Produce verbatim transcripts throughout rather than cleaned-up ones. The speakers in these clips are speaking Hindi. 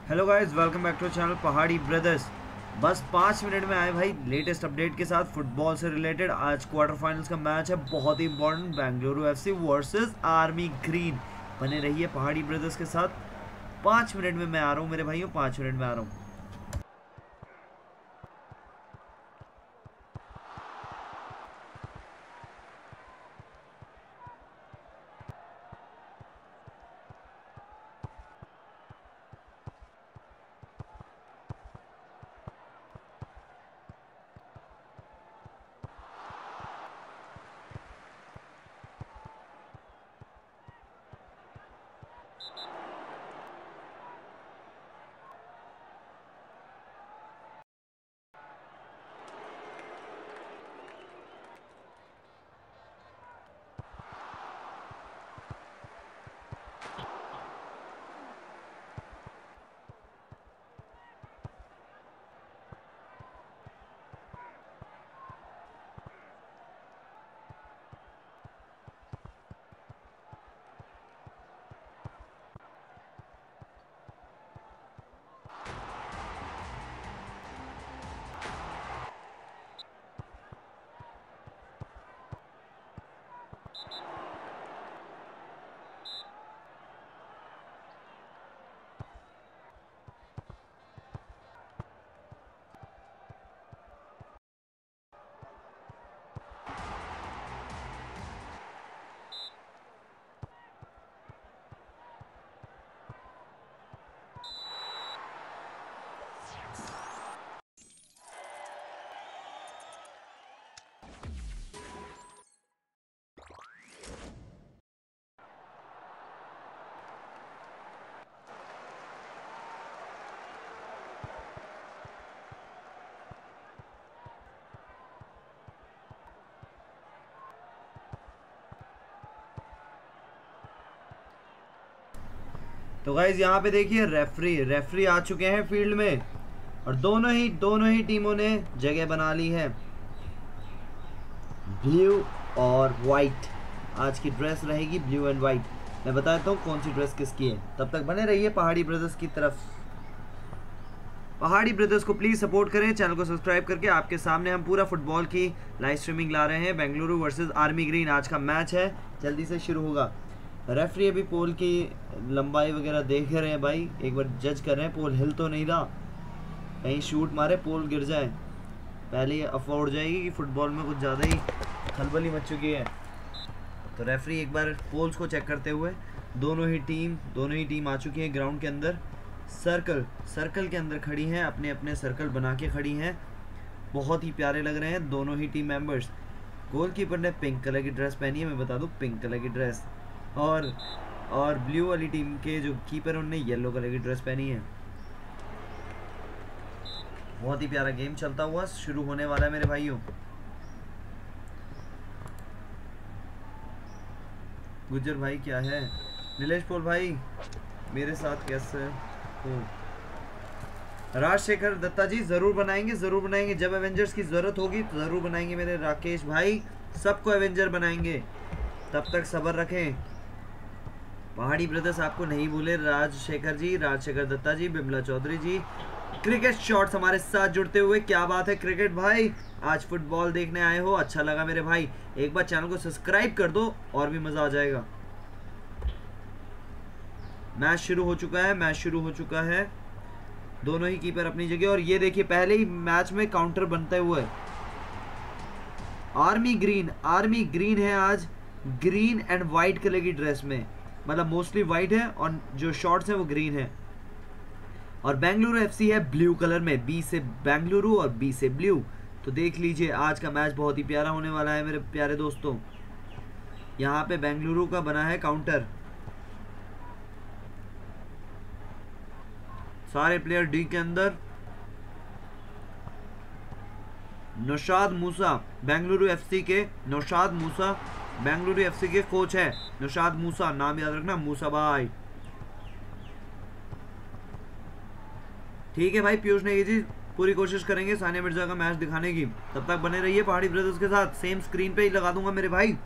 Hello guys, welcome back to channel Pahadi brothers. बस पाँच मिनट में आए भाई लेटेस्ट अपडेट के साथ फुटबॉल से रिलेटेड। आज क्वार्टर फाइनल्स का मैच है, बहुत ही important, Bengaluru FC versus army green. बने रहिए पहाड़ी ब्रदर्स के साथ। पाँच मिनट में मैं आ रहा हूँ मेरे भाइयों, पाँच मिनट में आ रहा हूँ। तो गाइज यहाँ पे देखिए रेफरी रेफरी आ चुके हैं फील्ड में, और दोनों ही दोनों ही टीमों ने जगह बना ली है। ब्लू और वाइट आज की ड्रेस रहेगी, ब्लू एंड वाइट। मैं बता देता हूँ कौन सी ड्रेस किसकी है। तब तक बने रहिए पहाड़ी ब्रदर्स की तरफ। पहाड़ी ब्रदर्स को प्लीज़ सपोर्ट करें, चैनल को सब्सक्राइब करके। आपके सामने हम पूरा फुटबॉल की लाइव स्ट्रीमिंग ला रहे हैं। बेंगलुरु वर्सेस आर्मी ग्रीन आज का मैच है, जल्दी से शुरू होगा। रेफरी अभी पोल की लंबाई वगैरह देख रहे हैं भाई, एक बार जज कर रहे हैं पोल हिल तो नहीं रहा, कहीं शूट मारे पोल गिर जाए। पहले ये अफोर्ड जाएगी कि फुटबॉल में कुछ ज़्यादा ही खलबली मच चुकी है। तो रेफरी एक बार पोल्स को चेक करते हुए, दोनों ही टीम दोनों ही टीम आ चुकी है ग्राउंड के अंदर। सर्कल सर्कल के अंदर खड़ी हैं, अपने अपने सर्कल बना के खड़ी हैं। बहुत ही प्यारे लग रहे हैं दोनों ही टीम मेंबर्स। गोलकीपर ने पिंक कलर की ड्रेस पहनी है, मैं बता दूं पिंक कलर की ड्रेस, और और ब्लू वाली टीम के जो कीपर उन्होंने येलो कलर की ड्रेस पहनी है। बहुत ही प्यारा गेम चलता हुआ शुरू होने वाला है मेरे भाइयों। गुज्जर भाई क्या है, नीलेश पोल भाई मेरे साथ कैसे हो। राजशेखर दत्ता जी जरूर बनाएंगे जरूर बनाएंगे, जब एवेंजर्स की जरूरत होगी तो जरूर बनाएंगे मेरे राकेश भाई, सबको एवेंजर बनाएंगे, तब तक सब्र रखें। पहाड़ी ब्रदर्स आपको नहीं भूले, राजशेखर जी, राजशेखर दत्ता जी, बिमला चौधरी जी, क्रिकेट शॉट्स हमारे साथ जुड़ते हुए। क्या बात है क्रिकेट भाई, आज फुटबॉल देखने आए हो, अच्छा लगा मेरे भाई। एक बार चैनल को सब्सक्राइब कर दो और भी मजा आ जाएगा। मैच शुरू हो चुका है मैच शुरू हो चुका है दोनों ही कीपर अपनी जगह, और ये देखिए पहले ही मैच में काउंटर बनते हुए आर्मी ग्रीन आर्मी ग्रीन है आज ग्रीन एंड वाइट कलर की ड्रेस में, मतलब मोस्टली वाइट है और जो शॉर्ट्स हैं वो ग्रीन है। और बेंगलुरु एफसी है ब्लू कलर में, बी से बेंगलुरु और बी से ब्लू। तो देख लीजिए आज का मैच बहुत ही प्यारा होने वाला है मेरे प्यारे दोस्तों। यहाँ पे बेंगलुरु का बना है काउंटर, सारे प्लेयर डी के अंदर। नौशाद मूसा बेंगलुरु एफसी के नौशाद मूसा बेंगलुरु एफसी के कोच है, नौशाद मूसा, नाम याद रखना मूसा भाई। ठीक है भाई, पीयूष नेगी जी पूरी कोशिश करेंगे सानिया मिर्जा का मैच दिखाने की। तब तक बने रहिए पहाड़ी ब्रदर्स के साथ। सेम स्क्रीन पे ही लगा दूंगा मेरे भाई,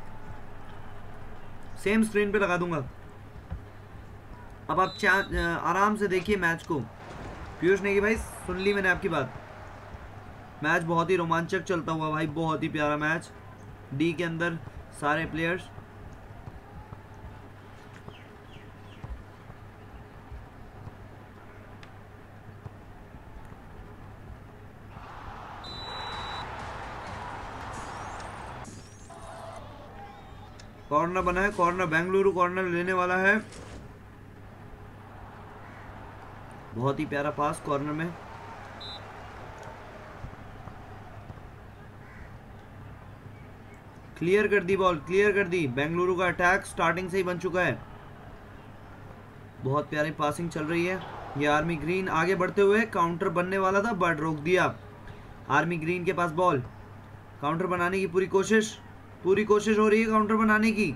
सेम स्क्रीन पे लगा दूंगा। अब आप आराम से देखिए मैच को। पीयूष नेगी भाई सुन ली मैंने आपकी बात। मैच बहुत ही रोमांचक चलता हुआ भाई, बहुत ही प्यारा मैच। डी के अंदर सारे प्लेयर्स। कॉर्नर बना है, कॉर्नर बेंगलुरु कॉर्नर लेने वाला है। बहुत ही प्यारा पास कॉर्नर में। क्लियर कर दी बॉल, क्लियर कर दी। बेंगलुरु का अटैक स्टार्टिंग से ही बन चुका है। बहुत प्यारी पासिंग चल रही है। ये आर्मी ग्रीन आगे बढ़ते हुए, काउंटर बनने वाला था बट रोक दिया। आर्मी ग्रीन के पास बॉल, काउंटर बनाने की पूरी कोशिश, पूरी कोशिश हो रही है काउंटर बनाने की।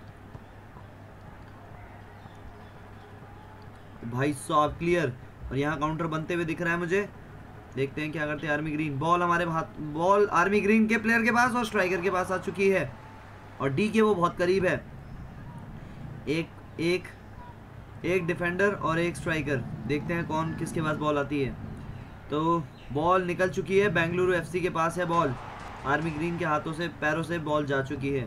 भाई साहब क्लियर, और यहाँ काउंटर बनते हुए दिख रहा है मुझे। देखते हैं क्या करते हैं आर्मी ग्रीन। बॉल हमारे हाथ, बॉल आर्मी ग्रीन के प्लेयर के पास और स्ट्राइकर के पास आ चुकी है, और डी के वो बहुत करीब है। एक एक एक डिफेंडर और एक स्ट्राइकर। देखते हैं कौन किसके पास बॉल आती है। तो बॉल निकल चुकी है, बेंगलुरु एफसी के पास है बॉल। आर्मी ग्रीन के हाथों से, पैरों से बॉल जा चुकी है।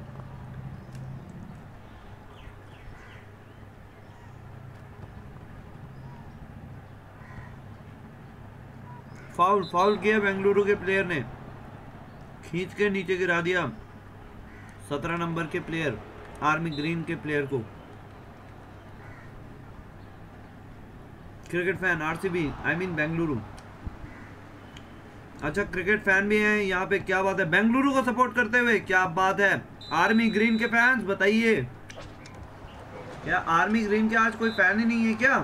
फाउल फाउल किया बेंगलुरु के प्लेयर ने, खींच के नीचे गिरा दिया सत्रह नंबर के प्लेयर, आर्मी ग्रीन के प्लेयर को। Cricket fan RCB, I mean Bengaluru. अच्छा क्रिकेट फैन भी हैं यहाँ पे, क्या बात है। बेंगलुरु को सपोर्ट करते हुए, क्या बात है। आर्मी ग्रीन के फैंस बताइए, क्या आर्मी ग्रीन के आज कोई फैन ही नहीं है क्या?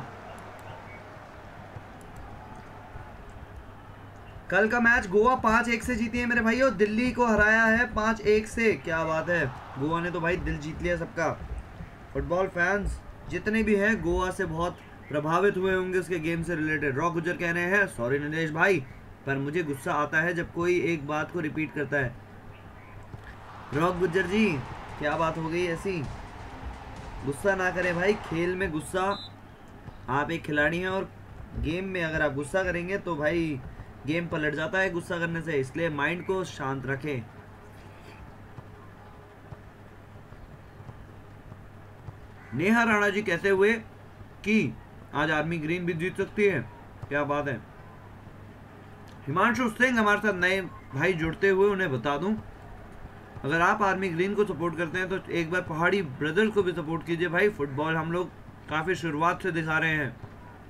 कल का मैच गोवा पांच एक से जीती है मेरे भाइयों, दिल्ली को हराया है पांच एक से। क्या बात है, गोवा ने तो भाई दिल जीत लिया सबका। फुटबॉल फैंस जितने भी हैं गोवा से बहुत प्रभावित हुए होंगे उसके गेम से रिलेटेड। रॉक गुजर कह रहे हैं सॉरी नरेश भाई, पर मुझे गुस्सा आता है जब कोई एक बात को रिपीट करता है। रॉक गुजर जी क्या बात हो गई ऐसी? गुस्सा ना करें भाई, खेल में गुस्सा, आप एक खिलाड़ी हैं और गेम में अगर आप गुस्सा करेंगे तो भाई गेम पलट जाता है गुस्सा करने से, इसलिए माइंड को शांत रखें। नेहा राणा जी कहते हुए कि आज आर्मी ग्रीन भी जीत सकती है, क्या बात है। हिमांशु सिंह हमारे साथ नए भाई जुड़ते हुए, उन्हें बता दूं अगर आप आर्मी ग्रीन को सपोर्ट करते हैं तो एक बार पहाड़ी ब्रदर्स को भी सपोर्ट कीजिए भाई। फुटबॉल हम लोग काफी शुरुआत से दिखा रहे हैं।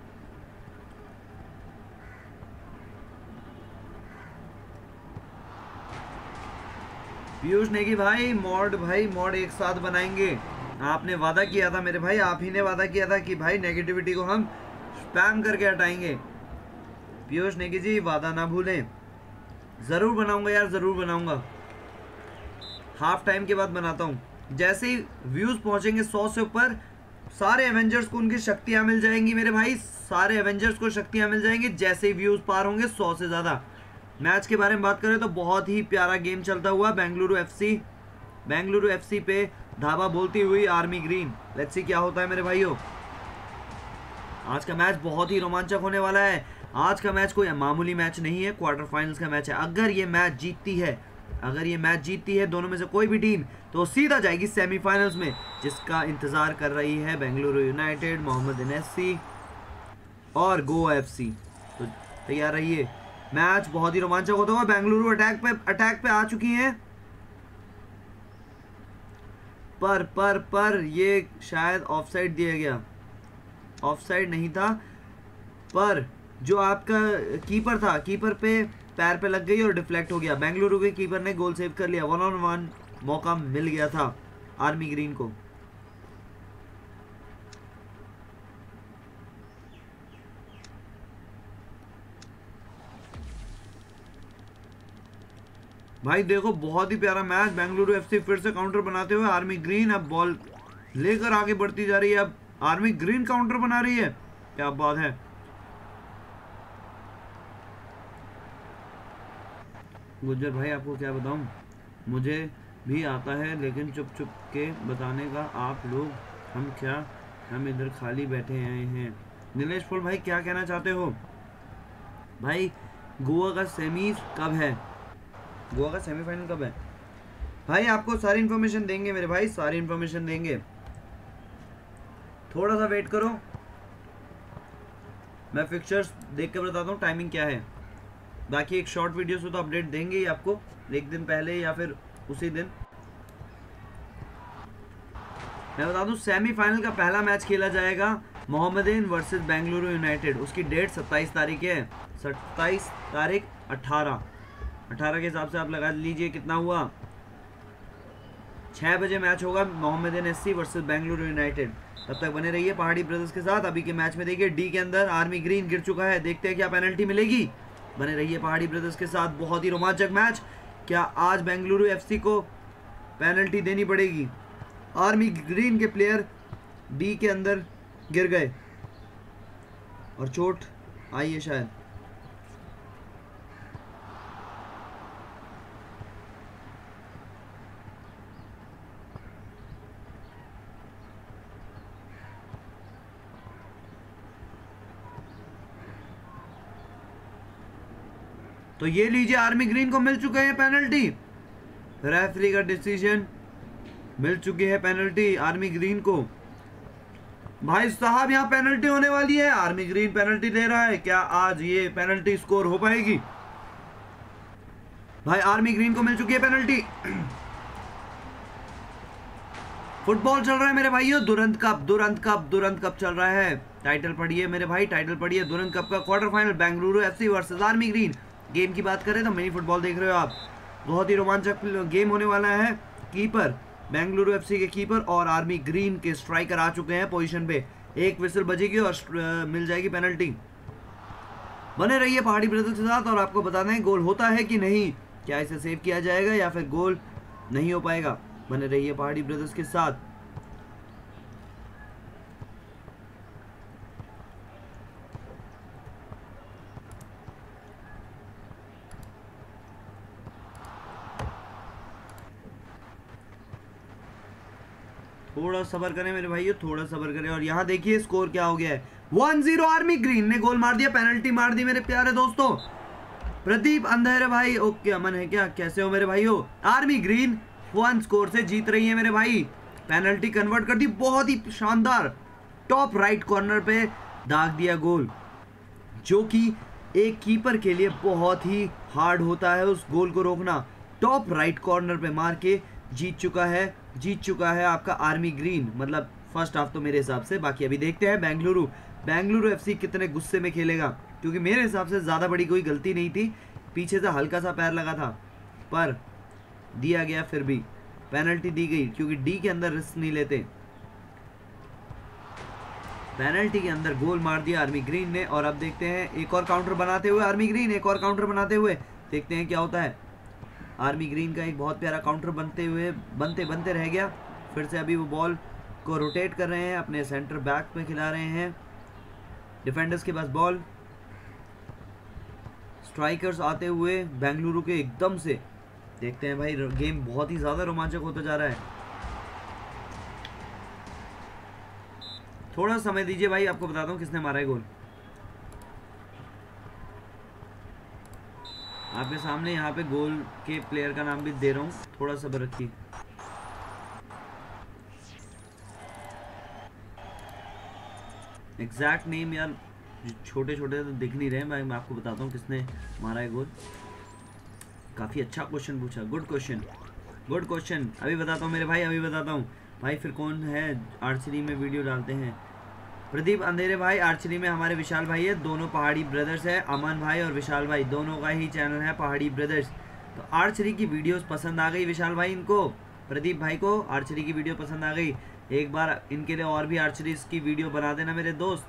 पीयूष नेगी भाई, मॉड भाई मॉड एक साथ बनाएंगे। आपने वादा किया था मेरे भाई, आप ही ने वादा किया था कि भाई नेगेटिविटी को हम स्पैम करके हटाएंगे। पीयूष नेगी जी वादा ना भूलें। जरूर बनाऊंगा यार, जरूर बनाऊंगा। हाफ टाइम के बाद बनाता हूं। जैसे ही व्यूज पहुंचेंगे सौ से ऊपर, सारे एवेंजर्स को उनकी शक्तियां मिल जाएंगी मेरे भाई, सारे एवेंजर्स को शक्तियां मिल जाएंगी जैसे ही व्यूज पार होंगे सौ से ज्यादा। मैच के बारे में बात करें तो बहुत ही प्यारा गेम चलता हुआ। बेंगलुरु एफसी बेंगलुरु एफसी पे धावा बोलती हुई आर्मी ग्रीन। लेट्स सी क्या होता है मेरे भाइयों। आज का मैच बहुत ही रोमांचक होने वाला है। आज का मैच कोई मामूली मैच नहीं है, क्वार्टर फाइनल्स का मैच है। अगर ये मैच जीतती है अगर ये मैच जीतती है दोनों में से कोई भी टीम, तो सीधा जाएगी सेमीफाइनल्स में, जिसका इंतजार कर रही है बेंगलुरु यूनाइटेड, मोहम्मदन एससी और गोवा एफसी। तो तैयार रहिए, मैच बहुत ही रोमांचक होता हुआ। बेंगलुरु अटैक पे अटैक पे आ चुकी हैं, पर पर पर ये शायद ऑफसाइड दिया गया। ऑफसाइड नहीं था, पर जो आपका कीपर था, कीपर पे पैर पे लग गई और डिफ्लेक्ट हो गया। बेंगलुरु के कीपर ने गोल सेव कर लिया। वन ऑन वन मौका मिल गया था आर्मी ग्रीन को। भाई देखो बहुत ही प्यारा मैच। बेंगलुरु एफसी फिर से काउंटर बनाते हुए, आर्मी ग्रीन अब बॉल लेकर आगे बढ़ती जा रही है। अब आर्मी ग्रीन काउंटर बना रही है, क्या बात है। गुज्जर भाई आपको क्या बताऊं, मुझे भी आता है लेकिन चुप चुप के बताने का आप लोग, हम क्या हम इधर खाली बैठे आए हैं। नीलेश फुल भाई क्या कहना चाहते हो? भाई गोवा का सेमी कब है? गोवा का सेमीफाइनल कब है भाई? आपको सारी इन्फॉर्मेशन देंगे मेरे भाई, सारी इन्फॉर्मेशन देंगे, थोड़ा सा वेट करो। मैं फिक्चर्स देख कर बताता हूँ टाइमिंग क्या है। बाकी एक शॉर्ट वीडियो से तो अपडेट देंगे ही आपको, एक दिन पहले या फिर उसी दिन। मैं बता दूं सेमीफाइनल का पहला मैच खेला जाएगा मोहम्मदन वर्सेस बेंगलुरु यूनाइटेड। उसकी डेट सत्ताईस तारीख है, सत्ताईस तारीख अठारह अठारह के हिसाब से आप लगा लीजिए कितना हुआ। छः बजे मैच होगा Mohammedan SC versus Bengaluru united. तब तक बने रहिए पहाड़ी ब्रदर्स के साथ। अभी के मैच में देखिए डी के अंदर आर्मी ग्रीन गिर चुका है, देखते हैं क्या पेनल्टी मिलेगी। बने रहिए पहाड़ी ब्रदर्स के साथ, बहुत ही रोमांचक मैच। क्या आज बेंगलुरु एफसी को पेनल्टी देनी पड़ेगी? आर्मी ग्रीन के प्लेयर डी के अंदर गिर गए और चोट आई है शायद। तो ये लीजिए आर्मी ग्रीन को मिल चुके हैं पेनल्टी। रेफरी का डिसीजन, मिल चुकी है पेनल्टी आर्मी ग्रीन को। भाई साहब यहाँ पेनल्टी होने वाली है, आर्मी ग्रीन पेनल्टी दे रहा है। क्या आज ये पेनल्टी स्कोर हो पाएगी? भाई आर्मी ग्रीन को मिल चुकी है पेनल्टी। फुटबॉल चल रहा है मेरे भाइयों, Durand cup Durand cup Durand cup चल रहा है। टाइटल पढ़िए मेरे भाई, टाइटल पढ़िए। दुरंत कप का quarter final Bengaluru FC versus army green. Game की बात करें तो मिनी फुटबॉल देख रहे हो आप, बहुत ही रोमांचक गेम होने वाला है। कीपर बेंगलुरु एफसी के कीपर और आर्मी ग्रीन के स्ट्राइकर आ चुके हैं पोजीशन पे। एक विसल बजेगी और मिल जाएगी पेनल्टी। बने रहिए पहाड़ी ब्रदर्स के साथ और आपको बता दें गोल होता है कि नहीं, क्या इसे सेव किया जाएगा या फिर गोल नहीं हो पाएगा। बने रहिए पहाड़ी ब्रदर्स के साथ। थोड़ा सबर करें मेरे भाइयों, थोड़ा सबर करें। और यहाँ देखिए स्कोर क्या हो गया है, वन जीरो। आर्मी ग्रीन ने गोल मार दिया, पेनल्टी मार दी मेरे प्यारे दोस्तों। प्रदीप अंधेरे भाई, ओके अमन है क्या, कैसे हो मेरे भाइयों? आर्मी ग्रीन वन स्कोर से जीत रही है मेरे भाई। पेनल्टी कन्वर्ट कर दी, बहुत ही शानदार। टॉप राइट कॉर्नर पे दाग दिया गोल, जो कि एक कीपर के लिए बहुत ही हार्ड होता है उस गोल को रोकना। टॉप राइट कॉर्नर पे मार के जीत चुका है जीत चुका है आपका आर्मी ग्रीन। मतलब फर्स्ट हाफ तो मेरे हिसाब से। बाकी अभी देखते हैं बेंगलुरु बेंगलुरु एफसी कितने गुस्से में खेलेगा, क्योंकि मेरे हिसाब से ज़्यादा बड़ी कोई गलती नहीं थी। पीछे से हल्का सा पैर लगा था पर दिया गया, फिर भी पेनल्टी दी गई, क्योंकि डी के अंदर रिस्क नहीं लेते। पेनल्टी के अंदर गोल मार दिया आर्मी ग्रीन ने। और अब देखते हैं एक और काउंटर बनाते हुए आर्मी ग्रीन, एक और काउंटर बनाते हुए देखते हैं क्या होता है। आर्मी ग्रीन का एक बहुत प्यारा काउंटर बनते हुए बनते बनते रह गया। फिर से अभी वो बॉल को रोटेट कर रहे हैं, अपने सेंटर बैक में खिला रहे हैं। डिफेंडर्स के पास बॉल, स्ट्राइकर्स आते हुए बेंगलुरु के एकदम से। देखते हैं भाई, गेम बहुत ही ज़्यादा रोमांचक होता जा रहा है। थोड़ा समय दीजिए भाई, आपको बताता हूँ किसने मारा है गोल। आपके सामने यहाँ पे गोल के प्लेयर का नाम भी दे रहा हूँ, थोड़ा सब्र रखिए। एग्जैक्ट नेम यार छोटे छोटे तो दिख नहीं रहे, मैं मैं आपको बताता हूँ किसने मारा है गोल। काफ़ी अच्छा क्वेश्चन पूछा, गुड क्वेश्चन गुड क्वेश्चन। अभी बताता हूँ मेरे भाई, अभी बताता हूँ भाई। फिर कौन है आर्चरी में वीडियो डालते हैं? प्रदीप अंधेरे भाई, आर्चरी में हमारे विशाल भाई है, दोनों पहाड़ी ब्रदर्स है। अमन भाई और विशाल भाई दोनों का ही चैनल है पहाड़ी ब्रदर्स। तो आर्चरी की वीडियोस पसंद आ गई विशाल भाई इनको, प्रदीप भाई को आर्चरी की वीडियो पसंद आ गई। एक बार इनके लिए और भी आर्चरी की वीडियो बना देना मेरे दोस्त।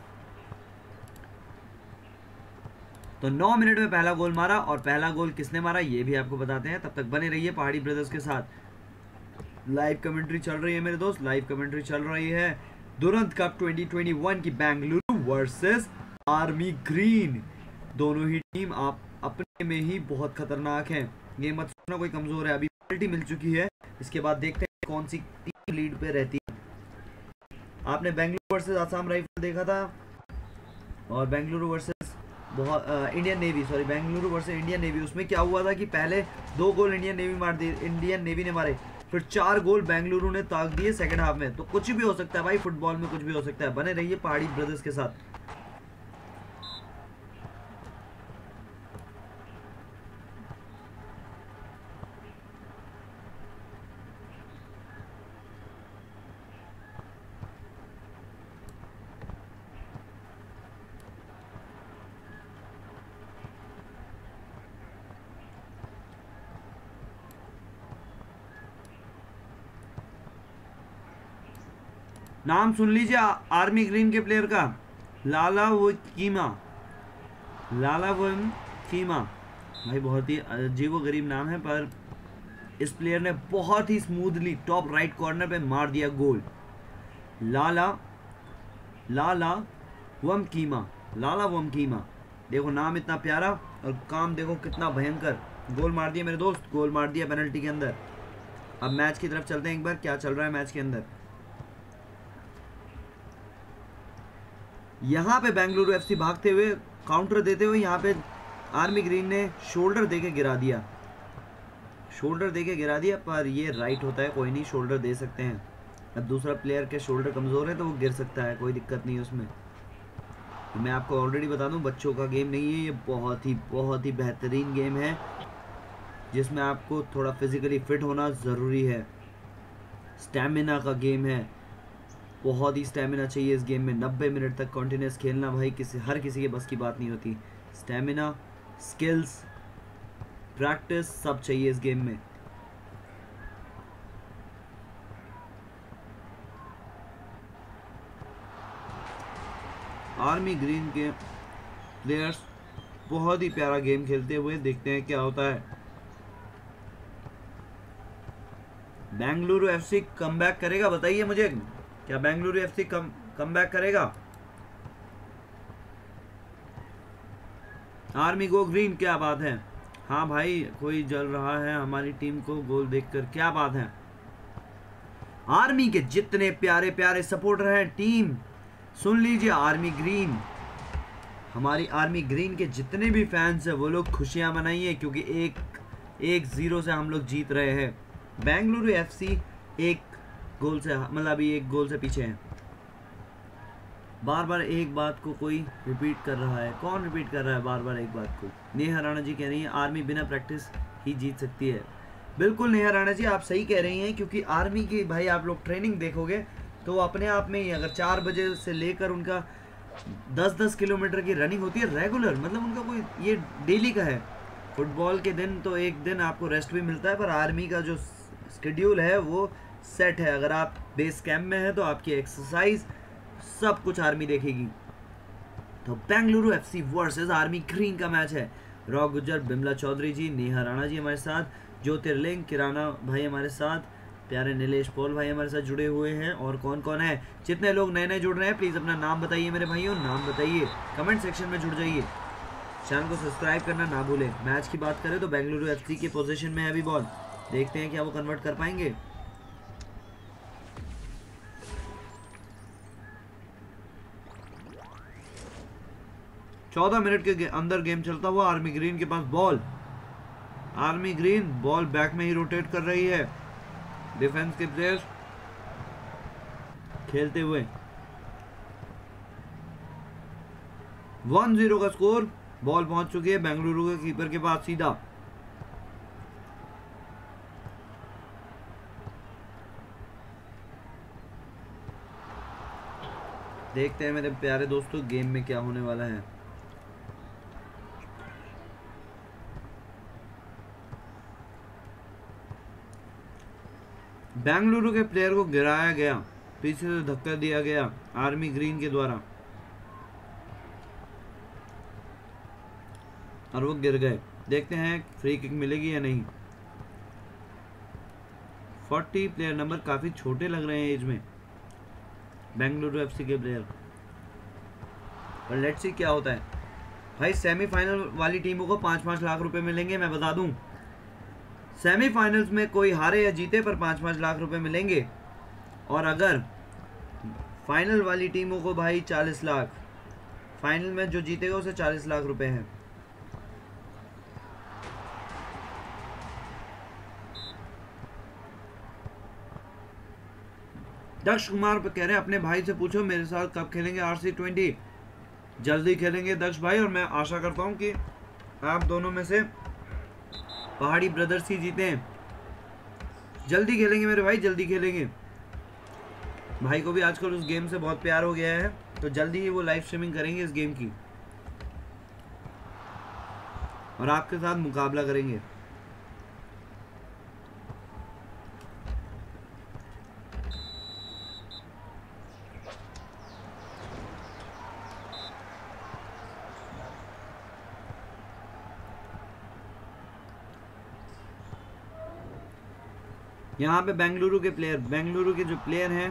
तो नौ मिनट में पहला गोल मारा, और पहला गोल किसने मारा ये भी आपको बताते हैं। तब तक बने रहिए पहाड़ी ब्रदर्स के साथ। लाइव कमेंट्री चल रही है मेरे दोस्त, लाइव कमेंट्री चल रही है। Durand cup twenty twenty one की बेंगलुरु वर्सेस आर्मी ग्रीन। दोनों ही टीम आप अपने में ही बहुत खतरनाक हैं। ये मत सोचना कोई कमजोर है। अभी पेनल्टी मिल चुकी है, इसके बाद देखते हैं कौन सी टीम लीड पे रहती है। आपने बेंगलुरु वर्सेस आसाम राइफल देखा था और बेंगलुरु वर्सेस बहुत Indian navy, sorry Bengaluru versus Indian navy, उसमें क्या हुआ था कि पहले दो गोल इंडियन नेवी मार दिए, इंडियन नेवी ने मारे, फिर चार गोल बेंगलुरु ने ताक दिए सेकंड हाफ में। तो कुछ भी हो सकता है भाई, फुटबॉल में कुछ भी हो सकता है। बने रहिए पहाड़ी ब्रदर्स के साथ। नाम सुन लीजिए आर्मी ग्रीन के प्लेयर का, लाला वो कीमा, लाला वो कीमा भाई, बहुत ही अजीबो गरीब नाम है, पर इस प्लेयर ने बहुत ही स्मूथली टॉप राइट कॉर्नर पे मार दिया गोल। लाला लाला वम कीमा, लाला वम कीमा, देखो नाम इतना प्यारा और काम देखो कितना भयंकर। गोल मार दिया मेरे दोस्त, गोल मार दिया पेनल्टी के अंदर। अब मैच की तरफ चलते हैं, एक बार क्या चल रहा है मैच के अंदर। यहाँ पे बेंगलुरु एफसी भागते हुए काउंटर देते हुए, यहाँ पे आर्मी ग्रीन ने शोल्डर देके गिरा दिया, शोल्डर देके गिरा दिया, पर ये राइट होता है, कोई नहीं, शोल्डर दे सकते हैं। अब दूसरा प्लेयर के शोल्डर कमज़ोर है तो वो गिर सकता है, कोई दिक्कत नहीं है उसमें। तो मैं आपको ऑलरेडी बता दूं, बच्चों का गेम नहीं है ये, बहुत ही बहुत ही बेहतरीन गेम है जिसमें आपको थोड़ा फिजिकली फिट होना ज़रूरी है। स्टैमिना का गेम है, बहुत ही स्टैमिना चाहिए इस गेम में। नब्बे मिनट तक कंटिन्यूस खेलना भाई किसी हर किसी के बस की बात नहीं होती। स्टैमिना, स्किल्स, प्रैक्टिस सब चाहिए इस गेम में। आर्मी ग्रीन के प्लेयर्स बहुत ही प्यारा गेम खेलते हुए, देखते हैं क्या होता है। बेंगलुरु एफसी कमबैक करेगा, बताइए मुझे, क्या बेंगलुरु एफसी कम कमबैक करेगा? आर्मी गो ग्रीन, क्या बात है। हाँ भाई, कोई जल रहा है हमारी टीम को गोल देखकर, क्या बात है। आर्मी के जितने प्यारे प्यारे सपोर्टर हैं, टीम सुन लीजिए, आर्मी ग्रीन, हमारी आर्मी ग्रीन के जितने भी फैंस हैं वो लोग खुशियां मनाइए, क्योंकि एक एक जीरो से हम लोग जीत रहे हैं। बेंगलुरु एफसी एक गोल से, मतलब अभी एक गोल से पीछे है। बार बार एक बात को कोई रिपीट कर रहा है, कौन रिपीट कर रहा है बार बार एक बात को? नेहा राणा जी कह रही हैं आर्मी बिना प्रैक्टिस ही जीत सकती है। बिल्कुल नेहा राणा जी, आप सही कह रही हैं, क्योंकि आर्मी की भाई आप लोग ट्रेनिंग देखोगे तो वो अपने आप में ही, अगर चार बजे से लेकर उनका दस दस किलोमीटर की रनिंग होती है रेगुलर, मतलब उनका कोई ये डेली का है। फुटबॉल के दिन तो एक दिन आपको रेस्ट भी मिलता है, पर आर्मी का जो स्केड्यूल है वो सेट है। अगर आप बेस कैंप में हैं तो आपकी एक्सरसाइज सब कुछ आर्मी देखेगी। तो Bengaluru FC versus army green का मैच है। रॉ गुज्जर, बिमला चौधरी जी, नेहा राणा जी हमारे साथ, ज्योतिर्लिंग किराना भाई हमारे साथ, प्यारे नीलेश पॉल भाई हमारे साथ जुड़े हुए हैं। और कौन कौन है? जितने लोग नए नए जुड़ रहे हैं प्लीज़ अपना नाम बताइए मेरे भाइयों, नाम बताइए, कमेंट सेक्शन में जुड़ जाइए, चैनल को सब्सक्राइब करना ना भूलें। मैच की बात करें तो बेंगलुरु एफसी की पोजीशन में है अभी बॉल, देखते हैं क्या वो कन्वर्ट कर पाएंगे। चौदह मिनट के अंदर गेम चलता हुआ, आर्मी ग्रीन के पास ball, army green ball back में ही रोटेट कर रही है। डिफेंस के प्लेयर्स खेलते हुए, वन जीरो का स्कोर, बॉल पहुंच चुकी है बेंगलुरु के कीपर के पास सीधा। देखते हैं मेरे प्यारे दोस्तों गेम में क्या होने वाला है। बेंगलुरु के प्लेयर को गिराया गया, पीछे से धक्का दिया गया आर्मी ग्रीन के द्वारा और वो गिर गए। देखते हैं फ्री किक मिलेगी या नहीं। चालीस प्लेयर नंबर, काफी छोटे लग रहे हैं एज में बेंगलुरु एफसी के प्लेयर, पर लेट्स सी क्या होता है। भाई सेमीफाइनल वाली टीमों को पाँच पाँच लाख रुपए मिलेंगे, मैं बता दूं। सेमीफाइनल्स में कोई हारे या जीते पर पाँच पाँच लाख रुपए मिलेंगे, और अगर फाइनल वाली टीमों को भाई चालीस लाख, फाइनल में जो जीतेगा उसे चालीस लाख रुपए हैं। दक्ष कुमार कह रहे हैं अपने भाई से पूछो मेरे साथ कब खेलेंगे आरसी ट्वेंटी। जल्दी खेलेंगे दक्ष भाई, और मैं आशा करता हूं कि आप दोनों में से पहाड़ी ब्रदर्स ही जीते हैं। जल्दी खेलेंगे मेरे भाई, जल्दी खेलेंगे। भाई को भी आजकल उस गेम से बहुत प्यार हो गया है, तो जल्दी ही वो लाइव स्ट्रीमिंग करेंगे इस गेम की और आपके साथ मुकाबला करेंगे। यहाँ पे बेंगलुरु के प्लेयर बेंगलुरु के जो प्लेयर हैं,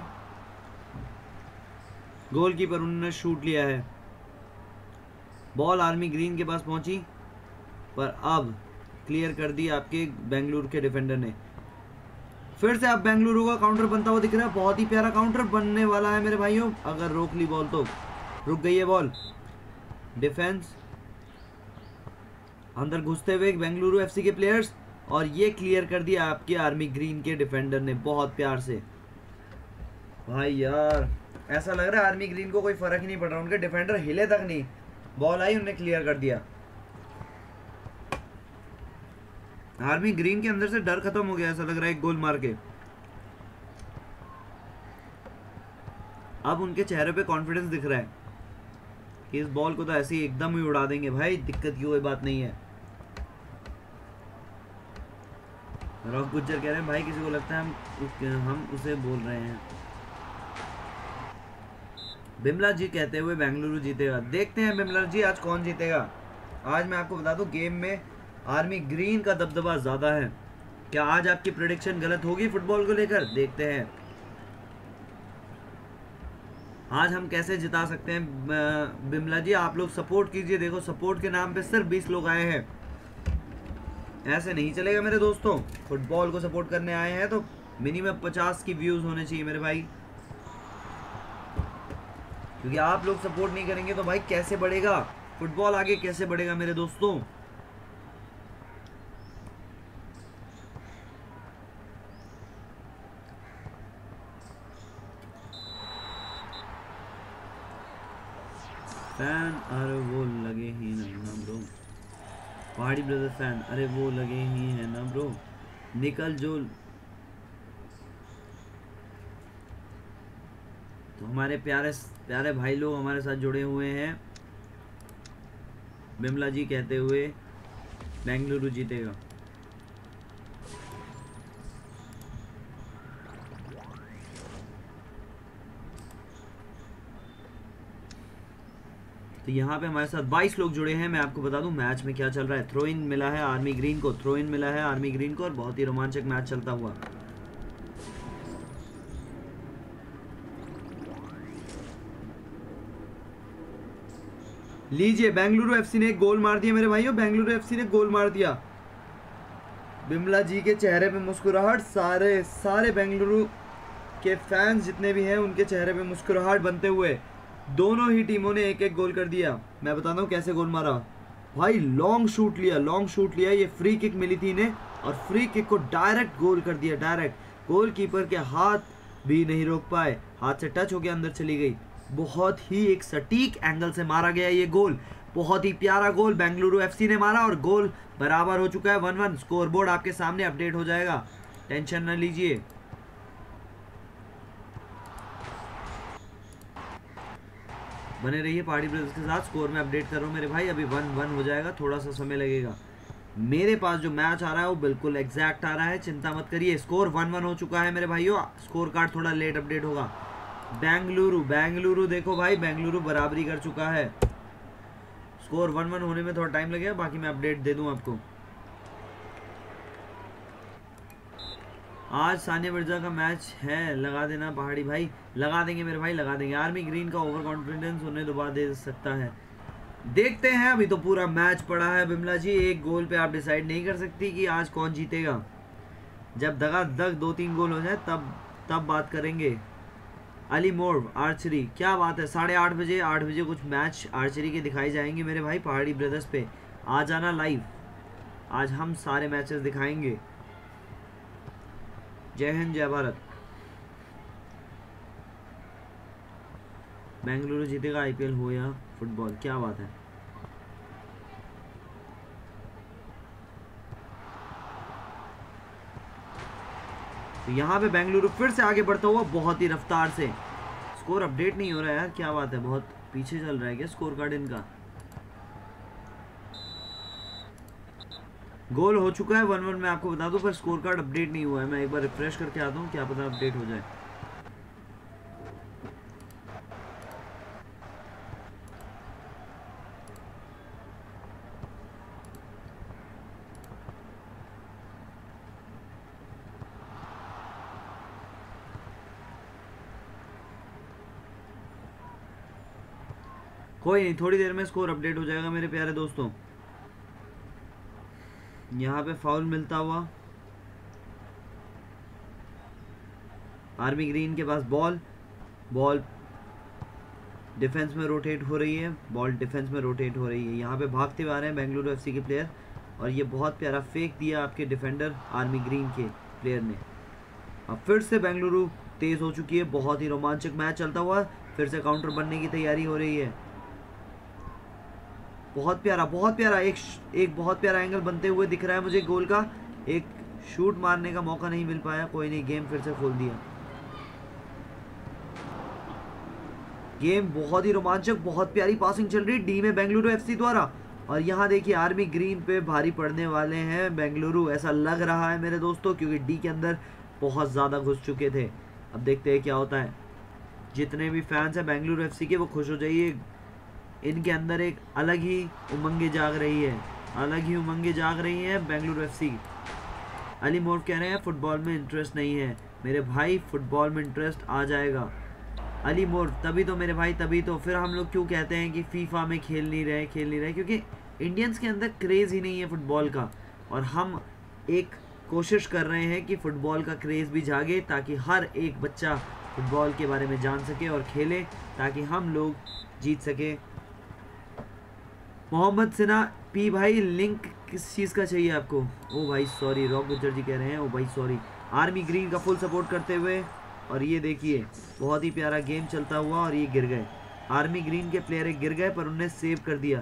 गोलकीपर उन्होंने शूट लिया है। बॉल आर्मी ग्रीन के पास पहुंची, पर अब क्लियर कर दी आपके बेंगलुरु के डिफेंडर ने। फिर से अब बेंगलुरु का काउंटर बनता हुआ दिख रहा है। बहुत ही प्यारा काउंटर बनने वाला है मेरे भाइयों। अगर रोक ली बॉल तो रुक गई है बॉल। डिफेंस अंदर घुसते हुए बेंगलुरु एफसी के प्लेयर्स, और ये क्लियर कर दिया आपके आर्मी ग्रीन के डिफेंडर ने बहुत प्यार से। भाई यार ऐसा लग रहा है आर्मी ग्रीन को कोई फर्क ही नहीं पड़ रहा, उनके डिफेंडर हिले तक नहीं, बॉल आई उन्हें क्लियर कर दिया। आर्मी ग्रीन के अंदर से डर खत्म हो गया, ऐसा लग रहा है एक गोल मार के। अब उनके चेहरे पे कॉन्फिडेंस दिख रहा है कि इस बॉल को तो ऐसे ही एकदम ही उड़ा देंगे भाई, दिक्कत की कोई बात नहीं है। रॉक गुज्जर कह रहे हैं भाई किसी को लगता है हम हम उसे बोल रहे हैं। बिमला जी कहते हुए बेंगलुरु जीतेगा। देखते हैं बिमला जी आज कौन जीतेगा। आज मैं आपको बता दूं गेम में आर्मी ग्रीन का दबदबा ज्यादा है। क्या आज आपकी प्रेडिक्शन गलत होगी फुटबॉल को लेकर? देखते हैं आज हम कैसे जिता सकते हैं। बिमला जी आप लोग सपोर्ट कीजिए। देखो सपोर्ट के नाम पे सिर्फ बीस लोग आए हैं, ऐसे नहीं चलेगा मेरे दोस्तों। फुटबॉल को सपोर्ट करने आए हैं तो मिनिमम पचास की व्यूज होने चाहिए मेरे भाई, क्योंकि आप लोग सपोर्ट नहीं करेंगे तो भाई कैसे बढ़ेगा फुटबॉल, आगे कैसे बढ़ेगा मेरे दोस्तों। फैन अरे वो लगे ही ना ब्रो, पहाड़ी ब्रदर फैन अरे वो लगे ही है ना ब्रो। निकल जो तो हमारे प्यारे प्यारे भाई लोग हमारे साथ जुड़े हुए हैं। बिमला जी कहते हुए बेंगलुरु जीतेगा। तो यहाँ पे हमारे साथ बाईस लोग जुड़े हैं। मैं आपको बता दूं मैच में क्या चल रहा है। थ्रो इन मिला है आर्मी ग्रीन को, थ्रो इन मिला है आर्मी ग्रीन को, और बहुत ही रोमांचक मैच चलता हुआ। लीजिए बेंगलुरु एफसी ने एक गोल मार दिया मेरे भाइयों, बेंगलुरु एफसी ने गोल मार दिया। बिमला जी के चेहरे पे मुस्कुराहट, सारे सारे बेंगलुरु के फैंस जितने भी हैं उनके चेहरे पे मुस्कुराहट बनते हुए दोनों ही टीमों ने एक एक गोल कर दिया। मैं बताता हूँ कैसे गोल मारा भाई। लॉन्ग शूट लिया, लॉन्ग शूट लिया, ये फ्री किक मिली थी इन्हें, और फ्री किक को डायरेक्ट गोल कर दिया। डायरेक्ट गोलकीपर के हाथ भी नहीं रोक पाए, हाथ से टच होकर अंदर चली गई। बहुत ही एक सटीक एंगल से मारा गया ये गोल, बहुत ही प्यारा गोल बेंगलुरु एफसी ने मारा, और गोल बराबर हो चुका है वन वन। स्कोर बोर्ड आपके सामने अपडेट हो जाएगा, टेंशन न लीजिए। बने रहिए पहाड़ी ब्रदर्स के साथ, स्कोर में अपडेट करो मेरे भाई। अभी वन वन हो जाएगा, थोड़ा सा समय लगेगा। मेरे पास जो मैच आ रहा है वो बिल्कुल एग्जैक्ट आ रहा है, चिंता मत करिए। स्कोर वन वन हो चुका है मेरे भाइयों, स्कोर कार्ड थोड़ा लेट अपडेट होगा। बेंगलुरु बेंगलुरु देखो भाई, बेंगलुरु बराबरी कर चुका है। स्कोर वन वन होने में थोड़ा टाइम लगेगा, बाकी मैं अपडेट दे दूं आपको। आज सानिया मिर्जा का मैच है, लगा देना पहाड़ी भाई। लगा देंगे मेरे भाई, लगा देंगे। आर्मी ग्रीन का ओवर कॉन्फिडेंस उन्हें दुबा दे सकता है, देखते हैं। अभी तो पूरा मैच पड़ा है बिमला जी, एक गोल पे आप डिसाइड नहीं कर सकती कि आज कौन जीतेगा। जब दगा दग दो तीन गोल हो जाए तब तब बात करेंगे। अली मोर आर्चरी, क्या बात है। साढ़े आठ बजे आठ बजे कुछ मैच आर्चरी के दिखाई जाएंगे मेरे भाई पहाड़ी ब्रदर्स पे। आ जाना लाइव, आज हम सारे मैचेस दिखाएंगे। जय हिंद जय भारत। बेंगलुरु जीतेगा आईपीएल हो या फुटबॉल, क्या बात है। तो यहाँ पे बेंगलुरु फिर से आगे बढ़ता हुआ बहुत ही रफ्तार से। स्कोर अपडेट नहीं हो रहा है यार, क्या बात है, बहुत पीछे चल रहा है क्या स्कोर कार्ड इनका। गोल हो चुका है वन वन, मैं आपको बता दूं, पर स्कोर कार्ड अपडेट नहीं हुआ है। मैं एक बार रिफ्रेश करके आता हूँ, क्या पता अपडेट हो जाए। कोई नहीं, थोड़ी देर में स्कोर अपडेट हो जाएगा मेरे प्यारे दोस्तों। यहाँ पे फाउल मिलता हुआ, आर्मी ग्रीन के पास बॉल, बॉल डिफेंस में रोटेट हो रही है, बॉल डिफेंस में रोटेट हो रही है। यहाँ पे भागते हुए आ रहे हैं बेंगलुरु एफसी के प्लेयर, और ये बहुत प्यारा फेक दिया आपके डिफेंडर आर्मी ग्रीन के प्लेयर ने। अब फिर से बेंगलुरु तेज हो चुकी है, बहुत ही रोमांचक मैच चलता हुआ, फिर से काउंटर बनने की तैयारी हो रही है। बहुत प्यारा बहुत प्यारा एक एक बहुत प्यारा एंगल बनते हुए दिख रहा है मुझे गोल का। एक शूट मारने का मौका नहीं मिल पाया, कोई नहीं, गेम फिर से खोल दिया। गेम बहुत ही रोमांचक, बहुत प्यारी पासिंग चल रही डी में बेंगलुरु एफसी द्वारा। और यहाँ देखिए आर्मी ग्रीन पे भारी पड़ने वाले हैं बेंगलुरु, ऐसा लग रहा है मेरे दोस्तों, क्योंकि डी के अंदर बहुत ज़्यादा घुस चुके थे। अब देखते हैं क्या होता है। जितने भी फैंस हैं बेंगलुरु एफसी के, वो खुश हो जाइए, इनके अंदर एक अलग ही उमंगे जाग रही है, अलग ही उमंगे जाग रही है बेंगलुरु एफसी। अली मोर कह रहे हैं फुटबॉल में इंटरेस्ट नहीं है। मेरे भाई फुटबॉल में इंटरेस्ट आ जाएगा अली मोर, तभी तो मेरे भाई, तभी तो। फिर हम लोग क्यों कहते हैं कि फीफा में खेल नहीं रहे खेल नहीं रहे क्योंकि इंडियंस के अंदर क्रेज़ ही नहीं है फुटबॉल का। और हम एक कोशिश कर रहे हैं कि फ़ुटबॉल का क्रेज़ भी जागे, ताकि हर एक बच्चा फुटबॉल के बारे में जान सके और खेले, ताकि हम लोग जीत सके। मोहम्मद सिन्हा पी भाई, लिंक किस चीज़ का चाहिए आपको? ओ भाई सॉरी, रॉक गुज्जर जी कह रहे हैं, ओ भाई सॉरी। आर्मी ग्रीन का फुल सपोर्ट करते हुए, और ये देखिए बहुत ही प्यारा गेम चलता हुआ, और ये गिर गए आर्मी ग्रीन के प्लेयर, एक गिर गए पर उन्हें सेव कर दिया।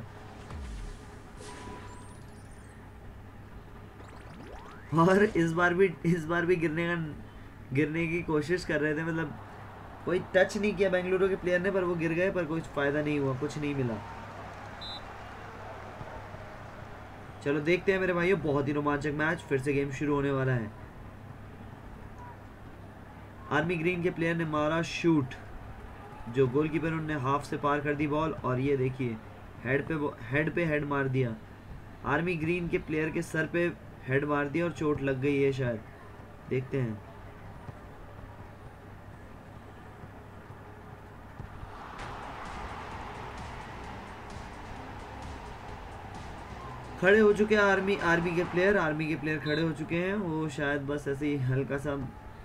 और इस बार भी इस बार भी गिरने का गिरने की कोशिश कर रहे थे, मतलब कोई टच नहीं किया बेंगलुरु के प्लेयर ने, पर वो गिर गए, पर कुछ फ़ायदा नहीं हुआ, कुछ नहीं मिला। चलो देखते हैं मेरे भाइयों, बहुत ही रोमांचक मैच, फिर से गेम शुरू होने वाला है। आर्मी ग्रीन के प्लेयर ने मारा शूट, जो गोलकीपर उन्होंने हाफ से पार कर दी बॉल, और ये देखिए हेड पे हेड पे हेड मार दिया। आर्मी ग्रीन के प्लेयर के सर पे हेड मार दिया और चोट लग गई है शायद, देखते हैं। खड़े हो चुके हैं आर्मी आर्मी के प्लेयर आर्मी के प्लेयर खड़े हो चुके हैं। वो शायद बस ऐसे ही हल्का सा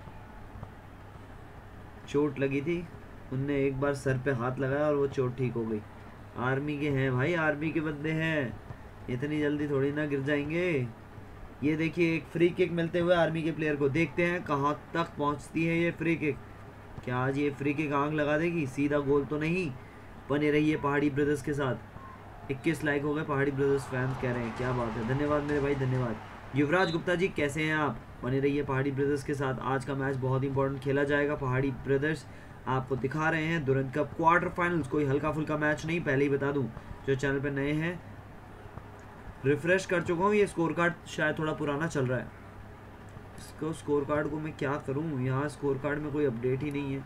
चोट लगी थी, उनने एक बार सर पे हाथ लगाया और वो चोट ठीक हो गई। आर्मी के हैं भाई, आर्मी के बंदे हैं, इतनी जल्दी थोड़ी ना गिर जाएंगे। ये देखिए एक फ्री किक मिलते हुए आर्मी के प्लेयर को, देखते हैं कहाँ तक पहुँचती है ये फ्री किक। क्या आज ये फ्री किक आंख लगा देगी? सीधा गोल तो नहीं। बने रहिए पहाड़ी ब्रदर्स के साथ। इक्कीस लाइक हो गए, पहाड़ी ब्रदर्स फैंस कह रहे हैं, क्या बात है, धन्यवाद मेरे भाई, धन्यवाद। युवराज गुप्ता जी कैसे हैं आप? बने रहिए पहाड़ी ब्रदर्स के साथ। आज का मैच बहुत इंपॉर्टेंट खेला जाएगा। पहाड़ी ब्रदर्स आपको दिखा रहे हैं दुरंत कप क्वार्टर फाइनल्स, कोई हल्का फुल्का मैच नहीं, पहले ही बता दूं। जो चैनल पर नए हैं, रिफ्रेश कर चुका हूँ, ये स्कोर कार्ड शायद थोड़ा पुराना चल रहा है। इसको स्कोर कार्ड को मैं क्या करूँ, यहाँ स्कोर कार्ड में कोई अपडेट ही नहीं है।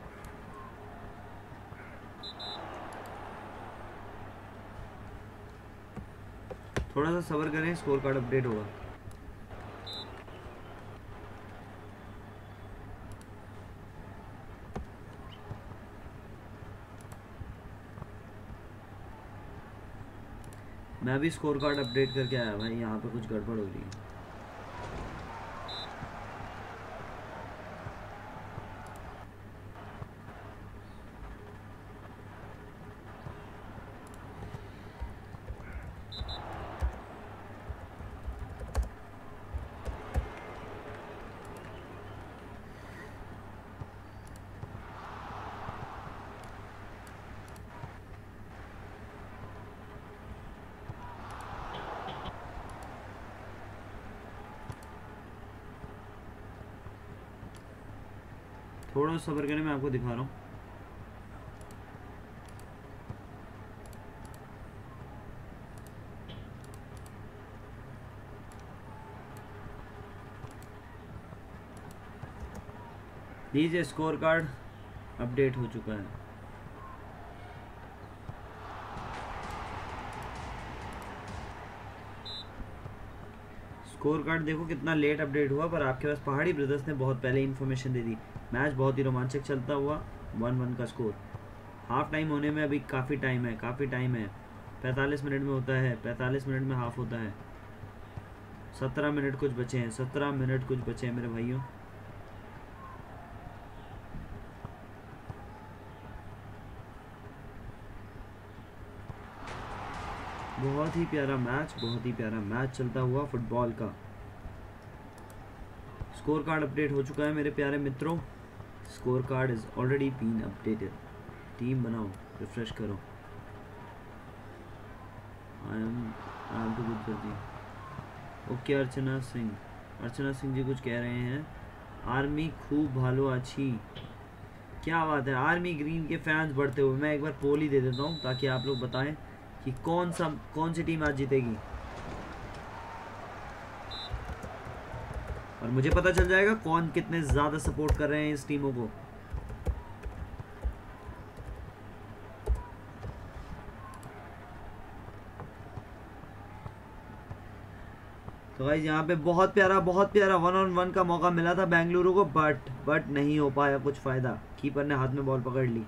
थोड़ा सा सब्र करें, स्कोर कार्ड अपडेट होगा। मैं भी स्कोर कार्ड अपडेट करके आया भाई, यहाँ पे कुछ गड़बड़ हो रही है। थोड़ा सब्र करें, मैं आपको दिखा रहा हूँ। लीजिए, स्कोर कार्ड अपडेट हो चुका है। स्कोर कार्ड देखो कितना लेट अपडेट हुआ, पर आपके पास पहाड़ी ब्रदर्स ने बहुत पहले इन्फॉर्मेशन दे दी। मैच बहुत ही रोमांचक चलता हुआ, वन वन का स्कोर। हाफ टाइम होने में अभी काफ़ी टाइम है, काफ़ी टाइम है। पैंतालीस मिनट में होता है, पैंतालीस मिनट में हाफ होता है। सत्रह मिनट कुछ बचे हैं, सत्रह मिनट कुछ बचे हैं मेरे भाइयों। बहुत ही प्यारा मैच, बहुत ही प्यारा मैच चलता हुआ फुटबॉल का। स्कोर कार्ड अपडेट हो चुका है मेरे प्यारे मित्रों। Score card is already been updated. Team बनाओ, रिफ्रेश करो। I am I am too good कर दी। ओके, अर्चना सिंह, अर्चना सिंह जी कुछ कह रहे हैं। आर्मी खूब भालो अच्छी, क्या बात है। आर्मी ग्रीन के फैंस बढ़ते हुए। मैं एक बार पोल ही दे देता हूँ ताकि आप लोग बताएं कि कौन सा कौन सी टीम आज जीतेगी, और मुझे पता चल जाएगा कौन कितने ज़्यादा सपोर्ट कर रहे हैं इस टीमों को। तो गाइस यहाँ पे बहुत प्यारा बहुत प्यारा वन ऑन वन का मौका मिला था बेंगलुरु को, बट बट नहीं हो पाया कुछ फ़ायदा। कीपर ने हाथ में बॉल पकड़ ली।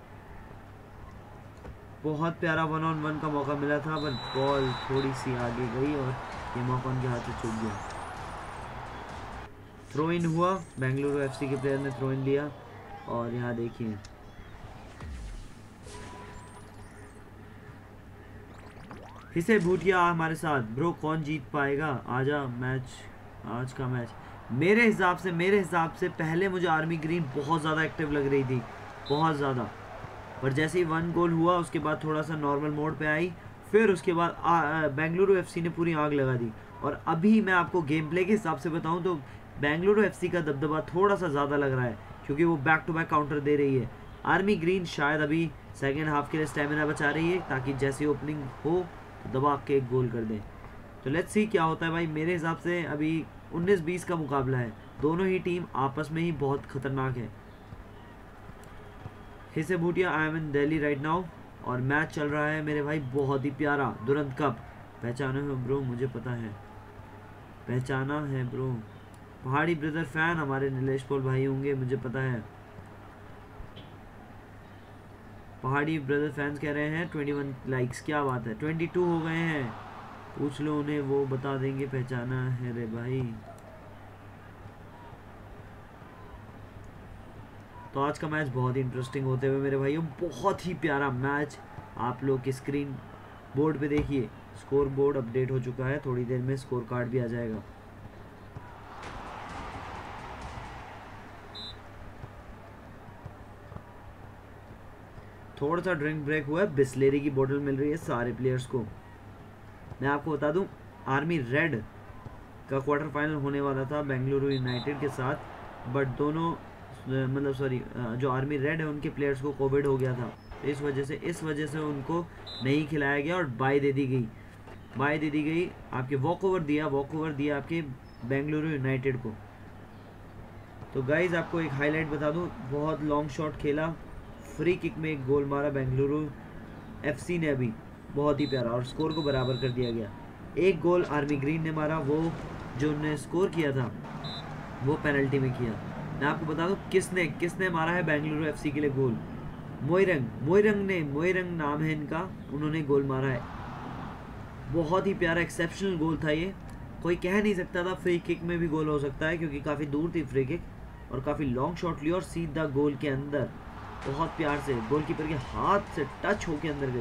बहुत प्यारा वन ऑन वन का मौका मिला था, पर बॉल थोड़ी सी आगे गई और ये मौका उनके हाथ से छूट गया। थ्रो इन हुआ, बेंगलुरु एफसी के प्लेयर ने थ्रो इन लिया। और यहाँ देखिए हिसे भूटिया हमारे साथ। ब्रो कौन जीत पाएगा, आजा मैच, आज का मैच। मेरे हिसाब से मेरे हिसाब से पहले मुझे आर्मी ग्रीन बहुत ज़्यादा एक्टिव लग रही थी, बहुत ज़्यादा, पर जैसे ही वन गोल हुआ उसके बाद थोड़ा सा नॉर्मल मोड पे आई। फिर उसके बाद बेंगलुरु एफसी ने पूरी आग लगा दी। और अभी मैं आपको गेम प्ले के हिसाब से बताऊं तो बेंगलुरु एफसी का दबदबा थोड़ा सा ज़्यादा लग रहा है, क्योंकि वो बैक टू बैक काउंटर दे रही है। आर्मी ग्रीन शायद अभी सेकेंड हाफ के लिए स्टेमिना बचा रही है, ताकि जैसी ओपनिंग हो तो दबा के एक गोल कर दें। तो लेट्स सी क्या होता है भाई। मेरे हिसाब से अभी उन्नीस बीस का मुकाबला है, दोनों ही टीम आपस में ही बहुत खतरनाक है। हिसे Bhutia, I am in Delhi right now, और मैच चल रहा है मेरे भाई बहुत ही प्यारा। दुरंत कप पहचाने हो ब्रो, मुझे पता है, पहचाना है ब्रो। पहाड़ी ब्रदर फैन हमारे नीलेश पोल भाई होंगे, मुझे पता है। पहाड़ी ब्रदर फैंस कह रहे हैं इक्कीस लाइक्स, क्या बात है। बाईस हो गए हैं, पूछ लो उन्हें, वो बता देंगे। पहचाना है रे भाई। तो आज का मैच बहुत ही इंटरेस्टिंग होते हुए मेरे भाइयों, बहुत ही प्यारा मैच। आप लोग की स्क्रीन बोर्ड पे देखिए, स्कोर बोर्ड अपडेट हो चुका है, थोड़ी देर में स्कोर कार्ड भी आ जाएगा। थोड़ा सा ड्रिंक ब्रेक हुआ है, बिस्लेरी की बोतल मिल रही है सारे प्लेयर्स को। मैं आपको बता दूं, आर्मी रेड का क्वार्टर फाइनल होने वाला था बेंगलुरु यूनाइटेड के साथ, बट दोनों मतलब सॉरी जो आर्मी रेड है उनके प्लेयर्स को कोविड हो गया था, तो इस वजह से इस वजह से उनको नहीं खिलाया गया और बाय दे दी गई बाय दे दी गई आपके वॉक ओवर दिया वॉक ओवर दिया आपके बेंगलुरु यूनाइटेड को। तो गाइज आपको एक हाईलाइट बता दूं, बहुत लॉन्ग शॉट खेला, फ्री किक में एक गोल मारा बेंगलुरु एफसी ने अभी, बहुत ही प्यारा, और स्कोर को बराबर कर दिया गया। एक गोल आर्मी ग्रीन ने मारा, वो जो उन्होंने स्कोर किया था वो पेनल्टी में किया। मैं आपको बता दूं किसने किसने मारा है बेंगलुरु एफसी के लिए गोल, मोइरंग मोइरंग ने मोइरंग नाम है इनका, उन्होंने गोल मारा है। बहुत ही प्यारा एक्सेप्शनल गोल था ये, कोई कह नहीं सकता था फ्री किक में भी गोल हो सकता है, क्योंकि काफ़ी दूर थी फ्री किक और काफ़ी लॉन्ग शॉट लिया और सीधा गोल के अंदर बहुत प्यार से गोलकीपर के हाथ से टच होके अंदर गई।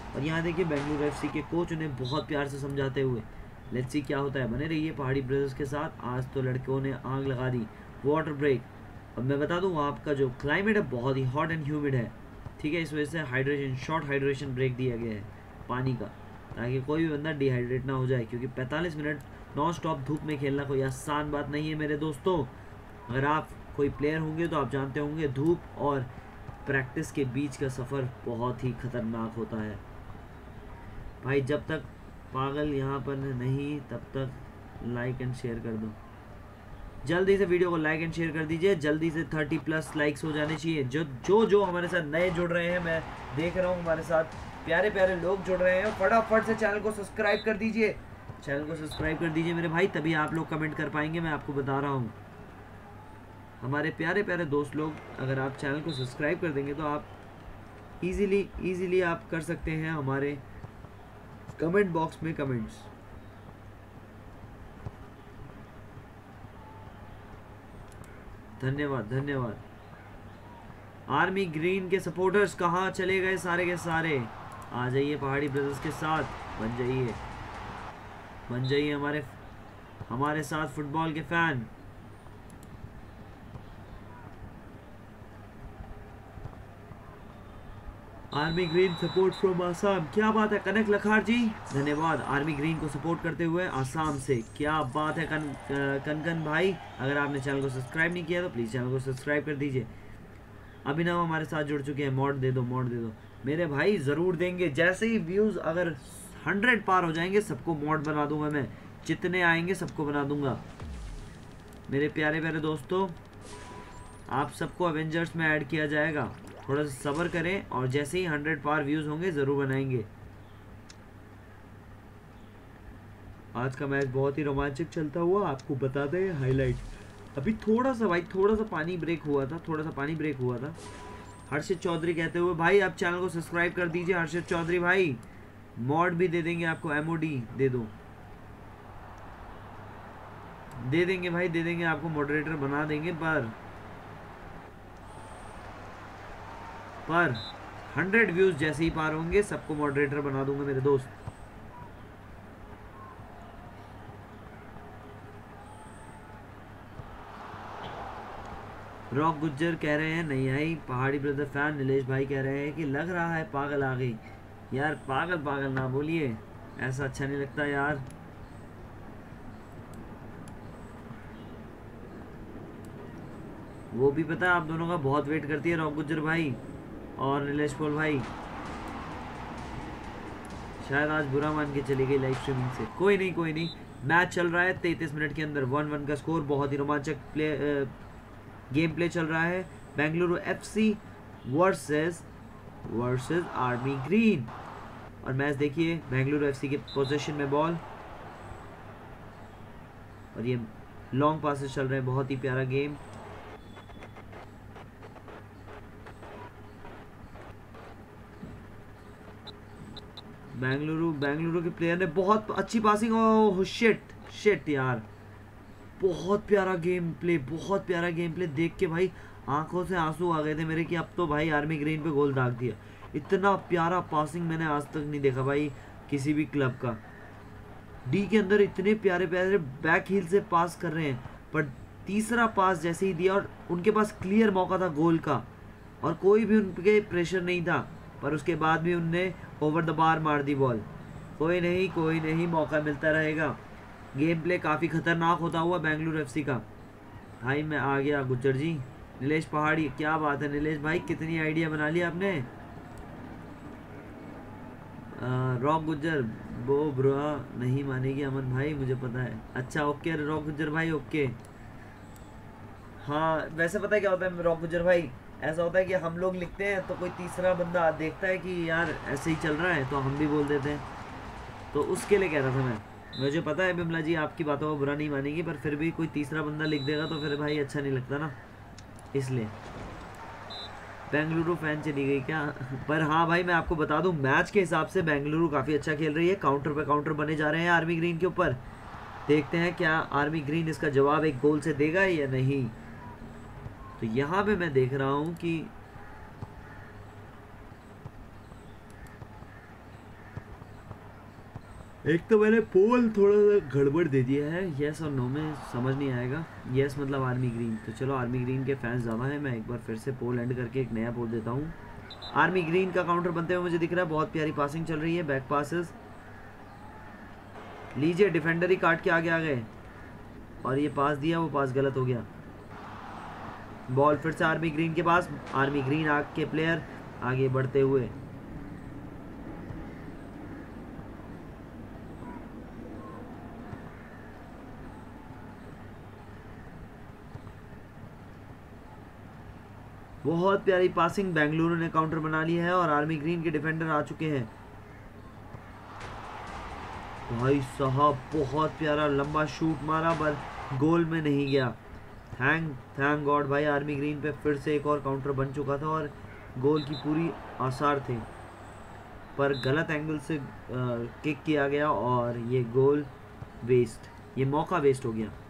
और यहाँ देखिए बेंगलुरु एफसी के कोच उन्हें बहुत प्यार से समझाते हुए। लेट्स सी क्या होता है, बने रहिए पहाड़ी ब्रदर्स के साथ। आज तो लड़कों ने आग लगा दी। Water break. अब मैं बता दूँ वहाँ का जो क्लाइमेट है बहुत ही हॉट एंड ह्यूमिड है, ठीक है। इस वजह से हाइड्रेशन शॉर्ट हाइड्रेशन ब्रेक दिया गया है पानी का, ताकि कोई भी बंदा डिहाइड्रेट ना हो जाए, क्योंकि पैंतालीस मिनट नॉन स्टॉप धूप में खेलना कोई आसान बात नहीं है मेरे दोस्तों। अगर आप कोई प्लेयर होंगे तो आप जानते होंगे धूप और प्रैक्टिस के बीच का सफ़र बहुत ही खतरनाक होता है भाई। जब तक पागल यहाँ पर नहीं तब तक लाइक एंड शेयर कर दो। जल्दी से वीडियो को लाइक एंड शेयर कर दीजिए। जल्दी से तीस प्लस लाइक्स हो जाने चाहिए। जो जो जो हमारे साथ नए जुड़ रहे हैं, मैं देख रहा हूँ हमारे साथ प्यारे प्यारे लोग जुड़ रहे हैं, फटाफट से चैनल को सब्सक्राइब कर दीजिए। चैनल को सब्सक्राइब कर दीजिए मेरे भाई, तभी आप लोग कमेंट कर पाएंगे। मैं आपको बता रहा हूँ हमारे प्यारे प्यारे दोस्त लोग, अगर आप चैनल को सब्सक्राइब कर देंगे तो आप इजीली इजीली आप कर सकते हैं हमारे कमेंट बॉक्स में कमेंट्स। धन्यवाद धन्यवाद। आर्मी ग्रीन के सपोर्टर्स कहाँ चले गए सारे के सारे? आ जाइए पहाड़ी ब्रदर्स के साथ, बन जाइए बन जाइए हमारे हमारे साथ फुटबॉल के fan. Army green support from Assam, क्या बात है कनक लखार जी, धन्यवाद आर्मी ग्रीन को सपोर्ट करते हुए आसाम से। क्या बात है कन कनकन भाई, अगर आपने चैनल को सब्सक्राइब नहीं किया तो प्लीज़ चैनल को सब्सक्राइब कर दीजिए। अभिनव हमारे साथ जुड़ चुके हैं। मॉड दे दो मॉड दे दो मेरे भाई, ज़रूर देंगे। जैसे ही व्यूज़ अगर हंड्रेड पार हो जाएंगे सबको मॉड बना दूंगा मैं, जितने आएंगे सबको बना दूंगा। मेरे प्यारे प्यारे दोस्तों, आप सबको अवेंजर्स में ऐड किया जाएगा, थोड़ा सा सब्र करें और जैसे ही हंड्रेड पार व्यूज़ होंगे ज़रूर बनाएंगे। आज का मैच बहुत ही रोमांचक चलता हुआ आपको बता दें हाईलाइट। अभी थोड़ा सा भाई थोड़ा सा पानी ब्रेक हुआ था, थोड़ा सा पानी ब्रेक हुआ था। हर्षित चौधरी कहते हुए भाई आप चैनल को सब्सक्राइब कर दीजिए। हर्षित चौधरी भाई मॉड भी दे देंगे आपको, एमओडी दे दो, दे देंगे भाई दे देंगे आपको, मॉडरेटर बना देंगे। पर पर हंड्रेड व्यूज जैसे ही पार होंगे सबको मॉडरेटर बना दूंगा मेरे दोस्त। रॉक गुज्जर कह रहे हैं नहीं आई। पहाड़ी ब्रदर फैन नीलेश भाई कह रहे हैं कि लग रहा है पागल आ गई। यार पागल पागल ना बोलिए, ऐसा अच्छा नहीं लगता यार। वो भी पता है आप दोनों का बहुत वेट करती है रॉक गुज्जर भाई और नीलेश पोल भाई। शायद आज बुरा मान के चली गई लाइव स्ट्रीमिंग से। कोई नहीं कोई नहीं, मैच चल रहा है तैंतीस मिनट के अंदर वन वन का स्कोर। बहुत ही रोमांचक प्ले आ, गेम प्ले चल रहा है। Bengaluru FC versus versus army green. और मैच देखिए, बेंगलुरु एफसी के पोजीशन में बॉल और ये लॉन्ग पासेस चल रहे हैं। बहुत ही प्यारा गेम। बेंगलुरु बेंगलुरु के प्लेयर ने बहुत अच्छी पासिंग। ओह शिट शिट यार, बहुत प्यारा गेम प्ले, बहुत प्यारा गेम प्ले। देख के भाई आंखों से आंसू आ गए थे मेरे कि अब तो भाई आर्मी ग्रीन पे गोल दाग दिया। इतना प्यारा पासिंग मैंने आज तक नहीं देखा भाई किसी भी क्लब का। डी के अंदर इतने प्यारे प्यारे बैक हील से पास कर रहे हैं, पर तीसरा पास जैसे ही दिया और उनके पास क्लियर मौका था गोल का और कोई भी उनके प्रेशर नहीं था, पर उसके बाद भी उनने ओवर द बार मार दी बॉल। कोई नहीं कोई नहीं, मौका मिलता रहेगा। गेम प्ले काफ़ी खतरनाक होता हुआ बेंगलुरु एफसी का। भाई मैं आ गया गुज्जर जी। नीलेश पहाड़ी, क्या बात है नीलेश भाई, कितनी आइडिया बना ली आपने। रॉक गुज्जर वो बुरा नहीं मानेगी अमन भाई, मुझे पता है। अच्छा ओके रॉक गुज्जर भाई ओके। हाँ वैसे पता है क्या होता है रॉक गुज्जर भाई, ऐसा होता है कि हम लोग लिखते हैं तो कोई तीसरा बंदा देखता है कि यार ऐसे ही चल रहा है तो हम भी बोल देते हैं, तो उसके लिए कह रहा था मैं। मुझे पता है बिमला जी आपकी बातों को बुरा नहीं मानेगी, पर फिर भी कोई तीसरा बंदा लिख देगा तो फिर भाई अच्छा नहीं लगता ना, इसलिए। बेंगलुरु फैन चली गई क्या? पर हाँ भाई मैं आपको बता दूं मैच के हिसाब से बेंगलुरु काफ़ी अच्छा खेल रही है। काउंटर पे काउंटर बने जा रहे हैं आर्मी ग्रीन के ऊपर। देखते हैं क्या आर्मी ग्रीन इसका जवाब एक गोल से देगा या नहीं। तो यहाँ पे मैं देख रहा हूँ कि एक तो मैंने पोल थोड़ा सा गड़बड़ दे दिया है, यस और नो में समझ नहीं आएगा। यस मतलब आर्मी ग्रीन, तो चलो आर्मी ग्रीन के फैंस ज़्यादा हैं, मैं एक बार फिर से पोल एंड करके एक नया पोल देता हूँ। आर्मी ग्रीन का काउंटर बनते हुए मुझे दिख रहा है, बहुत प्यारी पासिंग चल रही है, बैक पासेस लीजिए, डिफेंडर ही काट के आगे आ गए और ये पास दिया, वो पास गलत हो गया। बॉल फिर से आर्मी ग्रीन के पास, आर्मी ग्रीन आग के प्लेयर आगे बढ़ते हुए, बहुत प्यारी पासिंग, बेंगलुरु ने काउंटर बना लिया है और आर्मी ग्रीन के डिफेंडर आ चुके हैं। भाई साहब बहुत प्यारा लंबा शूट मारा पर गोल में नहीं गया। थैंक थैंक गॉड भाई, आर्मी ग्रीन पे फिर से एक और काउंटर बन चुका था और गोल की पूरी आसार थे, पर गलत एंगल से किक किया गया और ये गोल वेस्ट, ये मौका वेस्ट हो गया।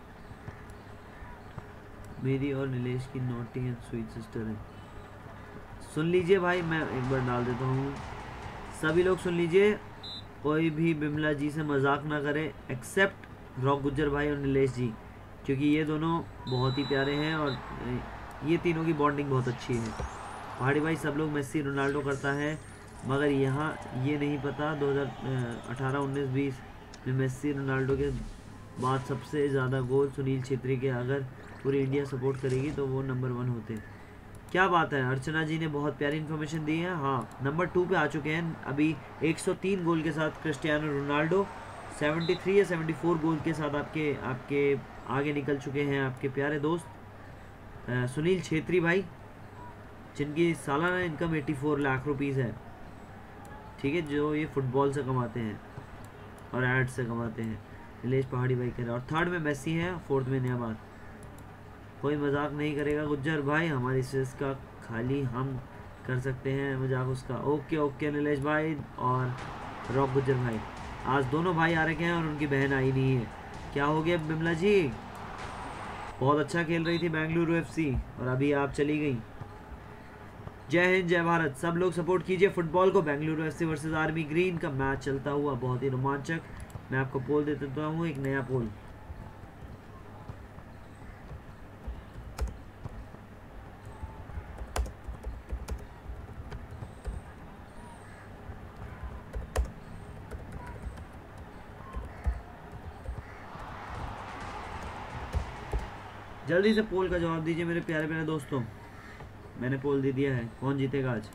मेरी और नीलेश की नॉटी एंड स्वीट सिस्टर है, सुन लीजिए भाई, मैं एक बार डाल देता हूँ, सभी लोग सुन लीजिए, कोई भी बिमला जी से मजाक ना करे एक्सेप्ट रॉक गुज्जर भाई और नीलेश जी, क्योंकि ये दोनों बहुत ही प्यारे हैं और ये तीनों की बॉन्डिंग बहुत अच्छी है। पहाड़ी भाई सब लोग मेसी रोनाल्डो करता है, मगर यहाँ ये नहीं पता दो हज़ार अठारह उन्नीस बीस में मेसी रोनाल्डो के बाद सबसे ज़्यादा गोल सुनील छेत्री के, अगर पूरी इंडिया सपोर्ट करेगी तो वो नंबर वन होते। क्या बात है, अर्चना जी ने बहुत प्यारी इन्फॉर्मेशन दी है। हाँ, नंबर टू पे आ चुके हैं अभी एक सौ तीन गोल के साथ क्रिस्टियानो रोनाल्डो, तिहत्तर या चौहत्तर गोल के साथ आपके आपके आगे निकल चुके हैं आपके प्यारे दोस्त आ, सुनील छेत्री भाई, जिनकी सालाना इनकम चौरासी लाख रुपीज़ है, ठीक है, जो ये फुटबॉल से कमाते हैं और एड से कमाते हैं। नीलेश पहाड़ी भाई कह रहे हैं, और थर्ड में मेसी है, फोर्थ में नयाबाद। कोई मजाक नहीं करेगा गुज्जर भाई, हमारी स्ट्रेस का खाली हम कर सकते हैं मजाक उसका। ओके ओके नीलेश भाई और रॉक गुज्जर भाई, आज दोनों भाई आ रखे हैं और उनकी बहन आई नहीं है। क्या हो गया बिमला जी, बहुत अच्छा खेल रही थी बेंगलुरु एफसी और अभी आप चली गई। जय हिंद जय भारत, सब लोग सपोर्ट कीजिए फुटबॉल को। Bengaluru FC versus army green का मैच चलता हुआ बहुत ही रोमांचक। मैं आपको पोल दे देता हूँ, एक नया पोल। जल्दी से पोल का जवाब दीजिए मेरे प्यारे प्यारे दोस्तों, मैंने पोल दे दिया है, कौन जीतेगा आज।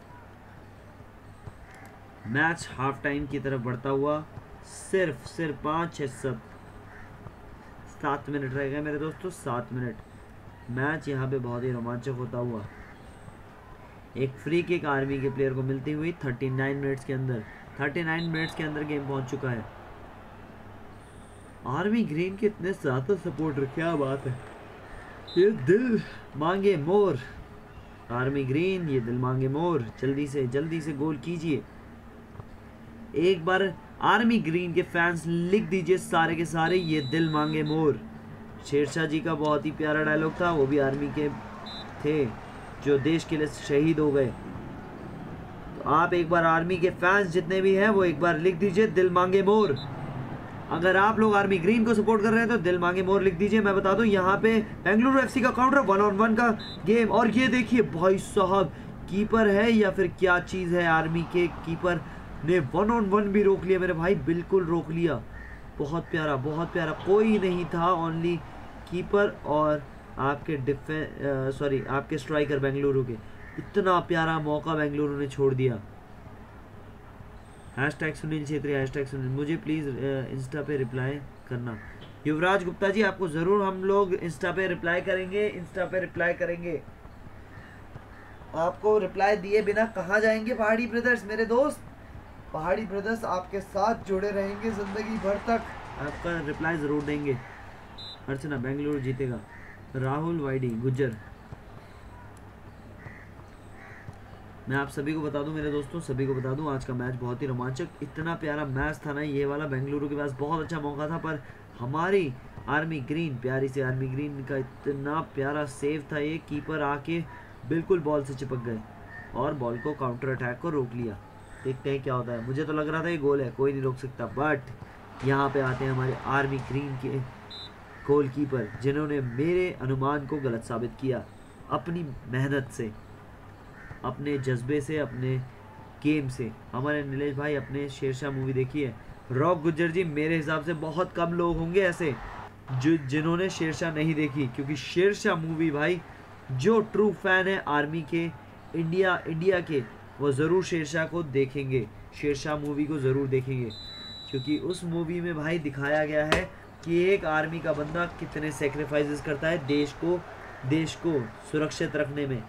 मैच हाफ टाइम की तरफ बढ़ता हुआ, सिर्फ सिर्फ पाँच छः सात सात मिनट रह गए मेरे दोस्तों, सात मिनट। मैच यहाँ पे बहुत ही रोमांचक होता हुआ, एक फ्री किक आर्मी के प्लेयर को मिलती हुई उनतीस मिनट्स के अंदर, उनतीस मिनट्स के अंदर गेम पहुँच चुका है। आर्मी ग्रीन के इतने ज़्यादा सपोर्ट रखे, क्या बात है, ये दिल मांगे मोर। आर्मी ग्रीन ये दिल मांगे मोर, जल्दी से जल्दी से गोल कीजिए। एक बार आर्मी ग्रीन के फैंस लिख दीजिए सारे के सारे, ये दिल मांगे मोर। शेरशाह जी का बहुत ही प्यारा डायलॉग था, वो भी आर्मी के थे जो देश के लिए शहीद हो गए। तो आप एक बार आर्मी के फैंस जितने भी हैं वो एक बार लिख दीजिए दिल मांगे मोर। अगर आप लोग आर्मी ग्रीन को सपोर्ट कर रहे हैं तो दिल मांगे मोर लिख दीजिए। मैं बता दूं यहाँ पे बेंगलुरु एफसी का काउंटर वन ऑन वन का गेम, और ये देखिए भाई साहब कीपर है या फिर क्या चीज़ है, आर्मी के कीपर ने वन ऑन वन भी रोक लिया मेरे भाई, बिल्कुल रोक लिया। बहुत प्यारा बहुत प्यारा, कोई नहीं था, ओनली कीपर और आपके डिफें सॉरी आपके स्ट्राइकर बेंगलुरु के। इतना प्यारा मौका बेंगलुरु ने छोड़ दिया। Hash tag Sunil Chhetri, hash tag Sunil, मुझे प्लीज़ इंस्टा पे रिप्लाई करना। युवराज गुप्ता जी आपको ज़रूर हम लोग इंस्टा पे रिप्लाई करेंगे, इंस्टा पे रिप्लाई करेंगे। आपको रिप्लाई दिए बिना कहाँ जाएंगे पहाड़ी ब्रदर्स, मेरे दोस्त पहाड़ी ब्रदर्स आपके साथ जुड़े रहेंगे ज़िंदगी भर तक, आपका रिप्लाई ज़रूर देंगे। अर्चना बेंगलुरु जीतेगा। राहुल वाईडी गुज्जर, मैं आप सभी को बता दूं मेरे दोस्तों, सभी को बता दूं आज का मैच बहुत ही रोमांचक, इतना प्यारा मैच था ना ये वाला। बेंगलुरु के पास बहुत अच्छा मौका था पर हमारी आर्मी ग्रीन, प्यारी सी आर्मी ग्रीन का इतना प्यारा सेव था, ये कीपर आके बिल्कुल बॉल से चिपक गए और बॉल को काउंटर अटैक को रोक लिया। देखते हैं क्या होता है। मुझे तो लग रहा था ये गोल है, कोई नहीं रोक सकता, बट यहाँ पे आते हैं हमारे आर्मी ग्रीन के गोलकीपर, जिन्होंने मेरे अनुमान को गलत साबित किया अपनी मेहनत से, अपने जज्बे से, अपने गेम से। हमारे नीलेश भाई अपने शेरशाह मूवी देखी है? रॉक गुज्जर जी, मेरे हिसाब से बहुत कम लोग होंगे ऐसे जो जिन्होंने शेरशाह नहीं देखी, क्योंकि शेरशाह मूवी भाई, जो ट्रू फैन है आर्मी के, इंडिया इंडिया के, वो ज़रूर शेरशाह को देखेंगे, शेरशाह मूवी को ज़रूर देखेंगे, क्योंकि उस मूवी में भाई दिखाया गया है कि एक आर्मी का बंदा कितने सेक्रीफाइसेस करता है देश को देश को सुरक्षित रखने में,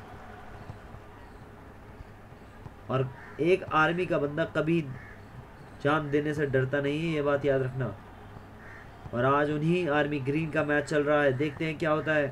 और एक आर्मी का बंदा कभी जान देने से डरता नहीं है, ये बात याद रखना। और आज उन्हीं आर्मी ग्रीन का मैच चल रहा है, देखते हैं क्या होता है।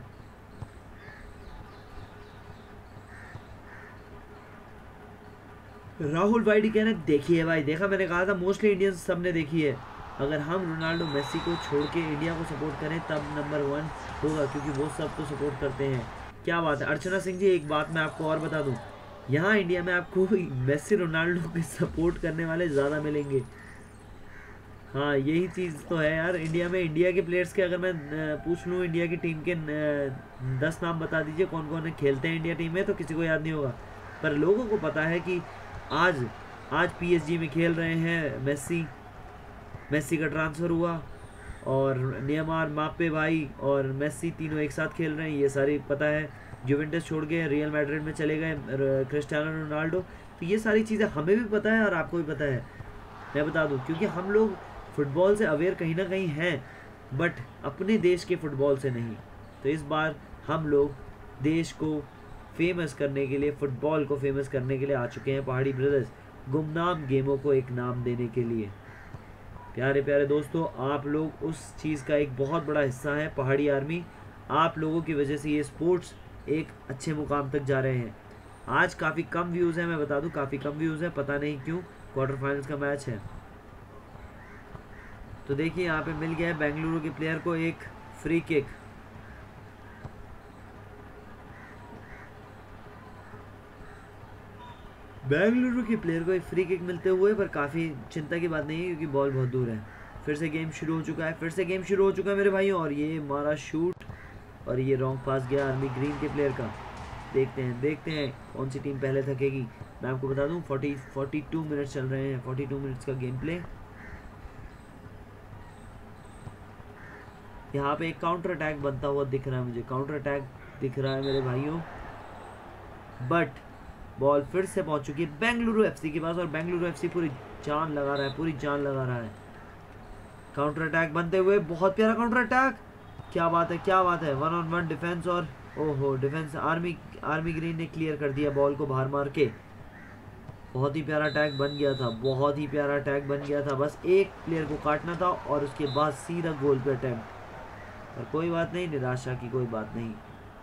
राहुल वाइडी कह रहे देखी है भाई, देखा, मैंने कहा था मोस्टली इंडियंस सबने देखी है। अगर हम रोनाल्डो मेसी को छोड़ के इंडिया को सपोर्ट करें तब नंबर वन होगा, क्योंकि वो सब तो सपोर्ट करते हैं। क्या बात है अर्चना सिंह जी, एक बात मैं आपको और बता दूं, यहाँ इंडिया में आपको मेसी रोनाल्डो के सपोर्ट करने वाले ज़्यादा मिलेंगे। हाँ यही चीज़ तो है यार, इंडिया में इंडिया के प्लेयर्स के अगर मैं पूछ लूँ इंडिया की टीम के दस नाम बता दीजिए कौन कौन खेलते हैं इंडिया टीम में, तो किसी को याद नहीं होगा। पर लोगों को पता है कि आज आज पीएसजी में खेल रहे हैं मेसी, मेसी का ट्रांसफ़र हुआ, और नेमार, मापे भाई और मेसी तीनों एक साथ खेल रहे हैं, ये सारी पता है। जुवेंटस छोड़ के रियल मैड्रिड में चले गए क्रिस्टियानो रोनाल्डो, तो ये सारी चीज़ें हमें भी पता है और आपको भी पता है। मैं बता दूं, क्योंकि हम लोग फुटबॉल से अवेयर कहीं ना कहीं हैं, बट अपने देश के फुटबॉल से नहीं। तो इस बार हम लोग देश को फेमस करने के लिए, फुटबॉल को फेमस करने के लिए आ चुके हैं पहाड़ी ब्रदर्स, गुमनाम गेमों को एक नाम देने के लिए। प्यारे प्यारे दोस्तों, आप लोग उस चीज़ का एक बहुत बड़ा हिस्सा है, पहाड़ी आर्मी। आप लोगों की वजह से ये स्पोर्ट्स एक अच्छे मुकाम तक जा रहे हैं। आज काफ़ी कम व्यूज़ हैं, मैं बता दूं काफ़ी कम व्यूज़ हैं, पता नहीं क्यों, क्वार्टर फाइनल्स का मैच है। तो देखिए यहाँ पे मिल गया है बेंगलुरु के प्लेयर को एक फ्री किक। बेंगलुरु के प्लेयर को एक फ्री किक मिलते हुए, पर काफ़ी चिंता की बात नहीं है क्योंकि बॉल बहुत दूर है। फिर से गेम शुरू हो चुका है, फिर से गेम शुरू हो चुका है मेरे भाइयों, और ये मारा शूट, और ये रॉन्ग पास गया आर्मी ग्रीन के प्लेयर का। देखते हैं देखते हैं कौन सी टीम पहले थकेगी। मैं आपको बता दूं फोर्टी फोर्टी टू मिनट्स चल रहे हैं, फोर्टी टू मिनट्स का गेम प्ले। यहाँ पे एक काउंटर अटैक बनता हुआ दिख रहा है मुझे, काउंटर अटैक दिख रहा है मेरे भाइयों, बट बॉल फिर से पहुंच चुकी है बेंगलुरु एफसी के पास, और बेंगलुरु एफसी पूरी जान लगा रहा है, पूरी जान लगा रहा है। काउंटर अटैक बनते हुए, बहुत प्यारा काउंटर अटैक, क्या बात है क्या बात है, वन ऑन वन डिफेंस, और ओहो डिफेंस आर्मी आर्मी ग्रीन ने क्लियर कर दिया बॉल को बाहर मार के। बहुत ही प्यारा अटैक बन गया था, बहुत ही प्यारा अटैक बन गया था, बस एक प्लेयर को काटना था और उसके बाद सीधा गोल पे अटैम्प्ट। और कोई बात नहीं, निराशा की कोई बात नहीं,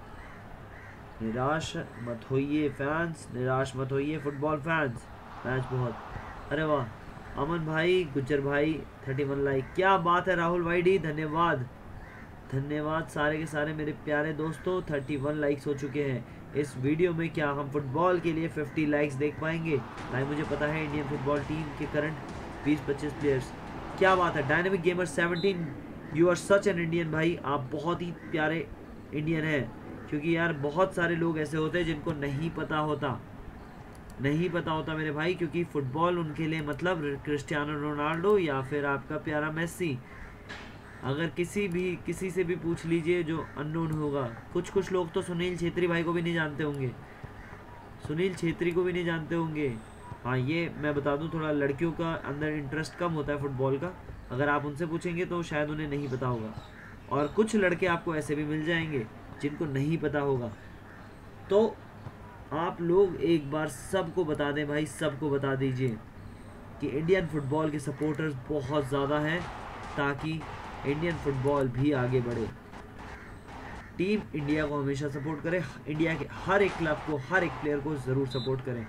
निराश मत होइए फैंस, निराश मत होइए फुटबॉल फैंस। मैच बहुत, अरे वाह अमन भाई, गुज्जर भाई थर्टी वन लाइक, क्या बात है राहुल भाई डी, धन्यवाद धन्यवाद सारे के सारे मेरे प्यारे दोस्तों। थर्टी वन लाइक्स हो चुके हैं इस वीडियो में। क्या हम फुटबॉल के लिए फिफ्टी लाइक्स देख पाएंगे? भाई मुझे पता है इंडियन फुटबॉल टीम के करंट बीस पच्चीस प्लेयर्स, क्या बात है। Dynamic gamer seventeen, you are such an Indian भाई, आप बहुत ही प्यारे इंडियन हैं, क्योंकि यार बहुत सारे लोग ऐसे होते हैं जिनको नहीं पता होता नहीं पता होता मेरे भाई, क्योंकि फ़ुटबॉल उनके लिए मतलब क्रिस्टियानो रोनाल्डो या फिर आपका प्यारा मेसी। अगर किसी भी किसी से भी पूछ लीजिए जो अननोन होगा, कुछ कुछ लोग तो सुनील छेत्री भाई को भी नहीं जानते होंगे, सुनील छेत्री को भी नहीं जानते होंगे। हाँ ये मैं बता दूं, थोड़ा लड़कियों का अंदर इंटरेस्ट कम होता है फुटबॉल का, अगर आप उनसे पूछेंगे तो शायद उन्हें नहीं पता होगा। और कुछ लड़के आपको ऐसे भी मिल जाएंगे जिनको नहीं पता होगा। तो आप लोग एक बार सबको बता दें भाई, सबको बता दीजिए कि इंडियन फुटबॉल के सपोर्टर्स बहुत ज़्यादा हैं, ताकि इंडियन फुटबॉल भी आगे बढ़े। टीम इंडिया को हमेशा सपोर्ट करें, इंडिया के हर एक क्लब को, हर एक प्लेयर को ज़रूर सपोर्ट करें।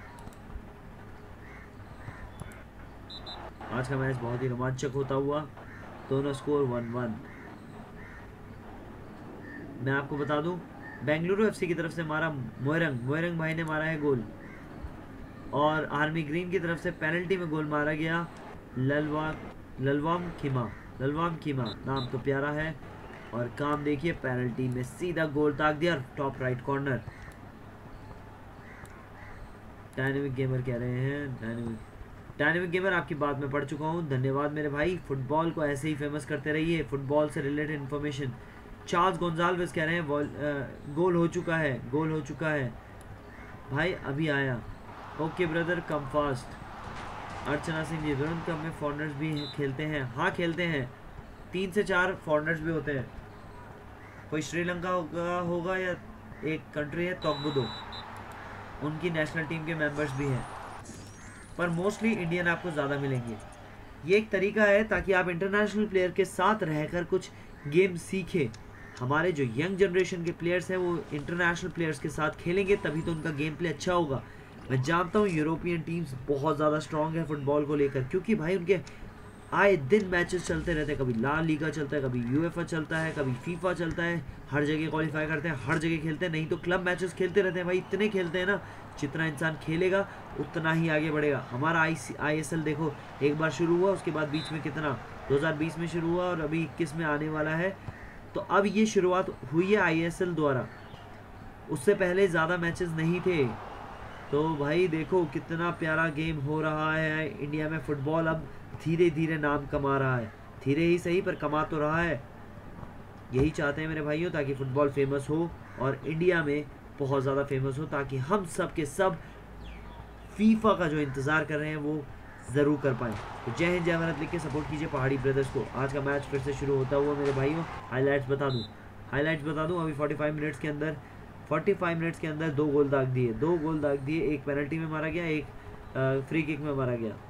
आज का मैच बहुत ही रोमांचक होता हुआ, दोनों स्कोर वन वन। मैं आपको बता दूं, बेंगलुरु एफसी की तरफ से मारा मोइरंग मोइरंग भाई ने मारा है गोल, और आर्मी ग्रीन की तरफ से पेनल्टी में गोल मारा गया ललवा ललवाम खिमा, ललवाम खिमा नाम तो प्यारा है। और काम देखिए, पेनल्टी में सीधा गोल ताक दिया, top right corner. Dynamic gamer कह रहे हैं, डायनेमिक डायनेमिक गेमर आपकी बात मैं पढ़ चुका हूँ, धन्यवाद मेरे भाई। फुटबॉल को ऐसे ही फेमस करते रहिए, फुटबॉल से रिलेटेड इन्फॉर्मेशन। चार्ल्स गोंजाल्वेस कह रहे हैं वॉल, आ, गोल हो चुका है, गोल हो चुका है भाई, अभी आया। Okay brother come fast. Archana Singh ji, तुरंत कप में फॉरनर्स भी खेलते हैं? हाँ खेलते हैं, तीन से चार फॉरनर्स भी होते हैं। कोई श्रीलंका होगा होगा या एक कंट्री है तोगबुदो, उनकी नेशनल टीम के मेंबर्स भी हैं, पर मोस्टली इंडियन आपको ज़्यादा मिलेंगे। ये एक तरीका है ताकि आप इंटरनेशनल प्लेयर के साथ रहकर कुछ गेम सीखें। हमारे जो यंग जनरेशन के प्लेयर्स हैं वो इंटरनेशनल प्लेयर्स के साथ खेलेंगे तभी तो उनका गेम प्ले अच्छा होगा। मैं जानता हूँ यूरोपियन टीम्स बहुत ज़्यादा स्ट्रॉन्ग है फुटबॉल को लेकर, क्योंकि भाई उनके आए दिन मैचेस चलते रहते हैं, कभी ला लीगा चलता है, कभी यूएफए चलता है, कभी फीफा चलता है, हर जगह क्वालिफाई करते हैं, हर जगह खेलते हैं। नहीं तो क्लब मैचेस खेलते रहते हैं भाई, इतने खेलते हैं ना, जितना इंसान खेलेगा उतना ही आगे बढ़ेगा। हमारा आई आई एस एल देखो, एक बार शुरू हुआ, उसके बाद बीच में कितना दो हज़ार बीस में शुरू हुआ और अभी इक्कीस में आने वाला है। तो अब ये शुरुआत हुई है आई एस एल द्वारा, उससे पहले ज़्यादा मैचेस नहीं थे। तो भाई देखो कितना प्यारा गेम हो रहा है इंडिया में। फुटबॉल अब धीरे धीरे नाम कमा रहा है, धीरे ही सही पर कमा तो रहा है। यही चाहते हैं मेरे भाइयों, ताकि फुटबॉल फेमस हो और इंडिया में बहुत ज़्यादा फेमस हो, ताकि हम सब के सब फीफा का जो इंतज़ार कर रहे हैं वो ज़रूर कर पाएँ। तो जय हिंद जय भारत लिख के सपोर्ट कीजिए पहाड़ी ब्रदर्स को। आज का मैच फिर से शुरू होता हुआ मेरे भाइयों, हाईलाइट्स बता दूँ हाईलाइट्स बता दूँ अभी पैंतालीस मिनट्स के अंदर पैंतालीस मिनट्स के अंदर दो गोल दाग दिए, दो गोल दाग दिए, एक पेनल्टी में मारा गया, एक फ्री किक में मारा गया।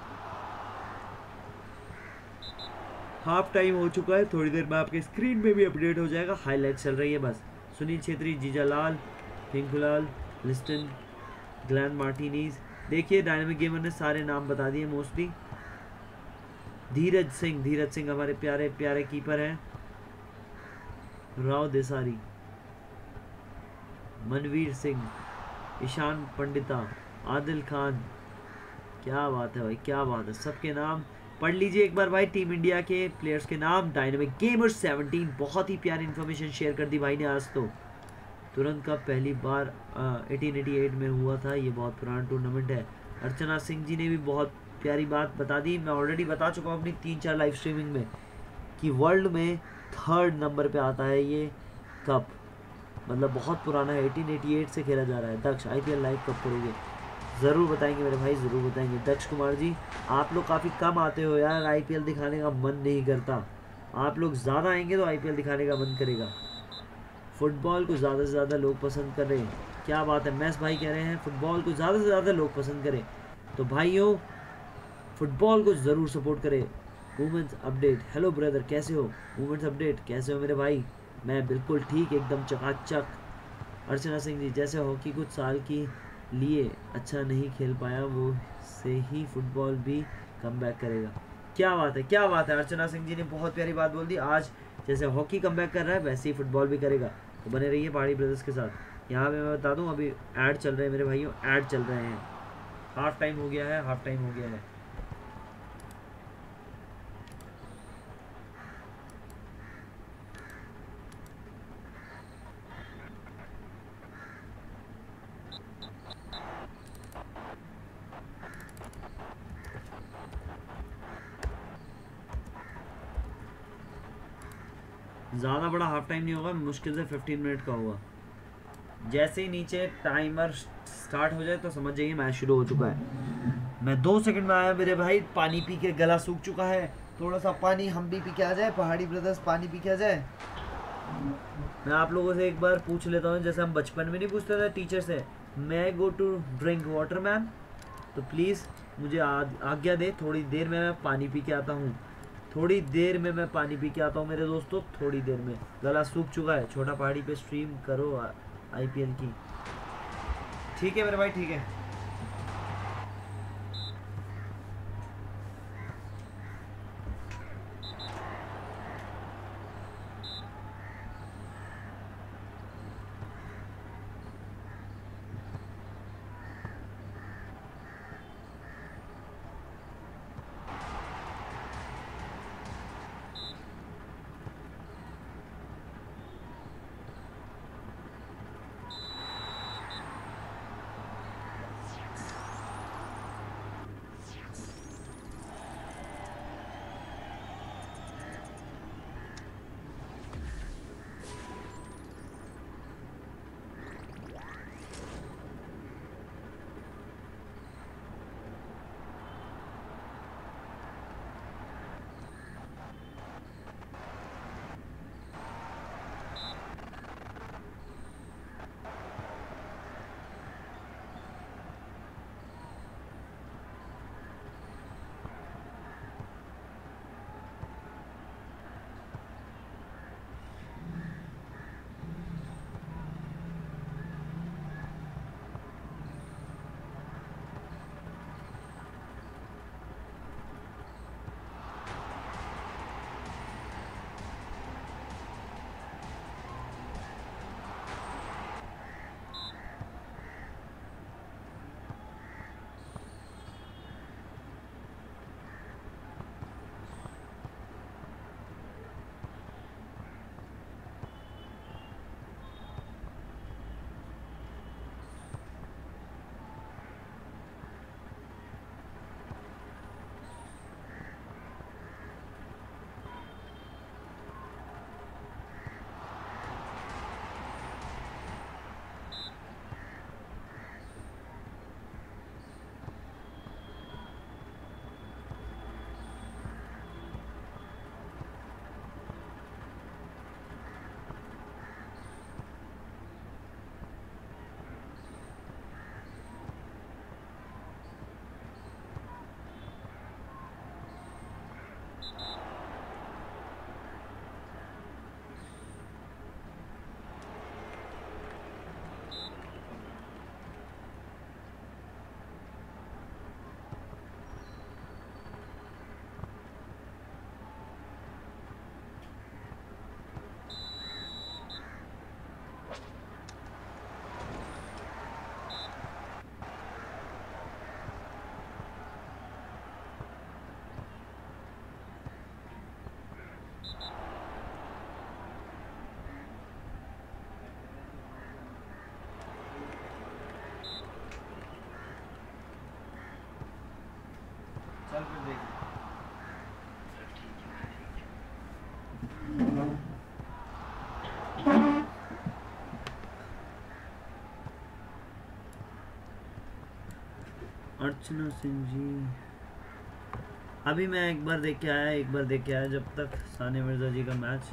हाफ टाइम हो चुका है, थोड़ी देर में आपके स्क्रीन में भी अपडेट हो जाएगा। हाईलाइट चल रही है बस। सुनील छेत्री, जीजालाल, पिंकुलाल, लिस्टन, ग्लैन मार्टिनीज। देखिए डायनामिक गेमर ने सारे नाम बता दिए मोस्टली। धीरज सिंह, धीरज सिंह हमारे प्यारे प्यारे कीपर हैं। राव देसारी, मनवीर सिंह, ईशान पंडिता, आदिल खान। क्या बात है भाई, क्या बात है। सबके नाम पढ़ लीजिए एक बार भाई, टीम इंडिया के प्लेयर्स के नाम। डायनामिक गेमर सत्रह, बहुत ही प्यारी इन्फॉर्मेशन शेयर कर दी भाई ने आज तो। तुरंत कप पहली बार अठारह सौ अट्ठासी में हुआ था, ये बहुत पुराना टूर्नामेंट है। अर्चना सिंह जी ने भी बहुत प्यारी बात बता दी। मैं ऑलरेडी बता चुका हूँ अपनी तीन चार लाइव स्ट्रीमिंग में कि वर्ल्ड में थर्ड नंबर पे आता है ये कप, मतलब बहुत पुराना है, अठारह सौ अट्ठासी से खेला जा रहा है। दक्ष, आईपीएल लाइव कब करोगे? ज़रूर बताएंगे मेरे भाई, ज़रूर बताएंगे। दक्ष कुमार जी, आप लोग काफ़ी कम आते हो यार, आईपीएल दिखाने का मन नहीं करता। आप लोग ज़्यादा आएंगे तो आईपीएल दिखाने का मन करेगा। फुटबॉल को ज़्यादा से ज़्यादा लोग पसंद कर रहे हैं, क्या बात है। मैस भाई कह रहे हैं फुटबॉल को ज़्यादा से ज़्यादा लोग पसंद करें, तो भाइयों फुटबॉल को ज़रूर सपोर्ट करें। वुमेंस अपडेट, हेलो ब्रदर कैसे हो? वुमेंस अपडेट कैसे हो मेरे भाई? मैं बिल्कुल ठीक, एकदम चकाचक। अर्चना सिंह जी, जैसे हॉकी कुछ साल की लिए अच्छा नहीं खेल पाया, वो से ही फुटबॉल भी कम बैक करेगा। क्या बात है, क्या बात है। अर्चना सिंह जी ने बहुत प्यारी बात बोल दी। आज जैसे हॉकी कम बैक कर रहा है वैसे ही फुटबॉल भी करेगा। तो बने रहिए पहाड़ी ब्रदर्स के साथ। यहाँ पे मैं बता दूँ अभी ऐड चल रहे हैं मेरे भाइयों, ऐड चल रहे हैं। हाफ टाइम हो गया है, हाफ टाइम हो गया है। ज़्यादा बड़ा हाफ टाइम नहीं होगा, मुश्किल से पंद्रह मिनट का होगा। जैसे ही नीचे टाइमर स्टार्ट हो जाए तो समझ जाइए मैच शुरू हो चुका है। मैं दो सेकंड में आया मेरे भाई, पानी पी के गला सूख चुका है। थोड़ा सा पानी हम भी पी के आ जाए, पहाड़ी ब्रदर्स पानी पी के आ जाए। मैं आप लोगों से एक बार पूछ लेता हूँ, जैसे हम बचपन में नहीं पूछते थे टीचर से, मैं go to drink water ma'am, तो प्लीज़ मुझे आज्ञा दे, थोड़ी देर में मैं पानी पी के आता हूँ। थोड़ी देर में मैं पानी पी के आता हूँ मेरे दोस्तों, थोड़ी देर में। गला सूख चुका है। छोटा पहाड़ी पे स्ट्रीम करो आईपीएल की। ठीक है मेरे भाई, ठीक है। कल फिर देख। अर्चना सिंह जी, अभी मैं एक बार देख के आया एक बार देख के आया जब तक सानिया मिर्जा जी का मैच।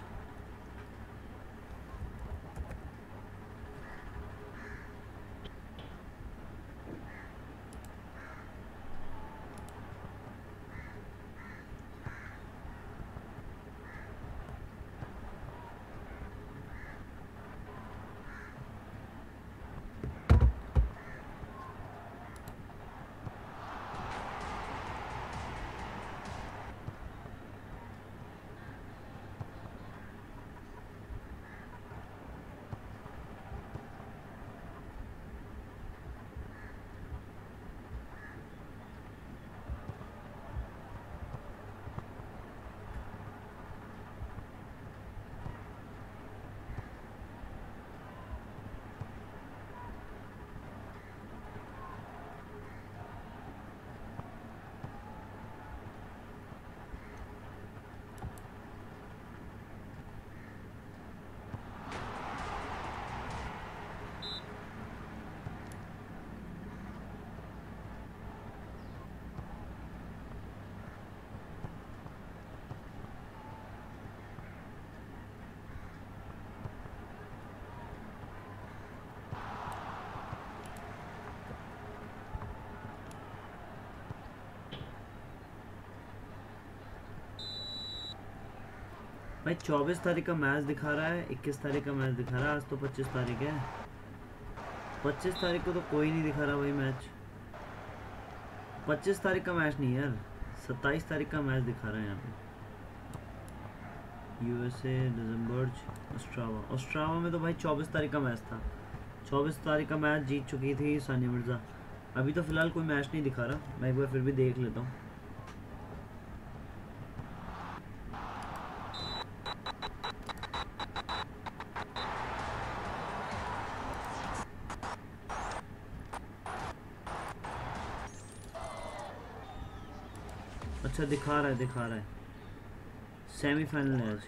भाई चौबीस तारीख का मैच दिखा रहा है, इक्कीस तारीख का मैच दिखा रहा है, आज तो पच्चीस तारीख है। पच्चीस तारीख को तो कोई नहीं दिखा रहा भाई मैच। पच्चीस तारीख का मैच नहीं यार, सत्ताईस तारीख का मैच दिखा रहा है यहाँ पे। यूएसए लग्जमबर्ग ऑस्ट्रावा, ऑस्ट्रावा में तो भाई चौबीस तारीख का मैच था। चौबीस तारीख का मैच जीत चुकी थी सानिया मिर्ज़ा। अभी तो फ़िलहाल कोई मैच नहीं दिखा रहा, मैं एक बार फिर भी देख लेता हूँ। अच्छा दिखा रहा है दिखा रहा है सेमीफाइनल है आज।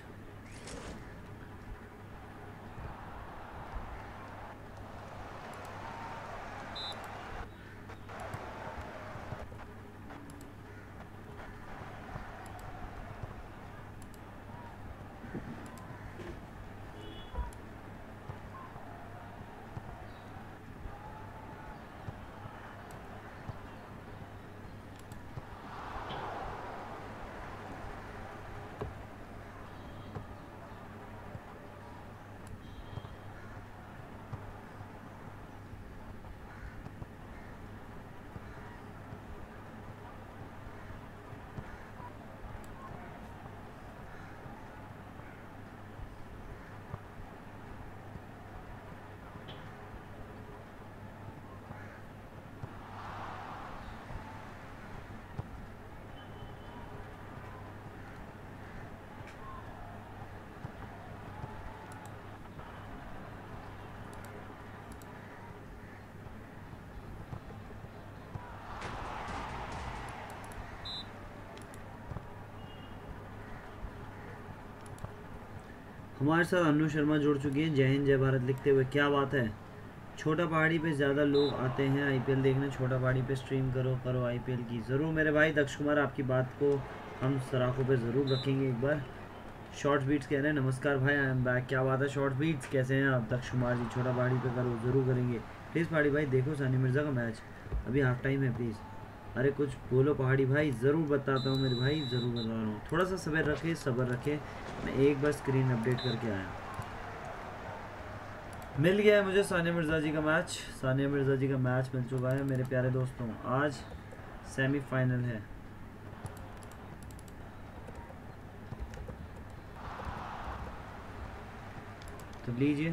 हमारे साथ अनु शर्मा जुड़ चुकी है, जय हिंद जय भारत लिखते हुए। क्या बात है, छोटा पहाड़ी पे ज़्यादा लोग आते हैं आईपीएल देखने, छोटा पहाड़ी पे स्ट्रीम करो करो आईपीएल की। ज़रूर मेरे भाई दक्ष कुमार, आपकी बात को हम सराखों पे ज़रूर रखेंगे एक बार। शॉर्ट बीट्स कह रहे हैं नमस्कार भाई, आई एम बैक। क्या बात है शॉर्ट बीट्स, कैसे हैं आप दक्ष कुमार जी? छोटा पहाड़ी पे करो, ज़रूर करेंगे। प्लीज़ पहाड़ी भाई देखो सानिया मिर्ज़ा का मैच, अभी हाफ टाइम है प्लीज़। अरे कुछ बोलो पहाड़ी भाई, ज़रूर बताता हूँ मेरे भाई, ज़रूर बता रहा हूँ। थोड़ा सा सब्र रखे सब्र रखे, मैं एक बार स्क्रीन अपडेट करके आया। मिल गया है मुझे सानिया मिर्ज़ा जी का मैच, सानिया मिर्ज़ा जी का मैच मिल चुका है मेरे प्यारे दोस्तों। आज सेमीफाइनल है। तो लीजिए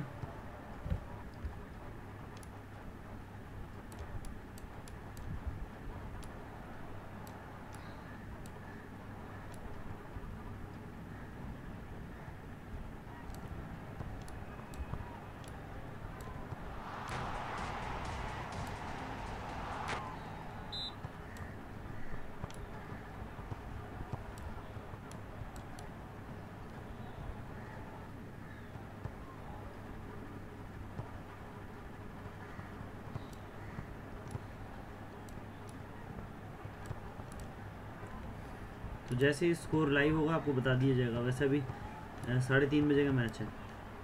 तो जैसे ही स्कोर लाइव होगा आपको बता दिया जाएगा। वैसे अभी साढ़े तीन बजे का मैच है,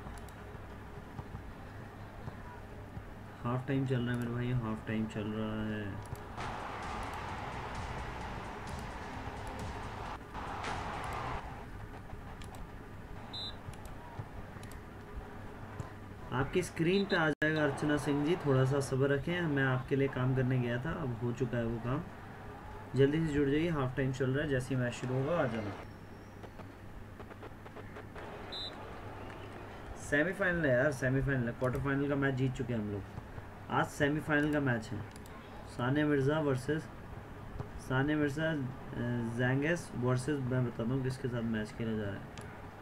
हाफ टाइम चल रहा है मेरे भाई, हाफ टाइम चल रहा है। आपकी स्क्रीन पे आ जाएगा अर्चना सिंह जी, थोड़ा सा सब्र रखें, मैं आपके लिए काम करने गया था, अब हो चुका है वो काम। जल्दी से जुड़ जाइए, हाफ टाइम चल रहा है, जैसे ही मैच शुरू होगा आ जाना। सेमीफाइनल है यार, सेमीफाइनल है, क्वार्टर फाइनल का मैच जीत चुके हैं हम लोग। आज सेमीफाइनल का मैच है, सानिया मिर्ज़ा वर्सेस सानिया मिर्ज़ा जैंगेस वर्सेस, मैं बताता हूँ किसके साथ मैच खेला जा रहा है।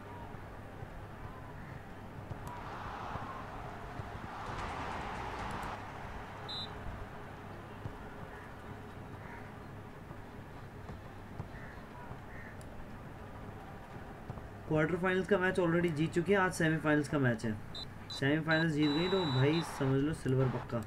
क्वार्टर फाइनल्स का मैच ऑलरेडी जीत चुकी है, आज सेमीफाइनल्स का मैच है। सेमीफाइनल्स जीत गई तो भाई समझ लो सिल्वर पक्का।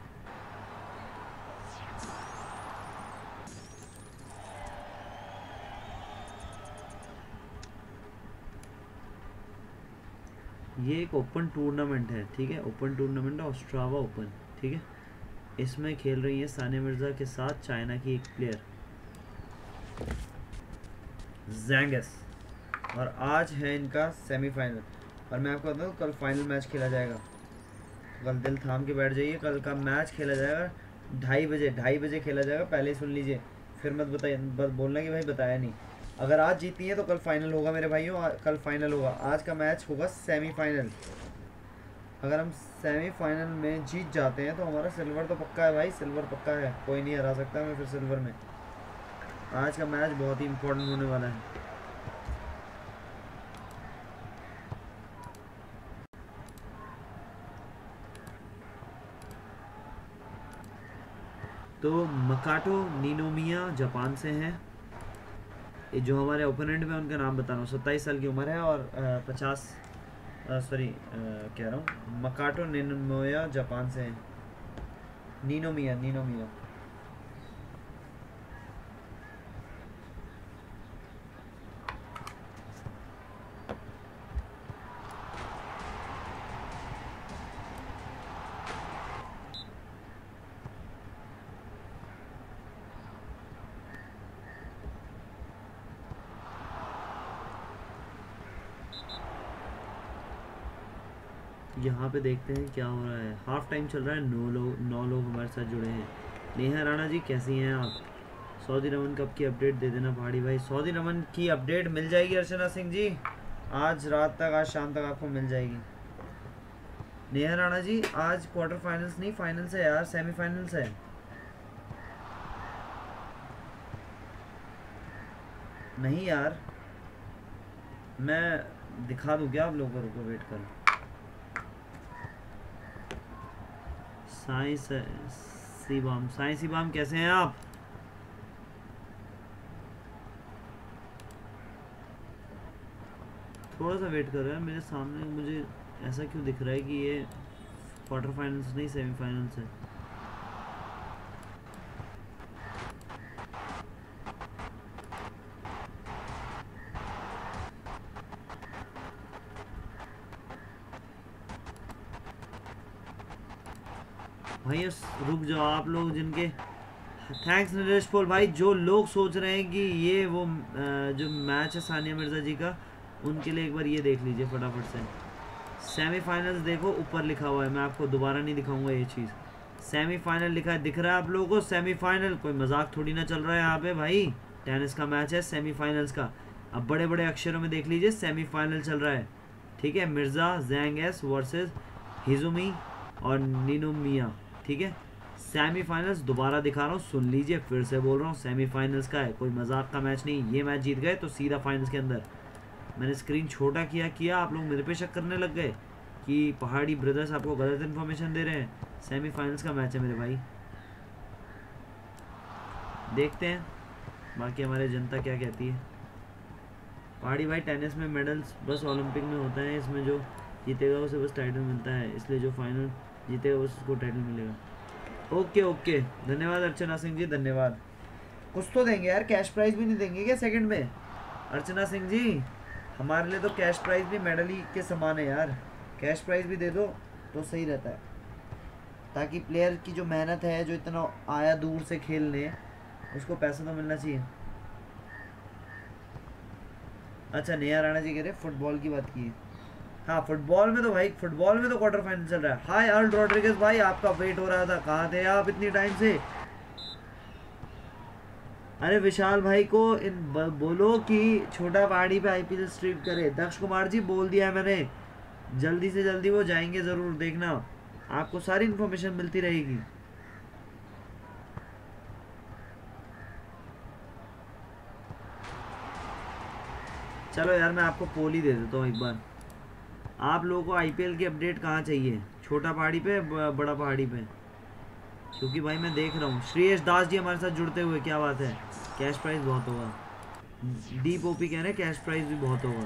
ये एक ओपन टूर्नामेंट है, ठीक है, ओपन टूर्नामेंट है, ऑस्ट्रावा ओपन, ठीक है। इसमें खेल रही है सानिया मिर्ज़ा के साथ चाइना की एक प्लेयर जैंगेस, और आज है इनका सेमीफाइनल। और मैं आपको बता दूँ कल फाइनल मैच खेला जाएगा, कल दिल थाम के बैठ जाइए, कल का मैच खेला जाएगा ढाई बजे, ढाई बजे खेला जाएगा, पहले ही सुन लीजिए, फिर मत बताइए, बस बोलना कि भाई बताया नहीं। अगर आज जीती है तो कल फाइनल होगा मेरे भाइयों, कल फाइनल होगा, आज का मैच होगा सेमीफाइनल। अगर हम सेमीफाइनल में जीत जाते हैं तो हमारा सिल्वर तो पक्का है भाई, सिल्वर पक्का है, कोई नहीं हरा सकता हमें फिर सिल्वर में। आज का मैच बहुत ही इम्पोर्टेंट होने वाला है। तो मकाटो निनोमिया जापान से हैं, ये जो हमारे ओपोनेंट में उनका नाम बता रहा हूँ, सत्ताईस साल की उम्र है और पचास सॉरी कह रहा हूँ, मकाटो निनोमिया जापान से हैं, निनोमिया निनोमिया यहाँ पे देखते हैं क्या हो रहा है। हाफ टाइम चल रहा है, नौ लोग नौ लोग हमारे साथ जुड़े हैं। नेहा राणा जी कैसी हैं आप? सऊदी रमन कब की अपडेट दे देना पहाड़ी भाई। सऊदी रमन की अपडेट मिल जाएगी अर्चना सिंह जी, आज रात तक, आज शाम तक आपको मिल जाएगी। नेहा राणा जी आज क्वार्टर फाइनल्स नहीं, फाइनल्स है यार, सेमीफाइनल्स है। नहीं यार, मैं दिखा दूँ क्या आप लोगों को, रुको वेट करो। साइंस सीबाम, साइंस सीबाम कैसे हैं आप? थोड़ा सा वेट कर रहे हैं, मेरे सामने मुझे ऐसा क्यों दिख रहा है कि ये क्वार्टर फाइनल्स नहीं सेमीफाइनल्स है। भाई रुक जाओ आप लोग जिनके, थैंक्स नरेश पोल भाई। जो लोग सोच रहे हैं कि ये वो जो मैच है सानिया मिर्ज़ा जी का, उनके लिए एक बार ये देख लीजिए फटाफट से। सेमीफाइनल्स देखो, ऊपर लिखा हुआ है, मैं आपको दोबारा नहीं दिखाऊंगा ये चीज़। सेमीफाइनल लिखा है, दिख रहा है आप लोगों को? सेमीफाइनल, कोई मजाक थोड़ी ना चल रहा है यहाँ पे भाई, टेनिस का मैच है सेमीफाइनल्स का। अब बड़े बड़े अक्षरों में देख लीजिए, सेमीफाइनल चल रहा है, ठीक है। मिर्ज़ा जैंगेस वर्सेस हिजुमी और निनोमिया, ठीक है। सेमीफाइनल्स दोबारा दिखा रहा हूँ, सुन लीजिए, फिर से बोल रहा हूँ, सेमीफाइनल्स का है, कोई मजाक का मैच नहीं। ये मैच जीत गए तो सीधा फाइनल्स के अंदर। मैंने स्क्रीन छोटा किया किया आप लोग मेरे पे शक करने लग गए कि पहाड़ी ब्रदर्स आपको गलत इन्फॉर्मेशन दे रहे हैं। सेमीफाइनल्स का मैच है मेरे भाई, देखते हैं बाकी हमारे जनता क्या कहती है। पहाड़ी भाई टेनिस में मेडल्स बस ओलंपिक में होता है, इसमें जो जीतेगा उसे बस टाइटल मिलता है, इसलिए जो फाइनल जीतेगा बस उसको टाइटल मिलेगा। ओके ओके, धन्यवाद अर्चना सिंह जी, धन्यवाद। कुछ तो देंगे यार, कैश प्राइज भी नहीं देंगे क्या सेकंड में? अर्चना सिंह जी, हमारे लिए तो कैश प्राइस भी मेडल ही के समान है यार, कैश प्राइस भी दे दो तो सही रहता है, ताकि प्लेयर की जो मेहनत है, जो इतना आया दूर से खेलने, उसको पैसा तो मिलना चाहिए। अच्छा नेहा राणा जी कह रहे फुटबॉल की बात की है। हाँ फुटबॉल में तो भाई, फुटबॉल में तो क्वार्टर फाइनल चल रहा है। हाय अर्ल रॉड्रिगेज भाई, आपका वेट हो रहा था, कहाँ थे आप इतनी टाइम से? अरे विशाल भाई को इन बोलो कि छोटा पहाड़ी पे आईपीएल स्ट्रीम करे। दक्ष कुमार जी बोल दिया है मैंने, जल्दी से जल्दी वो जाएंगे ज़रूर, देखना आपको सारी इन्फॉर्मेशन मिलती रहेगी। चलो यार मैं आपको पोल ही दे देता हूँ एक बार। आप लोगों को आईपीएल की अपडेट कहाँ चाहिए, छोटा पहाड़ी पे बड़ा पहाड़ी पे? क्योंकि भाई मैं देख रहा हूँ श्रेयस दास जी हमारे साथ जुड़ते हुए, क्या बात है, कैश प्राइस बहुत होगा। डीप ओपी कह रहे हैं कैश प्राइस भी बहुत होगा।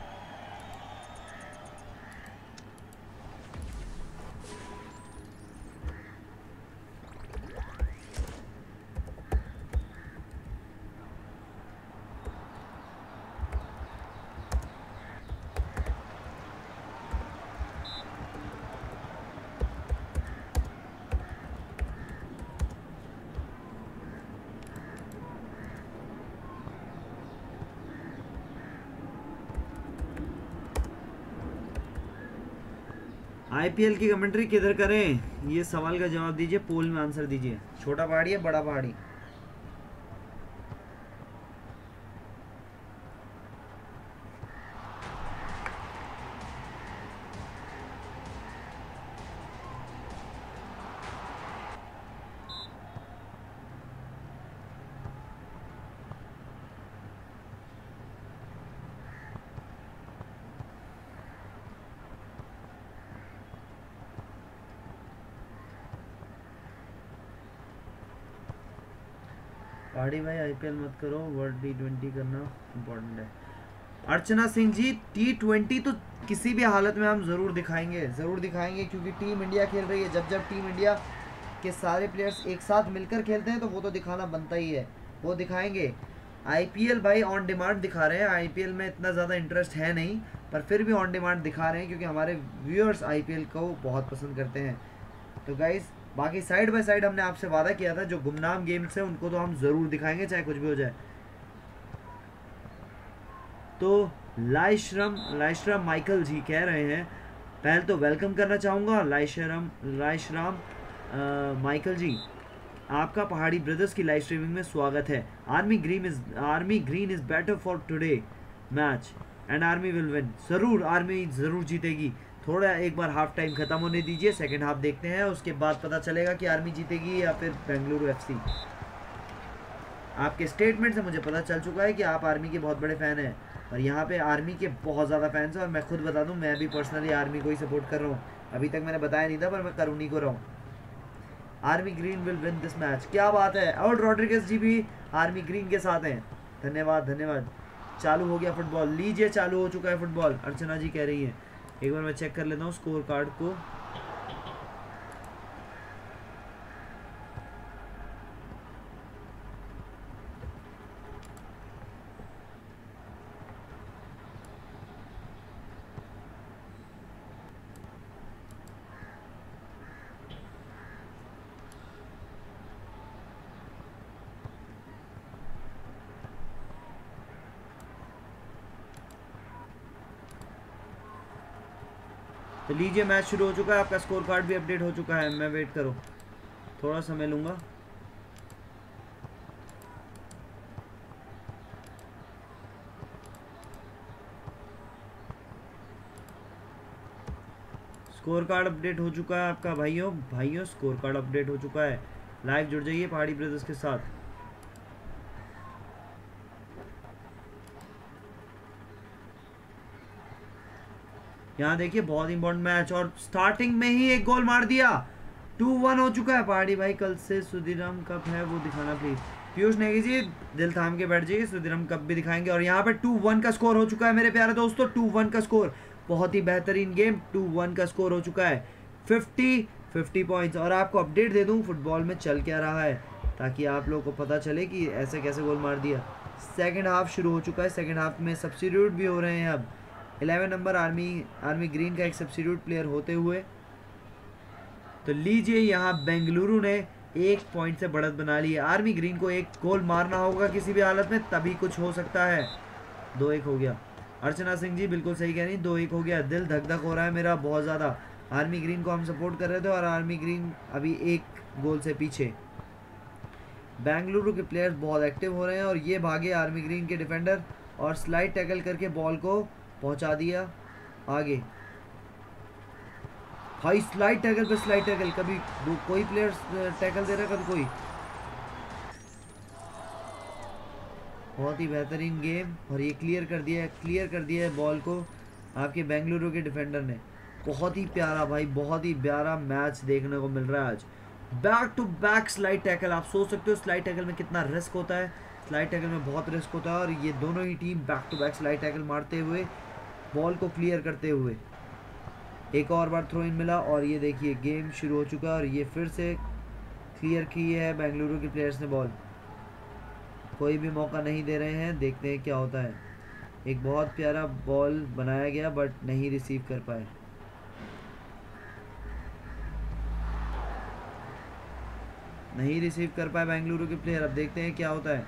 आईपीएल की कमेंट्री किधर करें, ये सवाल का जवाब दीजिए, पोल में आंसर दीजिए। छोटा पहाड़ी है बड़ा पहाड़ी? पहाड़ी भाई आईपीएल मत करो, वर्ल्ड टी ट्वेंटी करना इम्पोर्टेंट है। अर्चना सिंह जी टी ट्वेंटी तो किसी भी हालत में हम ज़रूर दिखाएंगे, ज़रूर दिखाएंगे, क्योंकि टीम इंडिया खेल रही है। जब जब टीम इंडिया के सारे प्लेयर्स एक साथ मिलकर खेलते हैं तो वो तो दिखाना बनता ही है, वो दिखाएंगे। आईपीएल भाई ऑन डिमांड दिखा रहे हैं, आईपीएल में इतना ज़्यादा इंटरेस्ट है नहीं, पर फिर भी ऑन डिमांड दिखा रहे हैं, क्योंकि हमारे व्यूअर्स आईपीएल को बहुत पसंद करते हैं। तो गाइस बाकी साइड बाय साइड हमने आपसे वादा किया था, जो गुमनाम गेम्स है उनको तो हम ज़रूर दिखाएंगे, चाहे कुछ भी हो जाए। तो लाइश्रम लाइश्रम माइकल जी कह रहे हैं, पहले तो वेलकम करना चाहूँगा लाइश्रम लाइश्राम माइकल जी, आपका पहाड़ी ब्रदर्स की लाइव स्ट्रीमिंग में स्वागत है। Army green is army green is better for today match and army will win. ज़रूर आर्मी ज़रूर जीतेगी, थोड़ा एक बार हाफ टाइम ख़त्म होने दीजिए, सेकेंड हाफ देखते हैं, उसके बाद पता चलेगा कि आर्मी जीतेगी या फिर बेंगलुरु एफसी। आपके स्टेटमेंट से मुझे पता चल चुका है कि आप आर्मी के बहुत बड़े फ़ैन हैं, और यहाँ पे आर्मी के बहुत ज़्यादा फैंस हैं, और मैं खुद बता दूँ मैं भी पर्सनली आर्मी को ही सपोर्ट कर रहा हूँ। अभी तक मैंने बताया नहीं था, पर मैं कर उन्हीं को रहा हूँ। Army green will win this match, क्या बात है। और रॉड्रिगेज जी भी आर्मी ग्रीन के साथ हैं, धन्यवाद धन्यवाद। चालू हो गया फुटबॉल, लीजिए चालू हो चुका है फुटबॉल, अर्चना जी कह रही है। एक बार मैं चेक कर लेता हूँ स्कोर कार्ड को। तो लीजिए मैच शुरू हो चुका है, आपका स्कोर कार्ड भी अपडेट हो चुका है। मैं वेट करो, थोड़ा समय लूँगा। स्कोर कार्ड अपडेट हो चुका है आपका भाइयों भाइयों स्कोर कार्ड अपडेट हो चुका है। लाइव जुड़ जाइए पहाड़ी ब्रदर्स के साथ। यहाँ देखिए बहुत इंपॉर्टेंट मैच, और स्टार्टिंग में ही एक गोल मार दिया। टू वन हो चुका है। पहाड़ी भाई कल से सुधीरम कप है वो दिखाना प्लीज। पीयूष नेगी जी दिल थाम के बैठ जाइए, सुधीरम कप भी दिखाएंगे। और यहाँ पे टू वन का स्कोर हो चुका है मेरे प्यारे दोस्तों, टू वन का स्कोर, बहुत ही बेहतरीन गेम। टू वन का स्कोर हो चुका है, फिफ्टी फिफ्टी पॉइंट्स। और आपको अपडेट दे दूँ फुटबॉल में चल क्या रहा है। ताकि आप लोगों को पता चले कि ऐसे कैसे गोल मार दिया। सेकंड हाफ शुरू हो चुका है। सेकंड हाफ में सब्स्टिट्यूट भी हो रहे हैं। अब eleven number army army green का एक सब्स्टिट्यूट प्लेयर होते हुए, तो लीजिए यहाँ बेंगलुरु ने एक पॉइंट से बढ़त बना ली है। आर्मी ग्रीन को एक गोल मारना होगा किसी भी हालत में, तभी कुछ हो सकता है। दो एक हो गया। अर्चना सिंह जी बिल्कुल सही कह रही, दो एक हो गया। दिल धक धक हो रहा है मेरा बहुत ज़्यादा। आर्मी ग्रीन को हम सपोर्ट कर रहे थे और आर्मी ग्रीन अभी एक गोल से पीछे। बेंगलुरु के प्लेयर्स बहुत एक्टिव हो रहे हैं और ये भागे आर्मी ग्रीन के डिफेंडर और स्लाइड टैकल करके बॉल को पहुंचा दिया आगे। भाई स्लाइड टैकल पे स्लाइड टैकल, कभी कोई प्लेयर टैकल दे रहा है, कभी कोई। बहुत ही बेहतरीन गेम और ये क्लियर कर दिया है क्लियर कर दिया है बॉल को आपके बेंगलुरु के डिफेंडर ने। बहुत ही प्यारा भाई, बहुत ही प्यारा मैच देखने को मिल रहा है आज। Back to back slide tackle, आप सोच सकते हो स्लाइड टैकल में कितना रिस्क होता है। स्लाइड टैकल में बहुत रिस्क होता है और ये दोनों ही team back to back slide tackle मारते हुए बॉल को क्लियर करते हुए। एक और बार थ्रो इन मिला और ये देखिए गेम शुरू हो चुका है और ये फिर से क्लियर की है बेंगलुरु के प्लेयर्स ने बॉल। कोई भी मौका नहीं दे रहे हैं, देखते हैं क्या होता है। एक बहुत प्यारा बॉल बनाया गया बट नहीं रिसीव कर पाए। नहीं रिसीव कर पाए बेंगलुरु के प्लेयर। अब देखते हैं क्या होता है।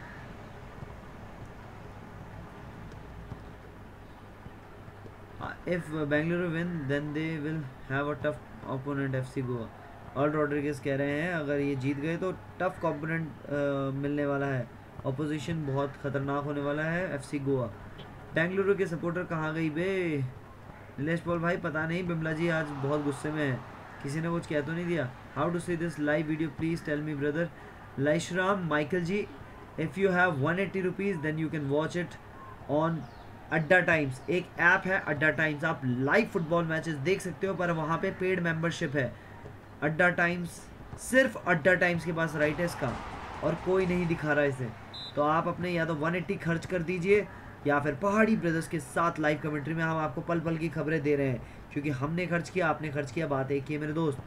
If Bengaluru win then they will have a tough opponent FC Goa. Al Rodriguez कह रहे हैं अगर ये जीत गए तो टफ ओपोनेंट मिलने वाला है, ऑपोजिशन बहुत खतरनाक होने वाला है एफसी गोवा। बेंगलुरु के सपोर्टर कहाँ गई बे? नीलेश पॉल भाई पता नहीं, बिमला जी आज बहुत गुस्से में है, किसी ने कुछ कह तो नहीं दिया। How to see this live video please tell me brother. Laishram Michael ji, if you have one eighty rupees then you can watch it on Adda times. एक ऐप है अड्डा टाइम्स, आप लाइव फुटबॉल मैचेस देख सकते हो, पर वहाँ पे पेड मेंबरशिप है। अड्डा टाइम्स, सिर्फ अड्डा टाइम्स के पास राइट है इसका और कोई नहीं दिखा रहा इसे। तो आप अपने या तो वन एट्टी खर्च कर दीजिए या फिर पहाड़ी ब्रदर्स के साथ लाइव कमेंट्री में हम आपको पल पल की खबरें दे रहे हैं, क्योंकि हमने खर्च किया, आपने खर्च किया, बात एक ही है मेरे दोस्त।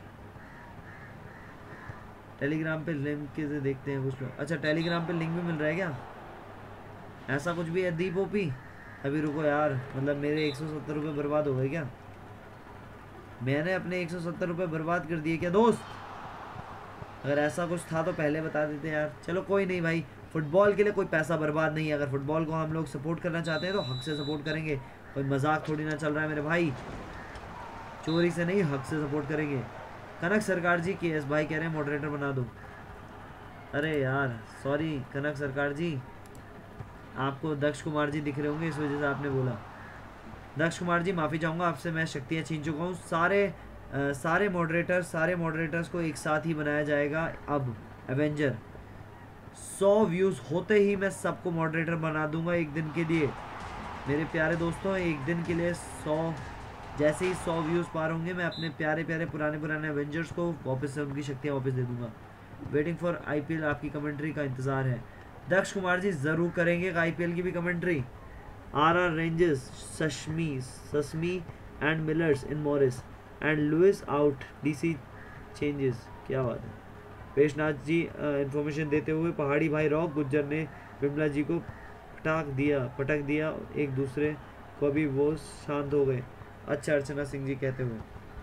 टेलीग्राम पे लिंक से देखते हैं कुछ लोग। अच्छा टेलीग्राम पे लिंक भी मिल रहा है क्या? ऐसा कुछ भी है दीप ओपी? अभी रुको यार, मतलब मेरे एक सौ सत्तर रुपये बर्बाद हो गए क्या? मैंने अपने एक सौ सत्तर रुपये बर्बाद कर दिए क्या दोस्त? अगर ऐसा कुछ था तो पहले बता देते यार। चलो कोई नहीं भाई, फुटबॉल के लिए कोई पैसा बर्बाद नहीं है। अगर फुटबॉल को हम लोग सपोर्ट करना चाहते हैं तो हक से सपोर्ट करेंगे, कोई मजाक थोड़ी ना चल रहा है मेरे भाई। चोरी से नहीं, हक से सपोर्ट करेंगे। कनक सरकार जी के एस भाई कह रहे हैं मॉडरेटर बना दो। अरे यार सॉरी कनक सरकार जी, आपको दक्ष कुमार जी दिख रहे होंगे इस वजह से आपने बोला। दक्ष कुमार जी माफ़ी चाहूँगा आपसे, मैं शक्तियाँ छीन चुका हूँ। सारे आ, सारे मॉडरेटर सारे मॉडरेटर्स को एक साथ ही बनाया जाएगा अब एवेंजर। सौ व्यूज़ होते ही मैं सबको मॉडरेटर बना दूंगा एक दिन के लिए मेरे प्यारे दोस्तों। एक दिन के लिए सौ, जैसे ही सौ व्यूज़ पार होंगे मैं अपने प्यारे प्यारे पुराने पुराने एवेंजर्स को वापस से उनकी शक्तियाँ वापस दे दूंगा। वेटिंग फॉर आईपीएल, आपकी कमेंट्री का इंतज़ार है। दक्ष कुमार जी ज़रूर करेंगे आईपीएल की भी कमेंट्री। आर आर रेंजर्स, सशमी ससमी and Miller's in Morris and Lewis out, DC changes. क्या बात है। पेशनाथ जी इंफॉर्मेशन देते हुए, पहाड़ी भाई रॉक गुज्जर ने बिमला जी को पटाख दिया पटक दिया एक दूसरे को, अभी वो शांत हो गए। अच्छा अर्चना सिंह जी कहते हुए,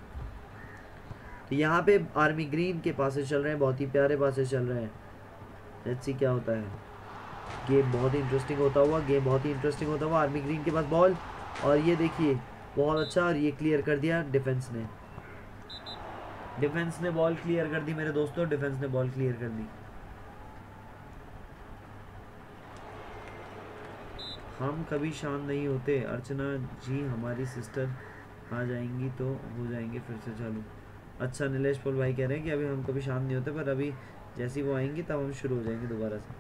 तो यहाँ पे आर्मी ग्रीन के पासेस चल रहे हैं, बहुत ही प्यारे पासेस चल रहे हैं। लेट्स सी क्या होता है। गेम बहुत ही इंटरेस्टिंग होता हुआ गेम बहुत ही इंटरेस्टिंग होता हुआ आर्मी ग्रीन के पास बॉल और ये देखिए बहुत अच्छा, और ये क्लियर कर दिया डिफेंस ने। डिफेंस ने बॉल क्लियर कर दी मेरे दोस्तों, डिफेंस ने बॉल क्लियर कर दी। हम कभी शांत नहीं होते अर्चना जी, हमारी सिस्टर आ जाएंगी तो हो जाएंगे फिर से चालू। अच्छा नीलेश पॉल भाई कह रहे हैं कि अभी हम कभी शांत नहीं होते, पर अभी जैसे ही वो आएंगी तब हम शुरू हो जाएंगे दोबारा से।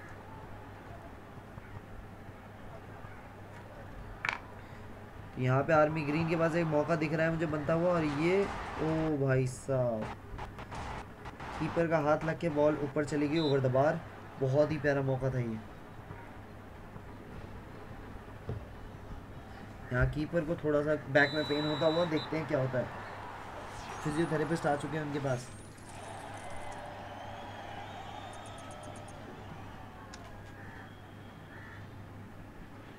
यहाँ पे आर्मी ग्रीन के पास एक मौका दिख रहा है मुझे बनता हुआ, और ये ओ भाई साहब कीपर का हाथ लग के बॉल ऊपर चली गई ओवर द बार। बहुत ही प्यारा मौका था ये। यहाँ कीपर को थोड़ा सा बैक में पेन होता हुआ, देखते हैं क्या होता है। फिजियोथेरेपिस्ट आ चुके हैं उनके पास।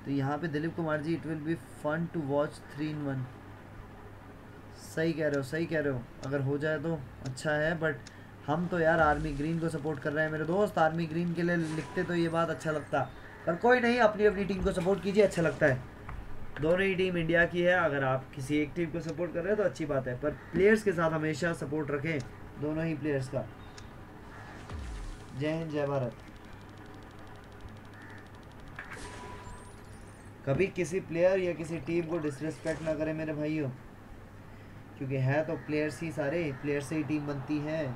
तो यहाँ पे Dilip Kumar ji, it will be fun to watch three in one. सही कह रहे हो, सही कह रहे हो, अगर हो जाए तो अच्छा है, बट हम तो यार आर्मी ग्रीन को सपोर्ट कर रहे हैं मेरे दोस्त। आर्मी ग्रीन के लिए लिखते तो ये बात अच्छा लगता, पर कोई नहीं, अपनी अपनी टीम को सपोर्ट कीजिए, अच्छा लगता है। दोनों ही टीम इंडिया की है, अगर आप किसी एक टीम को सपोर्ट कर रहे हैं तो अच्छी बात है, पर प्लेयर्स के साथ हमेशा सपोर्ट रखें, दोनों ही प्लेयर्स का। जय हिंद, जय भारत। कभी किसी प्लेयर या किसी टीम को डिसरिस्पेक्ट ना करें मेरे भाइयों, क्योंकि है तो प्लेयर्स ही, सारे प्लेयर से ही टीम बनती है।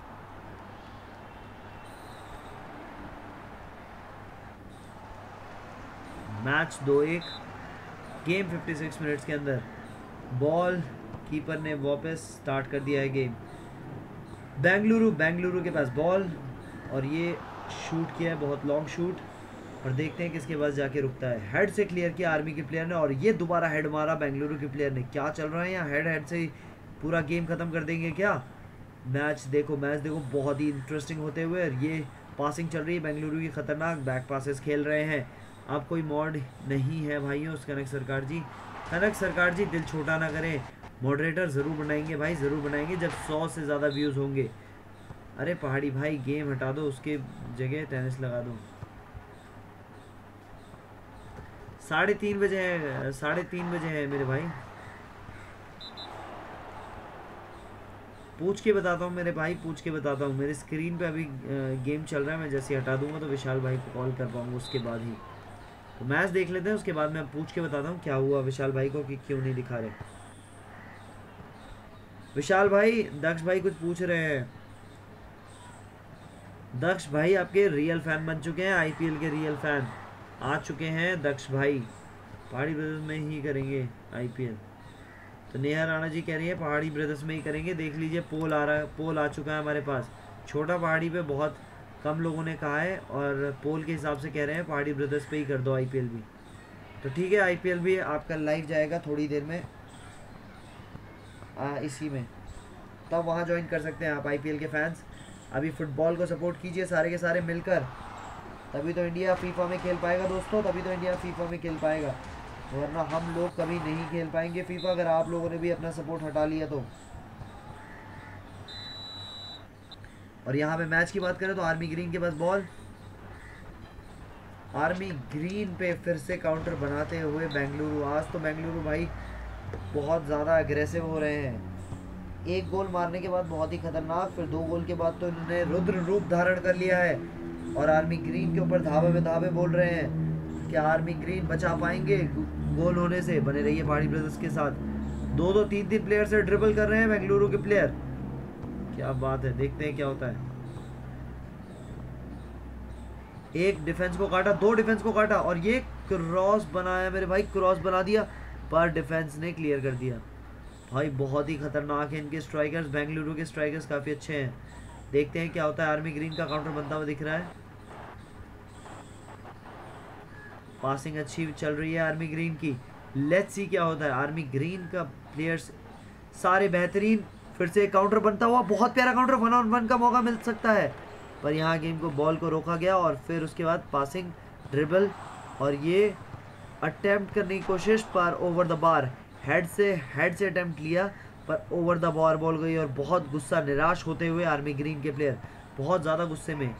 मैच दो एक, गेम छप्पन मिनट्स के अंदर। बॉल कीपर ने वापस स्टार्ट कर दिया है गेम। बेंगलुरु बेंगलुरु के पास बॉल, और ये शूट किया है, बहुत लॉन्ग शूट, और देखते हैं किसके पास जाके रुकता है। हेड से क्लियर किया आर्मी के प्लेयर ने, और ये दोबारा हेड मारा बेंगलुरु के प्लेयर ने। क्या चल रहा है यहाँ, हेड हेड से ही पूरा गेम खत्म कर देंगे क्या? मैच देखो, मैच देखो, बहुत ही इंटरेस्टिंग होते हुए। ये पासिंग चल रही है बेंगलुरु की, खतरनाक बैक पासेस खेल रहे हैं। अब कोई मॉड नहीं है भाइयों, कनक सरकार जी, कनक सरकार जी दिल छोटा ना करें, मॉडरेटर ज़रूर बनाएंगे भाई, ज़रूर बनाएंगे जब सौ से ज़्यादा व्यूज़ होंगे। अरे पहाड़ी भाई गेम हटा दो, उसके जगह टेनिस लगा दो। साढ़े तीन बजे है, साढ़े तीन बजे है मेरे भाई, पूछ के बताता हूँ मेरे भाई, पूछ के बताता हूँ। मेरे स्क्रीन पे अभी गेम चल रहा है, मैं जैसे हटा दूंगा तो विशाल भाई को कॉल कर पाऊंगा उसके बाद ही। तो मैच देख लेते हैं, उसके बाद मैं पूछ के बताता हूँ क्या हुआ विशाल भाई को कि क्यों नहीं दिखा रहे। विशाल भाई, दक्ष भाई कुछ पूछ रहे हैं। दक्ष भाई आपके रियल फैन बन चुके हैं, आईपीएल के रियल फैन आ चुके हैं दक्ष भाई। पहाड़ी ब्रदर्स में ही करेंगे आईपीएल, तो नेहा राणा जी कह रही है पहाड़ी ब्रदर्स में ही करेंगे। देख लीजिए पोल आ रहा है, पोल आ चुका है हमारे पास। छोटा पहाड़ी पे बहुत कम लोगों ने कहा है, और पोल के हिसाब से कह रहे हैं पहाड़ी ब्रदर्स पे ही कर दो आईपीएल भी। तो ठीक है, आईपीएल भी आपका लाइव जाएगा थोड़ी देर में आ, इसी में, तब वहाँ ज्वाइन कर सकते हैं आप आईपीएल के फैंस। अभी फुटबॉल को सपोर्ट कीजिए सारे के सारे मिलकर, तभी तो इंडिया फीफा में खेल पाएगा दोस्तों, तभी तो इंडिया फीफा में खेल पाएगा, वरना हम लोग कभी नहीं खेल पाएंगे फीफा, अगर आप लोगों ने भी अपना सपोर्ट हटा लिया तो। और यहाँ पे मैच की बात करें तो आर्मी ग्रीन के पास बॉल, आर्मी ग्रीन पे फिर से काउंटर बनाते हुए बेंगलुरु। आज तो बेंगलुरु भाई बहुत ज़्यादा अग्रेसिव हो रहे हैं, एक गोल मारने के बाद बहुत ही खतरनाक, फिर दो गोल के बाद तो इन्होंने रुद्र रूप धारण कर लिया है, और आर्मी ग्रीन के ऊपर धावे में धावे बोल रहे हैं कि आर्मी ग्रीन बचा पाएंगे गोल होने से। बने रहिए पहाड़ी ब्रदर्स के साथ, दो दो तीन तीन प्लेयर से ड्रिबल कर रहे हैं बेंगलुरु के प्लेयर, क्या बात है, देखते हैं क्या होता है। एक डिफेंस को काटा, दो डिफेंस को काटा, और ये क्रॉस बनाया मेरे भाई, क्रॉस बना दिया, पर डिफेंस ने क्लियर कर दिया। भाई बहुत ही खतरनाक है इनके स्ट्राइकर्स, बेंगलुरु के स्ट्राइकर्स काफ़ी अच्छे हैं। देखते हैं क्या होता है। आर्मी ग्रीन का काउंटर बनता हुआ दिख रहा है, पासिंग अच्छी चल रही है आर्मी ग्रीन की। लेट्स सी क्या होता है। आर्मी ग्रीन का प्लेयर्स सारे बेहतरीन, फिर से काउंटर बनता हुआ, बहुत प्यारा काउंटर, वन ऑन वन का मौका मिल सकता है, पर यहाँ गेम को बॉल को रोका गया, और फिर उसके बाद पासिंग, ड्रिबल, और ये अटेम्प्ट करने की कोशिश, पर ओवर द बार, हेड से हेड से अटेम्प्ट लिया, पर ओवर द बार बॉल गई, और बहुत गुस्सा, निराश होते हुए आर्मी ग्रीन के प्लेयर बहुत ज़्यादा गुस्से में।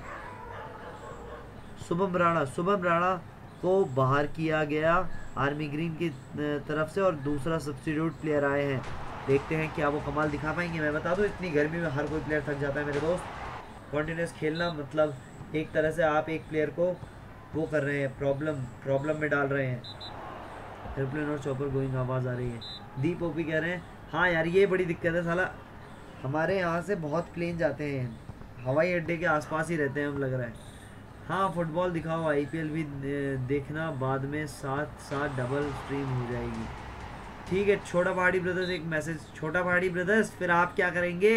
शुभम राणा, शुभम राणा को बाहर किया गया आर्मी ग्रीन की तरफ से, और दूसरा सब्स्टिट्यूट प्लेयर आए हैं। देखते हैं क्या वो कमाल दिखा पाएंगे। मैं बता दूं इतनी गर्मी में हर कोई प्लेयर थक जाता है मेरे दोस्त, कॉन्टिन्यूस खेलना मतलब एक तरह से आप एक प्लेयर को वो कर रहे हैं, प्रॉब्लम प्रॉब्लम में डाल रहे हैं। एयरप्लेन और चॉपर गोइंग आवाज़ आ रही है। दीप ओपी कह रहे हैं हाँ यार ये बड़ी दिक्कत है साला, हमारे यहाँ से बहुत प्लेन जाते हैं, हवाई अड्डे के आसपास ही रहते हैं हम, लग रहा है। हाँ फुटबॉल दिखाओ, आईपीएल भी देखना, बाद में साथ साथ डबल स्ट्रीम हो जाएगी। ठीक है छोटा पहाड़ी ब्रदर्स, एक मैसेज, छोटा पहाड़ी ब्रदर्स फिर आप क्या करेंगे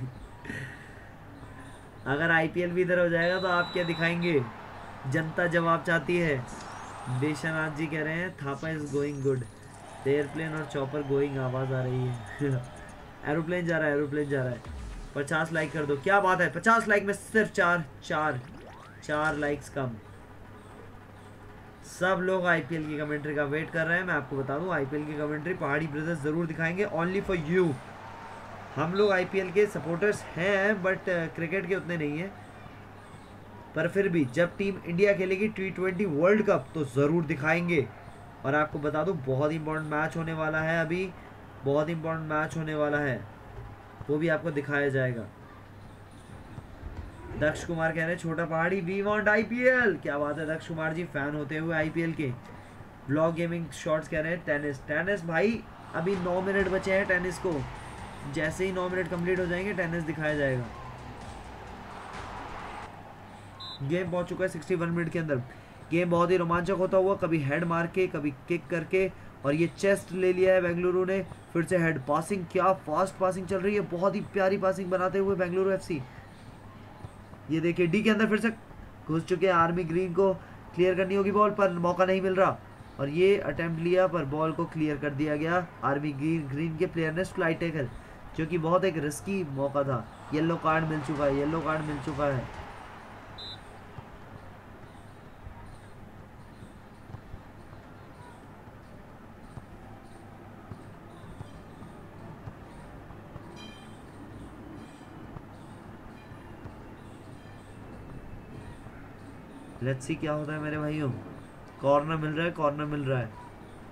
अगर आईपीएल भी इधर हो जाएगा तो आप क्या दिखाएंगे, जनता जवाब चाहती है। देशानाथ जी कह रहे हैं Thapa is going good, airplane और चॉपर गोइंग आवाज़ आ रही है एरोप्लेन जा रहा है, एरोप्लेन जा रहा है। पचास लाइक कर दो, क्या बात है, पचास लाइक में सिर्फ चार चार चार लाइक्स कम, सब लोग आईपीएल की कमेंट्री का वेट कर रहे हैं। मैं आपको बता दूं आईपीएल की कमेंट्री पहाड़ी ब्रदर्स ज़रूर दिखाएंगे, ओनली फॉर यू। हम लोग आईपीएल के सपोर्टर्स हैं बट क्रिकेट के उतने नहीं हैं, पर फिर भी जब टीम इंडिया खेलेगी टी ट्वेंटी वर्ल्ड कप तो ज़रूर दिखाएंगे। और आपको बता दूं बहुत इंपॉर्टेंट मैच होने वाला है, अभी बहुत इंपॉर्टेंट मैच होने वाला है, वो भी आपको दिखाया जाएगा। दक्ष कुमार कह रहे हैं छोटा पहाड़ी वी वांट आईपीएल। क्या बात है दक्ष कुमार जी, फैन होते हुए आईपीएल के। ब्लॉग गेमिंग शॉर्ट्स कह रहे हैं टेनिस। टेनिस भाई अभी नौ मिनट बचे हैं टेनिस को, जैसे ही नौ मिनट कंप्लीट हो जाएंगे टेनिस दिखाया जाएगा। गेम पहुंच चुका है इकसठ मिनट के अंदर। गेम बहुत ही रोमांचक होता हुआ, कभी हेड मार के कभी किक करके, और ये चेस्ट ले लिया है बेंगलुरु ने। फिर से हेड पासिंग, क्या फास्ट पासिंग चल रही है, बहुत ही प्यारी पासिंग बनाते हुए बेंगलुरु एफसी। ये देखिए डी के अंदर फिर से घुस चुके हैं। आर्मी ग्रीन को क्लियर करनी होगी बॉल, पर मौका नहीं मिल रहा, और ये अटेम्प्ट लिया पर बॉल को क्लियर कर दिया गया आर्मी ग्रीन ग्रीन के प्लेयर ने। फ्लाइट टेकल, जो कि बहुत एक रिस्की मौका था। येलो कार्ड मिल चुका है, येलो कार्ड मिल चुका है। लेट्स सी क्या होता है मेरे भाइयों। कॉर्नर मिल रहा है, कॉर्नर मिल रहा है।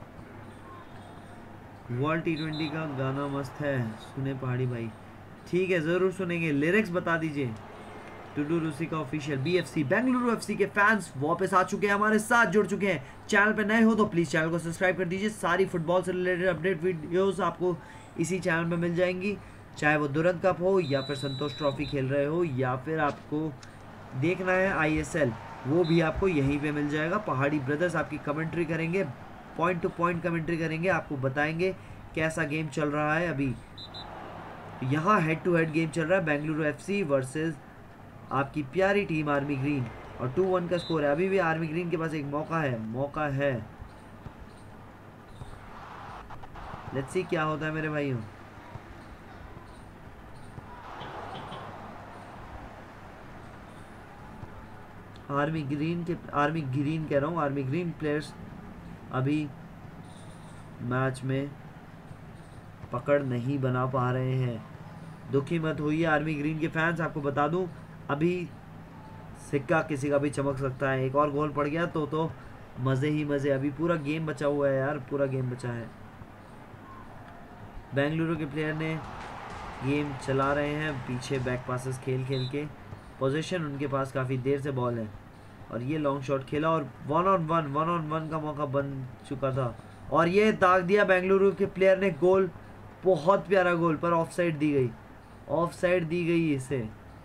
वर्ल्ड टी ट्वेंटी का गाना मस्त है, सुने पहाड़ी भाई। ठीक है ज़रूर सुनेंगे, लिरिक्स बता दीजिए। टुडू रूसी का ऑफिशियल बीएफसी बेंगलुरु एफसी के फैंस वापस आ चुके हैं, हमारे साथ जुड़ चुके हैं। चैनल पे नए हो तो प्लीज़ चैनल को सब्सक्राइब कर दीजिए। सारी फुटबॉल से रिलेटेड अपडेट वीडियोस आपको इसी चैनल पे मिल जाएंगी, चाहे वो दुरंत कप हो या फिर संतोष ट्रॉफी खेल रहे हो, या फिर आपको देखना है आईएसएल, वो भी आपको यहीं पे मिल जाएगा। पहाड़ी ब्रदर्स आपकी कमेंट्री करेंगे, पॉइंट टू पॉइंट कमेंट्री करेंगे, आपको बताएंगे कैसा गेम चल रहा है। अभी यहाँ हेड टू हेड गेम चल रहा है, बेंगलुरु एफसी वर्सेस आपकी प्यारी टीम आर्मी ग्रीन, और टू वन का स्कोर है। अभी भी आर्मी ग्रीन के पास एक मौका है, मौका है। लेट्स सी क्या होता है मेरे भाइयों। आर्मी ग्रीन के आर्मी ग्रीन कह रहा हूँ आर्मी ग्रीन प्लेयर्स अभी मैच में पकड़ नहीं बना पा रहे हैं। दुखी मत होइए आर्मी ग्रीन के फैंस, आपको बता दूं अभी सिक्का किसी का भी चमक सकता है। एक और गोल पड़ गया तो तो मज़े ही मज़े। अभी पूरा गेम बचा हुआ है यार, पूरा गेम बचा है। बेंगलुरु के प्लेयर ने गेम चला रहे हैं पीछे, बैक पासेस खेल खेल के। पोजीशन उनके पास काफ़ी देर से बॉल है, और ये लॉन्ग शॉट खेला और one on one one on one का मौका बन चुका था, और ये दाग दिया बेंगलुरु के प्लेयर ने गोल। बहुत प्यारा गोल, पर ऑफ साइड दी गई, ऑफ साइड दी गई इसे।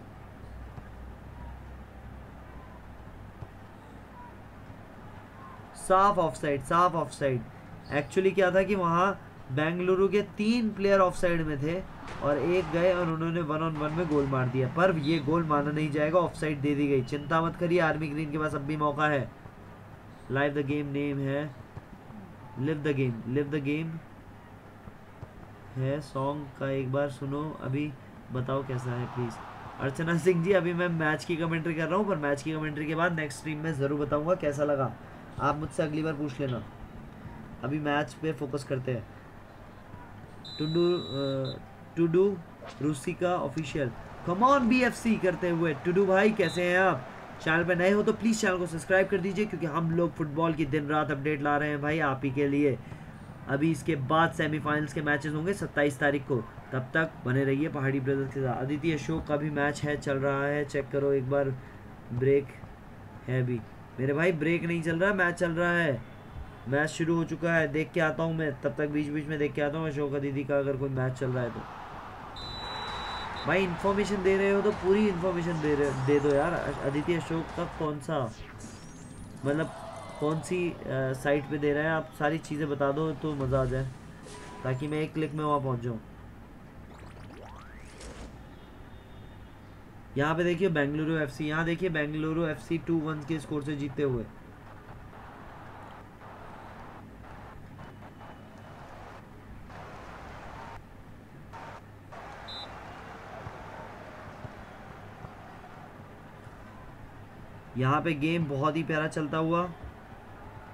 साफ ऑफ साइड, साफ ऑफ साइड। एक्चुअली क्या था कि वहाँ बेंगलुरु के तीन प्लेयर ऑफ साइड में थे, और एक गए और उन्होंने वन ऑन वन में गोल मार दिया, पर ये गोल माना नहीं जाएगा, ऑफ साइड दे दी गई। चिंता मत करिए, आर्मी ग्रीन के पास अब भी मौका है। लाइव द गेम नेम है live the game, live the game है सॉन्ग का, एक बार सुनो अभी बताओ कैसा है प्लीज़। अर्चना सिंह जी अभी मैं मैच की कमेंट्री कर रहा हूँ, पर मैच की कमेंट्री के बाद नेक्स्ट स्ट्रीम में ज़रूर बताऊँगा कैसा लगा। आप मुझसे अगली बार पूछ लेना, अभी मैच पे फोकस करते हैं। टुडू टुडू रूसी का ऑफिशियल कम ऑन बीएफसी करते हुए। टुडू भाई कैसे हैं आप? चैनल पे नए हो तो प्लीज़ चैनल को सब्सक्राइब कर दीजिए, क्योंकि हम लोग फुटबॉल की दिन रात अपडेट ला रहे हैं भाई आप ही के लिए। अभी इसके बाद सेमीफाइनल्स के मैचेस होंगे सत्ताईस तारीख को, तब तक बने रहिए पहाड़ी ब्रदर्स के साथ। अदिति अशोक का भी मैच है, चल रहा है, चेक करो एक बार। ब्रेक है भी मेरे भाई, ब्रेक नहीं चल रहा, मैच चल रहा है। मैच शुरू हो चुका है, देख के आता हूँ मैं, तब तक बीच बीच में देख के आता हूँ अशोक दीदी का, अगर कोई मैच चल रहा है तो। भाई इन्फॉर्मेशन दे रहे हो तो पूरी इन्फॉर्मेशन दे रहे दे दो यार। अदिति अशोक का कौन सा, मतलब कौन सी साइट पे दे रहे हैं आप, सारी चीज़ें बता दो तो मज़ा आ जाए, ताकि मैं एक क्लिक में वहाँ पहुँच जाऊँ। यहाँ पे देखिए बेंगलुरु एफसी, यहाँ देखिए बेंगलुरु एफसी टू वन के स्कोर से जीतते हुए। यहाँ पे गेम बहुत ही प्यारा चलता हुआ,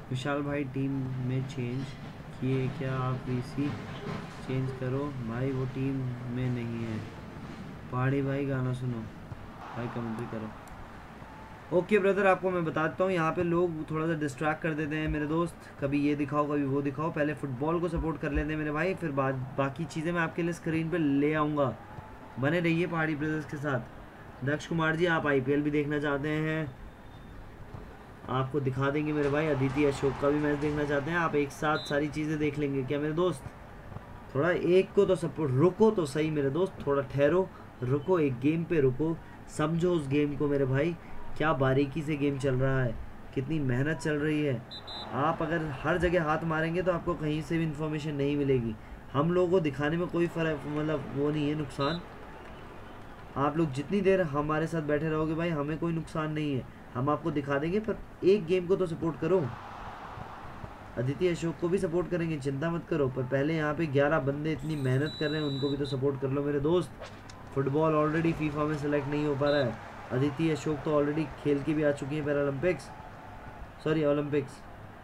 विशाल भाई टीम में चेंज किए क्या आप? वीसी चेंज करो भाई, वो टीम में नहीं है। पहाड़ी भाई गाना सुनो भाई, कमेंट्री करो। ओके ब्रदर, आपको मैं बताता हूँ, यहाँ पे लोग थोड़ा सा डिस्ट्रैक्ट कर देते हैं मेरे दोस्त, कभी ये दिखाओ कभी वो दिखाओ। पहले फुटबॉल को सपोर्ट कर लेते हैं मेरे भाई, फिर बाद बाकी चीज़ें मैं आपके लिए स्क्रीन पे ले आऊँगा। बने रहिए पहाड़ी ब्रदर्स के साथ। दक्ष कुमार जी, आप आईपीएल भी देखना चाहते हैं, आपको दिखा देंगे मेरे भाई। अदिति अशोक का भी मैच देखना चाहते हैं, आप एक साथ सारी चीज़ें देख लेंगे क्या मेरे दोस्त? थोड़ा एक को तो सपोर्ट, रुको तो सही मेरे दोस्त, थोड़ा ठहरो, रुको, एक गेम पे रुको, समझो उस गेम को मेरे भाई, क्या बारीकी से गेम चल रहा है, कितनी मेहनत चल रही है। आप अगर हर जगह हाथ मारेंगे तो आपको कहीं से भी इन्फॉर्मेशन नहीं मिलेगी। हम लोगों को दिखाने में कोई फ़र्क मतलब वो नहीं है, नुकसान। आप लोग जितनी देर हमारे साथ बैठे रहोगे भाई, हमें कोई नुकसान नहीं है, हम आपको दिखा देंगे, पर एक गेम को तो सपोर्ट करो। अदिति अशोक को भी सपोर्ट करेंगे, चिंता मत करो, पर पहले यहाँ पे ग्यारह बंदे इतनी मेहनत कर रहे हैं, उनको भी तो सपोर्ट कर लो मेरे दोस्त। फुटबॉल ऑलरेडी फीफा में सेलेक्ट नहीं हो पा रहा है। अदिति अशोक तो ऑलरेडी खेल के भी आ चुकी हैं पैरालंपिक्स, सॉरी ओलंपिक्स,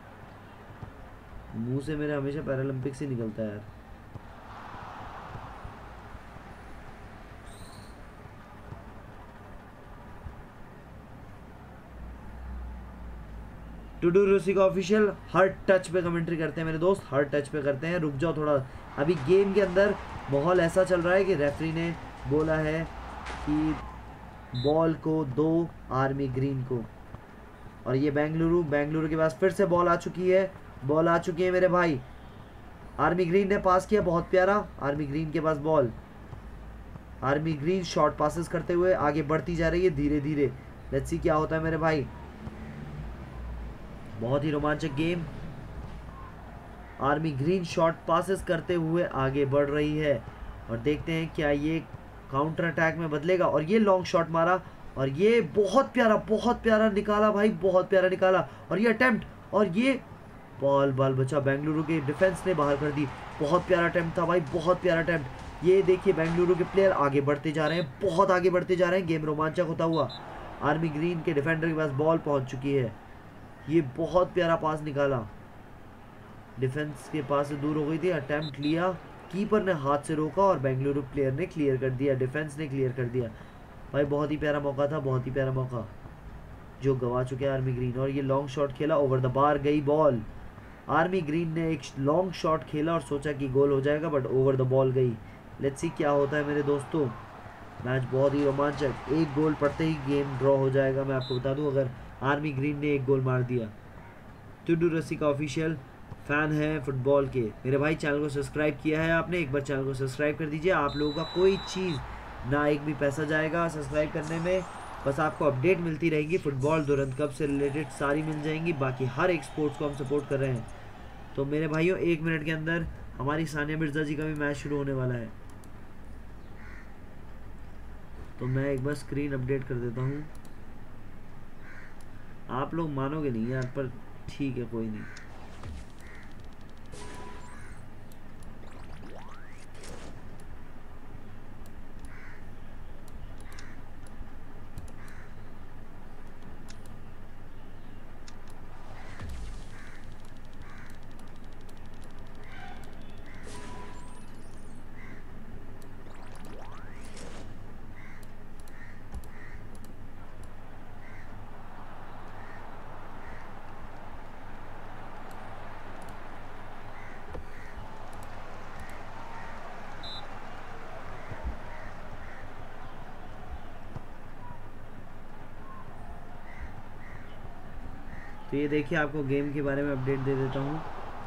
मुंह से मेरे हमेशा पैरालंपिक्स ही निकलता है यार। टूडू रूसी का ऑफिशियल हर टच पे कमेंट्री करते हैं मेरे दोस्त, हर टच पे करते हैं। रुक जाओ थोड़ा, अभी गेम के अंदर माहौल ऐसा चल रहा है कि रेफरी ने बोला है कि बॉल को दो आर्मी ग्रीन को, और ये बेंगलुरु बेंगलुरु के पास फिर से बॉल आ चुकी है, बॉल आ चुकी है मेरे भाई। आर्मी ग्रीन ने पास किया, बहुत प्यारा, आर्मी ग्रीन के पास ball. Army green short passes करते हुए आगे बढ़ती जा रही है धीरे धीरे। लेट्स सी क्या होता है मेरे भाई, बहुत ही रोमांचक game. Army green short passes करते हुए आगे बढ़ रही है, और देखते हैं क्या ये काउंटर अटैक में बदलेगा। और ये लॉन्ग शॉट मारा, और ये बहुत प्यारा बहुत प्यारा निकाला भाई, बहुत प्यारा निकाला। और ये अटेम्प्ट, और ये बॉल बॉल बचा, बेंगलुरु के डिफेंस ने बाहर कर दी। बहुत प्यारा अटेम्प्ट था भाई, बहुत प्यारा अटेम्प्ट। ये देखिए बेंगलुरु के प्लेयर आगे बढ़ते जा रहे हैं, बहुत आगे बढ़ते जा रहे हैं, गेम रोमांचक होता हुआ। आर्मी ग्रीन के डिफेंडर के पास बॉल पहुंच चुकी है, ये बहुत प्यारा पास निकाला, डिफेंस के पास से दूर हो गई थी, अटेम्प्ट लिया, कीपर ने हाथ से रोका और बेंगलुरु प्लेयर ने क्लियर कर दिया, डिफेंस ने क्लियर कर दिया भाई। बहुत ही प्यारा मौका था, बहुत ही प्यारा मौका जो गवा चुके हैं आर्मी ग्रीन। और ये लॉन्ग शॉट खेला, ओवर द बार गई बॉल। आर्मी ग्रीन ने एक लॉन्ग शॉट खेला और सोचा कि गोल हो जाएगा, बट ओवर द बॉल गई। लेट्स सी क्या होता है मेरे दोस्तों, मैच बहुत ही रोमांचक, एक गोल पड़ते ही गेम ड्रॉ हो जाएगा। मैं आपको बता दूं, अगर आर्मी ग्रीन ने एक गोल मार दिया। टूडू रस्सी का ऑफिशियल फैन है फुटबॉल के मेरे भाई, चैनल को सब्सक्राइब किया है आपने, एक बार चैनल को सब्सक्राइब कर दीजिए। आप लोगों का कोई चीज़ ना एक भी पैसा जाएगा सब्सक्राइब करने में, बस आपको अपडेट मिलती रहेगी। फुटबॉल दुरंत कप से रिलेटेड सारी मिल जाएंगी, बाकी हर एक स्पोर्ट्स को हम सपोर्ट कर रहे हैं। तो मेरे भाइयों, एक मिनट के अंदर हमारी सानिया मिर्ज़ा जी का भी मैच शुरू होने वाला है, तो मैं एक बार स्क्रीन अपडेट कर देता हूँ। आप लोग मानोगे नहीं यार, पर ठीक है कोई नहीं। तो ये देखिए, आपको गेम के बारे में अपडेट दे देता हूँ।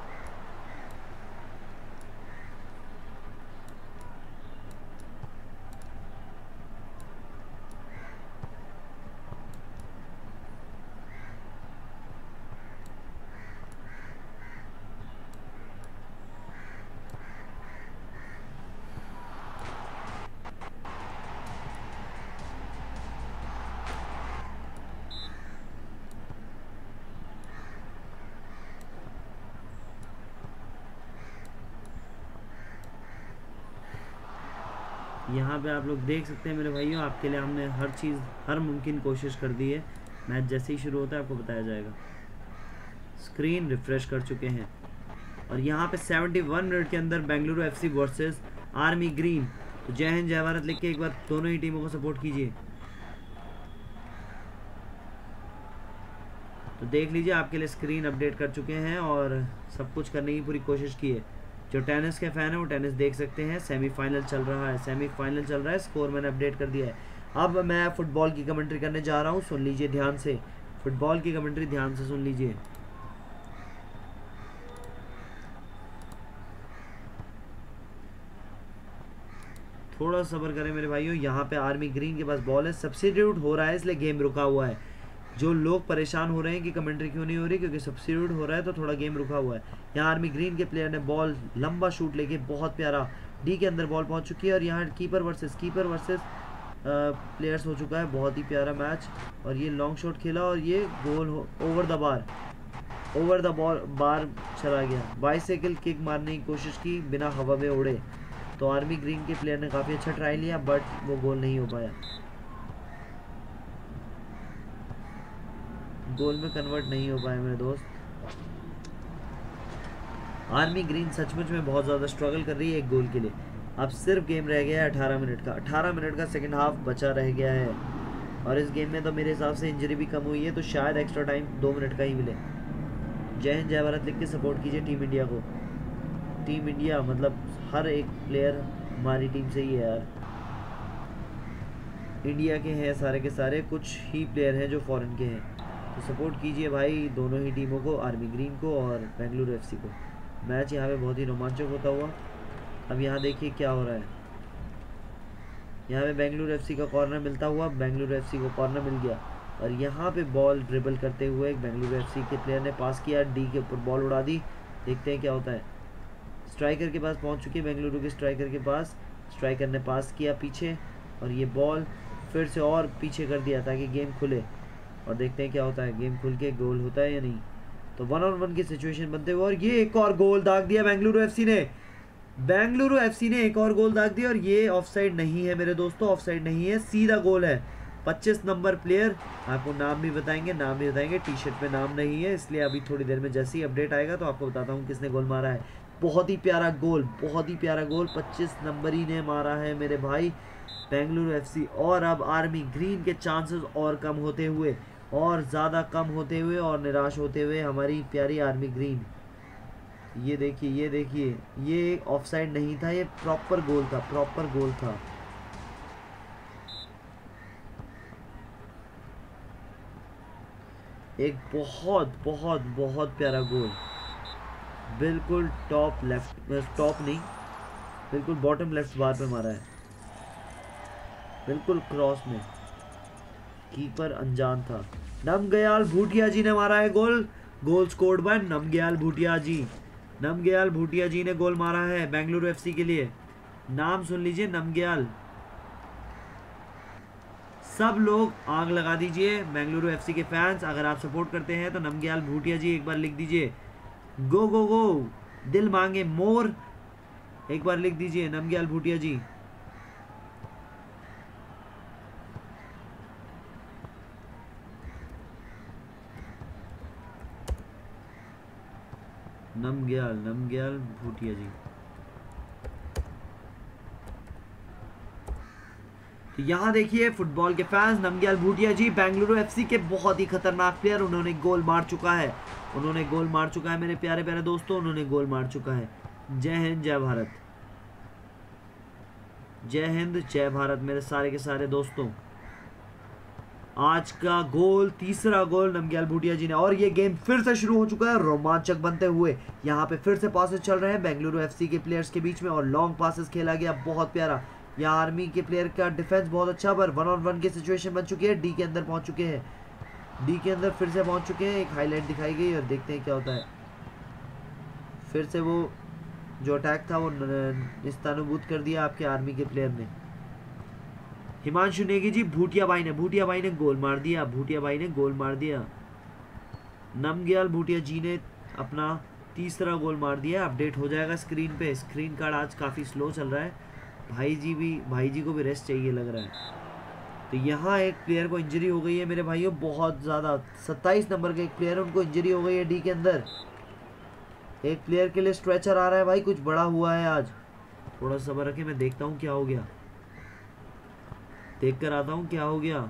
यहाँ पे आप लोग देख सकते हैं मेरे भाइयों, आपके लिए हमने हर चीज़ हर मुमकिन कोशिश कर दी है। मैच जैसे ही शुरू होता है आपको बताया जाएगा। स्क्रीन रिफ्रेश कर चुके हैं और यहाँ पे इकहत्तर मिनट के अंदर Bengaluru FC versus army green. तो जय हिंद जय भारत लिख के एक बार दोनों ही टीमों को सपोर्ट कीजिए। तो देख लीजिए आपके लिए स्क्रीन अपडेट कर चुके हैं और सब कुछ करने की पूरी कोशिश की है। जो टेनिस के फ़ैन है वो टेनिस देख सकते हैं। सेमीफाइनल चल रहा है, सेमीफाइनल चल रहा है, स्कोर मैंने अपडेट कर दिया है। अब मैं फुटबॉल की कमेंट्री करने जा रहा हूँ, सुन लीजिए ध्यान से। फुटबॉल की कमेंट्री ध्यान से सुन लीजिए। थोड़ा सब्र करें मेरे भाइयों। यहाँ पे आर्मी ग्रीन के पास बॉल है, सब्स्टिट्यूट हो रहा है इसलिए गेम रुका हुआ है। जो लोग परेशान हो रहे हैं कि कमेंट्री क्यों नहीं हो रही, क्योंकि सब्स्टिट्यूट हो रहा है तो थोड़ा गेम रुका हुआ है। यहाँ आर्मी ग्रीन के प्लेयर ने बॉल लंबा शूट लेके बहुत प्यारा डी के अंदर बॉल पहुँच चुकी है और यहाँ keeper versus keeper versus players हो चुका है। बहुत ही प्यारा मैच और ये लॉन्ग शॉट खेला और ये goal over the bar over the ball bar चला गया। बाइसाइकिल किक मारने की कोशिश की, बिना हवा में उड़े। तो आर्मी ग्रीन के प्लेयर ने काफ़ी अच्छा ट्राई लिया बट वो गोल नहीं हो पाया, गोल में कन्वर्ट नहीं हो पाया मेरे दोस्त। आर्मी ग्रीन सचमुच में बहुत ज़्यादा स्ट्रगल कर रही है एक गोल के लिए। अब सिर्फ गेम रह गया है अठारह मिनट का, अठारह मिनट का सेकंड हाफ बचा रह गया है और इस गेम में तो मेरे हिसाब से इंजरी भी कम हुई है तो शायद एक्स्ट्रा टाइम दो मिनट का ही मिले। जय हिंद जय भारत लिख के सपोर्ट कीजिए टीम इंडिया को। टीम इंडिया मतलब हर एक प्लेयर हमारी टीम से ही है यार, इंडिया के हैं सारे के सारे, कुछ ही प्लेयर हैं जो फॉरेन के हैं। तो सपोर्ट कीजिए भाई दोनों ही टीमों को, आर्मी ग्रीन को और बेंगलुरु एफसी को। मैच यहाँ पे बहुत ही रोमांचक होता हुआ। अब यहाँ देखिए क्या हो रहा है। यहाँ पे बेंगलुरु एफसी का कॉर्नर मिलता हुआ, बेंगलुरु एफसी को कॉर्नर मिल गया और यहाँ पे बॉल ड्रिबल करते हुए बेंगलुरु एफसी के प्लेयर ने पास किया, डी के ऊपर बॉल उड़ा दी। देखते हैं क्या होता है। स्ट्राइकर के पास पहुँच चुकी है, बेंगलुरु के स्ट्राइकर के पास। स्ट्राइकर ने पास किया पीछे और ये बॉल फिर से और पीछे कर दिया ताकि गेम खुले और देखते हैं क्या होता है। गेम खुल के गोल होता है या नहीं। तो वन ऑन वन की सिचुएशन बनते हुए और ये एक और गोल दाग दिया बेंगलुरु एफसी ने। बेंगलुरु एफसी ने एक और गोल दाग दिया और ये ऑफसाइड नहीं है मेरे दोस्तों, ऑफसाइड नहीं है, सीधा गोल है। पच्चीस नंबर प्लेयर, आपको नाम भी बताएंगे, नाम भी बताएंगे। टी शर्ट पे नाम नहीं है इसलिए अभी थोड़ी देर में जैसे ही अपडेट आएगा तो आपको बताता हूँ किसने गोल मारा है। बहुत ही प्यारा गोल, बहुत ही प्यारा गोल पच्चीस नंबर ही ने मारा है मेरे भाई बेंगलुरु एफसी। और अब आर्मी ग्रीन के चांसेस और कम होते हुए और ज़्यादा कम होते हुए और निराश होते हुए हमारी प्यारी आर्मी ग्रीन। ये देखिए ये देखिए ये ऑफसाइड नहीं था, ये प्रॉपर गोल था, प्रॉपर गोल था। एक बहुत बहुत बहुत प्यारा गोल, बिल्कुल टॉप लेफ्ट, टॉप नहीं बिल्कुल बॉटम लेफ्ट बार पे मारा है, बिल्कुल क्रॉस में, कीपर अनजान था। नमग्याल भूटिया जी ने मारा है goal. Goal scored by Namgyal Bhutia ji. Namgyal Bhutia ji ने गोल मारा है बेंगलुरु एफसी के लिए। नाम सुन लीजिए नमग्याल। सब लोग आग लगा दीजिए बेंगलुरु एफसी के फैंस, अगर आप सपोर्ट करते हैं तो नमग्याल भूटिया जी एक बार लिख दीजिए। गो गो गो दिल मांगे मोर, एक बार लिख दीजिए नमग्याल भूटिया जी। नमग्याल नमग्याल भूटिया जी। तो यहाँ देखिए फुटबॉल के फैंस, नमग्याल भूटिया जी बेंगलुरु एफसी के बहुत ही खतरनाक प्लेयर, उन्होंने गोल मार चुका है, उन्होंने गोल मार चुका है मेरे प्यारे प्यारे दोस्तों, उन्होंने गोल मार चुका है। जय हिंद जय भारत, जय हिंद जय भारत मेरे सारे के सारे दोस्तों। आज का गोल, तीसरा गोल नमग्याल भूटिया जी ने। और ये गेम फिर से शुरू हो चुका है रोमांचक बनते हुए। यहाँ पे फिर से पासेस चल रहे हैं बेंगलुरु एफसी के प्लेयर्स के बीच में और लॉन्ग पासेस खेला गया, बहुत प्यारा। यहाँ आर्मी के प्लेयर का डिफेंस बहुत अच्छा, पर वन ऑन वन की सिचुएशन बन चुकी है। डी के अंदर पहुँच चुके हैं, डी के अंदर फिर से पहुँच चुके हैं। एक हाईलाइट दिखाई गई और देखते हैं क्या होता है। फिर से वो जो अटैक था वो निस्तानुभूत कर दिया आपके आर्मी के प्लेयर ने। हिमांशु नेगी जी, भूटिया भाई ने भूटिया भाई ने गोल मार दिया, भूटिया भाई ने गोल मार दिया। नमग्याल भूटिया जी ने अपना तीसरा गोल मार दिया। अपडेट हो जाएगा स्क्रीन पे। स्क्रीन कार्ड आज काफ़ी स्लो चल रहा है, भाई जी भी भाई जी को भी रेस्ट चाहिए लग रहा है। तो यहाँ एक प्लेयर को इंजरी हो गई है मेरे भाइयों, बहुत ज़्यादा। सत्ताईस नंबर के एक प्लेयर, उनको इंजरी हो गई है डी के अंदर। एक प्लेयर के लिए स्ट्रेचर आ रहा है भाई, कुछ बड़ा हुआ है आज। थोड़ा सब्र रखें, मैं देखता हूँ क्या हो गया, देख कर आता हूँ क्या हो गया।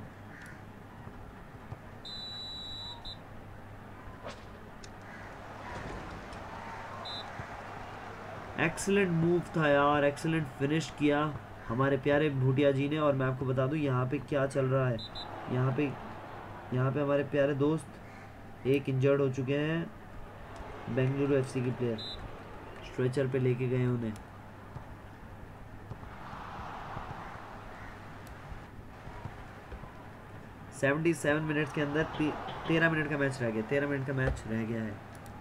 एक्सीलेंट मूव था यार, एक्सीलेंट फिनिश किया हमारे प्यारे भूटिया जी ने। और मैं आपको बता दूं यहाँ पे क्या चल रहा है। यहाँ पे यहाँ पे हमारे प्यारे दोस्त एक इंजर्ड हो चुके हैं, बेंगलुरु एफसी के प्लेयर स्ट्रेचर पे लेके गए उन्हें। सतहत्तर मिनट के अंदर तेरह मिनट का मैच रह गया, तेरह मिनट का मैच रह गया है।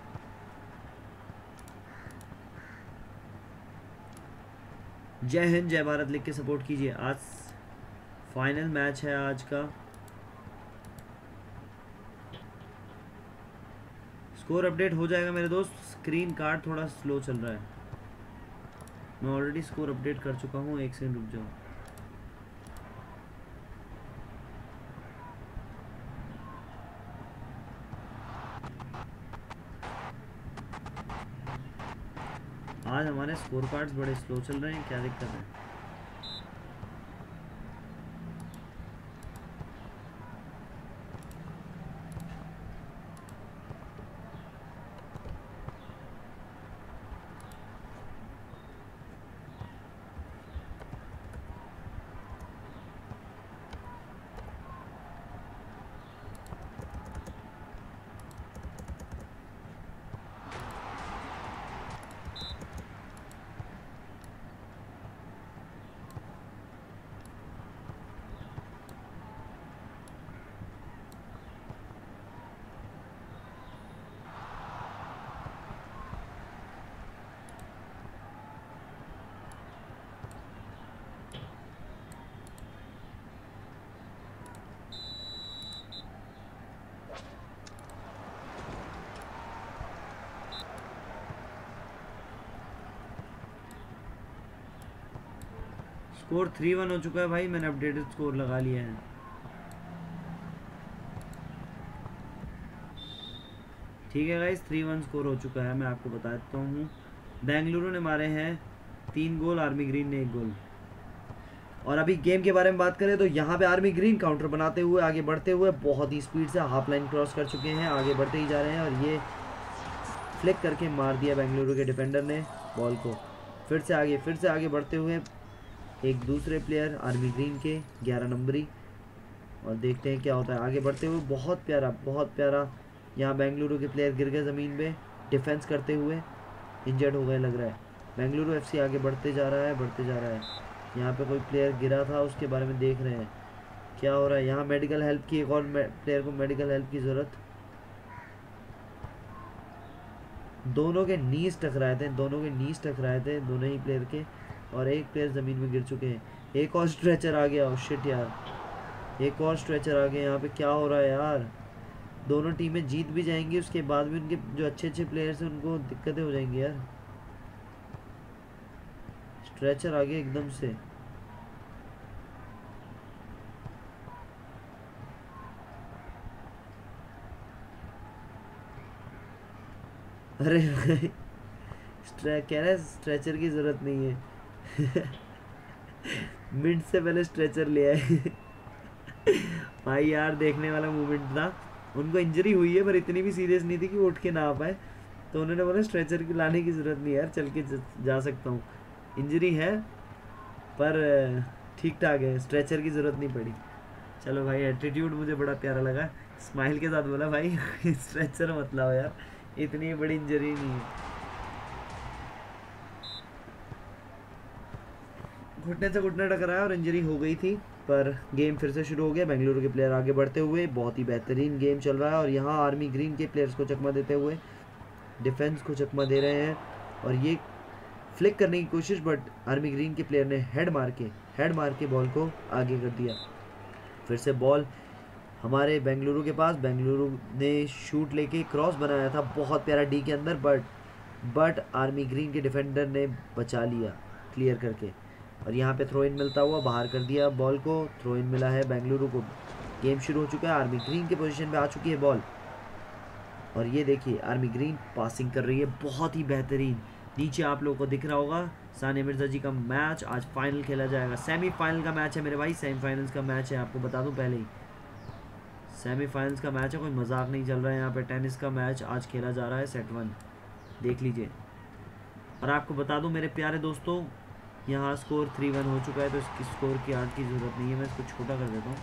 जय हिंद जय भारत लिख के सपोर्ट कीजिए। आज फाइनल मैच है आज का। स्कोर अपडेट हो जाएगा मेरे दोस्त, स्क्रीन कार्ड थोड़ा स्लो चल रहा है। मैं ऑलरेडी स्कोर अपडेट कर चुका हूँ, एक सेकंड रुक जाओ। आज हमारे स्कोर कार्ड्स बड़े स्लो चल रहे हैं, क्या दिक्कत है? स्कोर थ्री वन हो चुका है भाई, मैंने अपडेटेड स्कोर लगा लिया है। ठीक है गाइस, थ्री वन स्कोर हो चुका है। मैं आपको बता देता हूँ, बेंगलुरु ने मारे हैं तीन गोल, आर्मी ग्रीन ने एक गोल। और अभी गेम के बारे में बात करें तो यहाँ पे आर्मी ग्रीन काउंटर बनाते हुए आगे बढ़ते हुए बहुत ही स्पीड से हाफ लाइन क्रॉस कर चुके हैं, आगे बढ़ते ही जा रहे हैं। और ये फ्लिक करके मार दिया बेंगलुरु के डिफेंडर ने बॉल को। फिर से आगे फिर से आगे बढ़ते हुए एक दूसरे प्लेयर आर्मी ग्रीन के ग्यारह नंबरी, और देखते हैं क्या होता है। आगे बढ़ते हुए बहुत प्यारा बहुत प्यारा यहाँ बेंगलुरु के प्लेयर गिर गए ज़मीन पे डिफेंस करते हुए, इंजर्ड हो गए लग रहा है। बेंगलुरु एफसी आगे बढ़ते जा रहा है बढ़ते जा रहा है। यहाँ पे कोई प्लेयर गिरा था, उसके बारे में देख रहे हैं क्या हो रहा है। यहाँ मेडिकल हेल्प की, एक और प्लेयर को मेडिकल हेल्प की ज़रूरत। दोनों के नीज टकराए थे दोनों के नीज टकराए थे दोनों ही प्लेयर के, और एक प्लेयर ज़मीन में गिर चुके हैं। एक और स्ट्रेचर आ गया, ओ शिट यार, एक और स्ट्रेचर आ गया। यहाँ पे क्या हो रहा है यार, दोनों टीमें जीत भी जाएंगी, उसके बाद भी उनके जो अच्छे अच्छे प्लेयर्स हैं उनको दिक्कतें हो जाएंगी यार। स्ट्रेचर आ गया एकदम से। अरे भाई कह रहे स्ट्रेचर की ज़रूरत नहीं है मिनट से पहले स्ट्रेचर ले आए भाई यार देखने वाला मूवमेंट था। उनको इंजरी हुई है पर इतनी भी सीरियस नहीं थी कि वो उठ के ना आ पाए, तो उन्होंने बोला स्ट्रेचर की लाने की ज़रूरत नहीं यार, चल के जा सकता हूँ। इंजरी है पर ठीक ठाक है, स्ट्रेचर की ज़रूरत नहीं पड़ी। चलो भाई, एटीट्यूड मुझे बड़ा प्यारा लगा, स्माइल के साथ बोला भाई स्ट्रेचर मत लाओ यार, इतनी बड़ी इंजरी नहीं है। घुटने से घुटने टकराया और इंजरी हो गई थी, पर गेम फिर से शुरू हो गया। बेंगलुरु के प्लेयर आगे बढ़ते हुए, बहुत ही बेहतरीन गेम चल रहा है। और यहाँ आर्मी ग्रीन के प्लेयर्स को चकमा देते हुए डिफेंस को चकमा दे रहे हैं, और ये फ्लिक करने की कोशिश, बट आर्मी ग्रीन के प्लेयर ने हेड मार के हेड मार के बॉल को आगे कर दिया। फिर से बॉल हमारे बेंगलुरु के पास, बेंगलुरु ने शूट लेके क्रॉस बनाया था बहुत प्यारा डी के अंदर, बट बट आर्मी ग्रीन के डिफेंडर ने बचा लिया क्लियर करके। और यहाँ पे थ्रो इन मिलता हुआ बाहर कर दिया बॉल को, थ्रो इन मिला है बेंगलुरु को। गेम शुरू हो चुका है, आर्मी ग्रीन के पोजीशन पे आ चुकी है बॉल और ये देखिए आर्मी ग्रीन पासिंग कर रही है बहुत ही बेहतरीन। नीचे आप लोगों को दिख रहा होगा सानिया मिर्जा जी का मैच आज फाइनल खेला जाएगा। सेमीफाइनल का मैच है मेरे भाई, सेमीफाइनल्स का मैच है, आपको बता दूं पहले ही सेमीफाइनल्स का मैच है, कोई मजाक नहीं चल रहा है यहाँ पे। टेनिस का मैच आज खेला जा रहा है, सेट वन देख लीजिए। और आपको बता दूं मेरे प्यारे दोस्तों यहाँ स्कोर थ्री वन हो चुका है, तो इसकी स्कोर की आर्ट की ज़रूरत नहीं है, मैं इसको छोटा कर देता हूँ।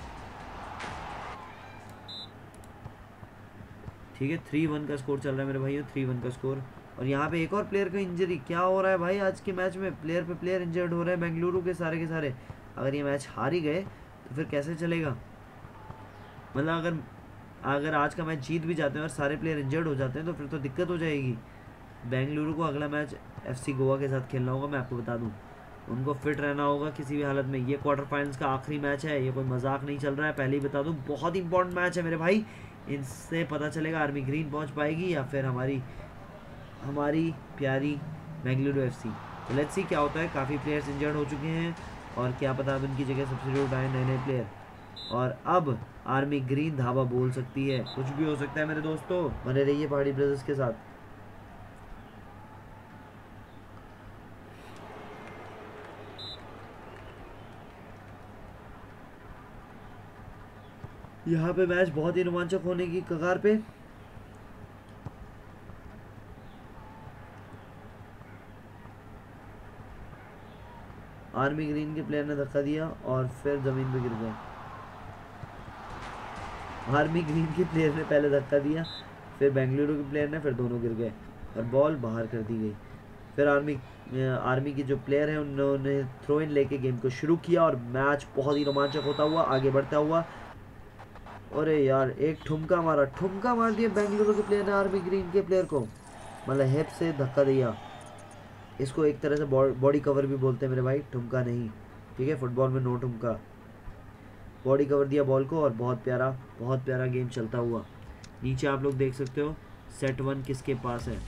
ठीक है, थ्री वन का स्कोर चल रहा है मेरे भाइयों, थ्री वन का स्कोर। और यहाँ पे एक और प्लेयर का इंजरी, क्या हो रहा है भाई आज के मैच में, प्लेयर पे प्लेयर इंजर्ड हो रहे हैं बेंगलुरु के सारे के सारे। अगर ये मैच हार ही गए तो फिर कैसे चलेगा, मतलब अगर अगर आज का मैच जीत भी जाते हैं और सारे प्लेयर इंजर्ड हो जाते हैं तो फिर तो दिक्कत हो जाएगी। बेंगलुरु को अगला मैच एफसी गोवा के साथ खेलना होगा, मैं आपको बता दूं उनको फिट रहना होगा किसी भी हालत में। ये क्वार्टर फाइनल्स का आखिरी मैच है, ये कोई मजाक नहीं चल रहा है, पहले ही बता दूं बहुत इंपॉर्टेंट मैच है मेरे भाई। इनसे पता चलेगा आर्मी ग्रीन पहुंच पाएगी या फिर हमारी हमारी प्यारी बेंगलुरु एफसी। तो लेट्स सी क्या होता है। काफ़ी प्लेयर्स इंजर्ड हो चुके हैं और क्या पता अब इनकी जगह सब्स्टिट्यूट आए नए नए प्लेयर, और अब आर्मी ग्रीन धावा बोल सकती है, कुछ भी हो सकता है मेरे दोस्तों, बने रहिए पहाड़ी ब्रदर्स के साथ। यहाँ पे मैच बहुत ही रोमांचक होने की कगार पे। आर्मी ग्रीन के प्लेयर ने धक्का दिया और फिर जमीन पे गिर गए। आर्मी ग्रीन के प्लेयर ने पहले धक्का दिया, फिर बेंगलुरु के प्लेयर ने, फिर दोनों गिर गए और बॉल बाहर कर दी गई। फिर आर्मी आर्मी के जो प्लेयर हैं उन्होंने थ्रो इन लेके गेम को शुरू किया और मैच बहुत ही रोमांचक होता हुआ आगे बढ़ता हुआ। अरे यार एक ठुमका मारा, ठुमका मार दिया बेंगलुरु के प्लेयर ने आर्मी ग्रीन के प्लेयर को, मतलब हेप से धक्का दिया। इसको एक तरह से बॉडी कवर भी बोलते हैं मेरे भाई, ठुमका नहीं, ठीक है, फुटबॉल में नो ठुमका। बॉडी कवर दिया बॉल को और बहुत प्यारा बहुत प्यारा गेम चलता हुआ। नीचे आप लोग देख सकते हो सेट वन किसके पास है।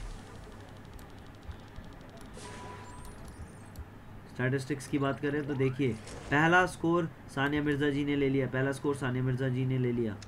स्टैटिस्टिक्स की बात करें तो देखिए पहला स्कोर सानिया मिर्जा जी ने ले लिया, पहला स्कोर सानिया मिर्जा जी ने ले लिया।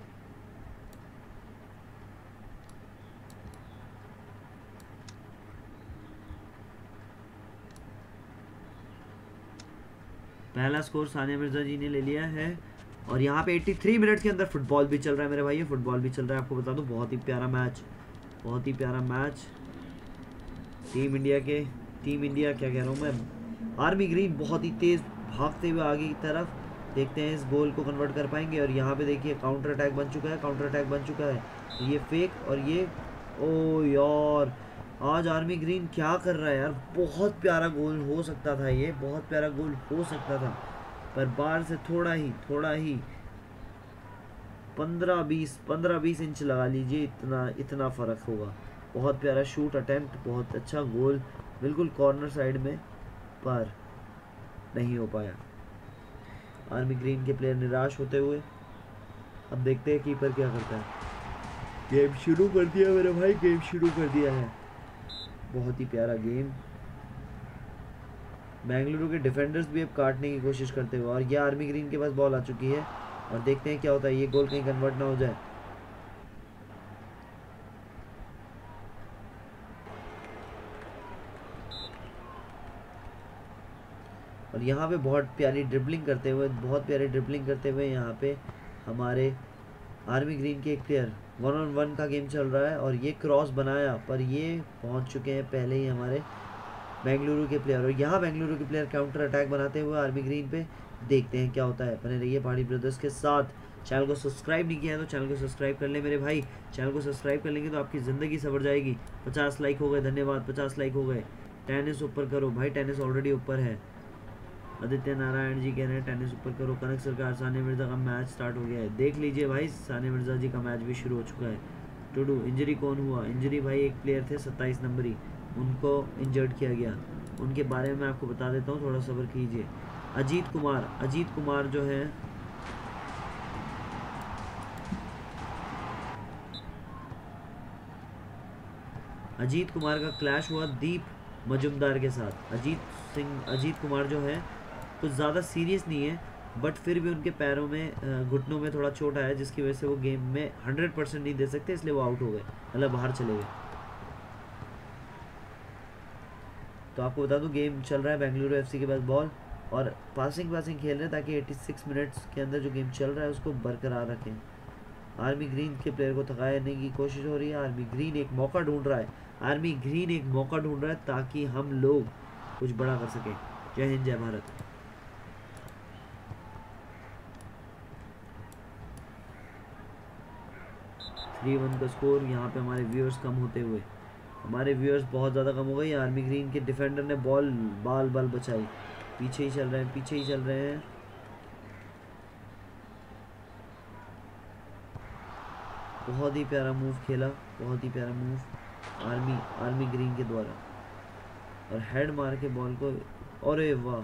पहला स्कोर सानिया मिर्जा जी ने ले लिया है और यहाँ पे तिरासी मिनट के अंदर फुटबॉल भी चल रहा है मेरे भाई, फुटबॉल भी चल रहा है। आपको बता दूं बहुत ही प्यारा मैच, बहुत ही प्यारा मैच। टीम इंडिया के टीम इंडिया क्या कह रहा हूँ मैं, आर्मी ग्रीन बहुत ही तेज़ भागते हुए आगे की तरफ, देखते हैं इस गोल को कन्वर्ट कर पाएंगे। और यहाँ पे देखिए काउंटर अटैक बन चुका है, काउंटर अटैक बन चुका है, ये फेक और ये ओ यार आज आर्मी ग्रीन क्या कर रहा है यार, बहुत प्यारा गोल हो सकता था, ये बहुत प्यारा गोल हो सकता था, पर बाहर से थोड़ा ही थोड़ा ही पंद्रह बीस पंद्रह बीस इंच लगा लीजिए, इतना इतना फ़र्क होगा। बहुत प्यारा शूट अटेम्प्ट, बहुत अच्छा गोल, बिल्कुल कॉर्नर साइड में, पर नहीं हो पाया। आर्मी ग्रीन के प्लेयर निराश होते हुए। अब देखते हैं कीपर क्या करता है। गेम शुरू कर दिया मेरे भाई, गेम शुरू कर दिया है, बहुत ही प्यारा गेम। बेंगलुरु के डिफेंडर्स भी अब काटने की कोशिश करते हुए, और ये आर्मी ग्रीन के पास बॉल आ चुकी है और देखते हैं क्या होता है, ये गोल कहीं कन्वर्ट ना हो जाए। और यहाँ पे बहुत प्यारी ड्रिबलिंग करते हुए बहुत प्यारी ड्रिबलिंग करते हुए यहाँ पे हमारे आर्मी ग्रीन के एक प्लेयर, वन ऑन वन का गेम चल रहा है और ये क्रॉस बनाया, पर ये पहुँच चुके हैं पहले ही हमारे बेंगलुरु के प्लेयर। और यहाँ बेंगलुरु के प्लेयर काउंटर अटैक बनाते हुए आर्मी ग्रीन पे, देखते हैं क्या होता है। बने रहिए पहाड़ी ब्रदर्स के साथ। चैनल को सब्सक्राइब नहीं किया है तो चैनल को सब्सक्राइब कर ले मेरे भाई, चैनल को सब्सक्राइब कर लेंगे तो आपकी ज़िंदगी सवर जाएगी। पचास लाइक हो गए, धन्यवाद, पचास लाइक हो गए। टेनिस ऊपर करो भाई, टेनिस ऑलरेडी ऊपर है। आदित्य नारायण जी कह रहे हैं टेनिस ऊपर करो। कनक सरकार, सानिया मिर्जा का मैच स्टार्ट हो गया है, देख लीजिए भाई, सानिया मिर्जा जी का मैच भी शुरू हो चुका है। टूडू इंजरी कौन हुआ, इंजरी भाई एक प्लेयर थे सत्ताईस नंबरी, उनको इंजर्ड किया गया, उनके बारे में मैं आपको बता देता हूँ, थोड़ा सब्र कीजिए। अजीत कुमार, अजीत कुमार जो है अजीत कुमार का क्लैश हुआ दीप मजुमदार के साथ। अजीत सिंह अजीत कुमार जो है कुछ ज़्यादा सीरियस नहीं है, बट फिर भी उनके पैरों में घुटनों में थोड़ा चोट आया, जिसकी वजह से वो गेम में हंड्रेड परसेंट नहीं दे सकते, इसलिए वो आउट हो गए, मतलब बाहर चले गए। तो आपको बता दूं गेम चल रहा है, बेंगलुरु एफसी के पास बॉल और पासिंग पासिंग खेल रहे हैं ताकि छियासी मिनट्स के अंदर जो गेम चल रहा है उसको बरकरार रखें। आर्मी ग्रीन के प्लेयर को थकाने की कोशिश हो रही है। आर्मी ग्रीन एक मौका ढूंढ रहा है आर्मी ग्रीन एक मौका ढूंढ रहा है ताकि हम लोग कुछ बड़ा कर सकें। जय हिंद जय भारत। थ्री वन का स्कोर। यहाँ पे हमारे व्यूअर्स कम होते हुए हमारे व्यूअर्स बहुत ज़्यादा कम हो गई। आर्मी ग्रीन के डिफेंडर ने बॉल बाल बाल बचाई। पीछे ही चल रहे हैं पीछे ही चल रहे हैं बहुत ही प्यारा मूव खेला, बहुत ही प्यारा मूव आर्मी आर्मी ग्रीन के द्वारा, और हेड मार के बॉल को, अरे वाह।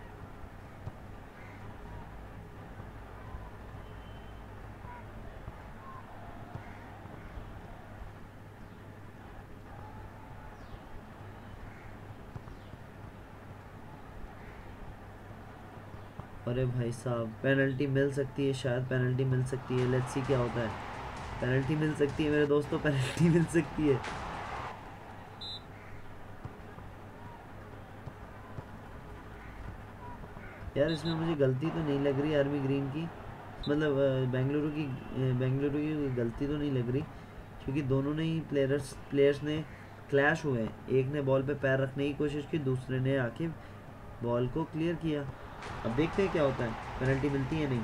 अरे भाई साहब पेनल्टी मिल सकती है, शायद पेनल्टी मिल सकती है। लेट्स सी क्या होता है। पेनल्टी मिल सकती है मेरे दोस्तों, पेनल्टी मिल सकती है। यार इसमें मुझे गलती तो नहीं लग रही आर्मी ग्रीन की, मतलब बेंगलुरु की बेंगलुरु की गलती तो नहीं लग रही, क्योंकि दोनों ने ही प्लेयर्स प्लेयर्स ने क्लैश हुए हैं। एक ने बॉल पे पैर रखने की कोशिश की, दूसरे ने आके बॉल को क्लियर किया। अब देखते हैं क्या होता है, पेनल्टी मिलती है नहीं।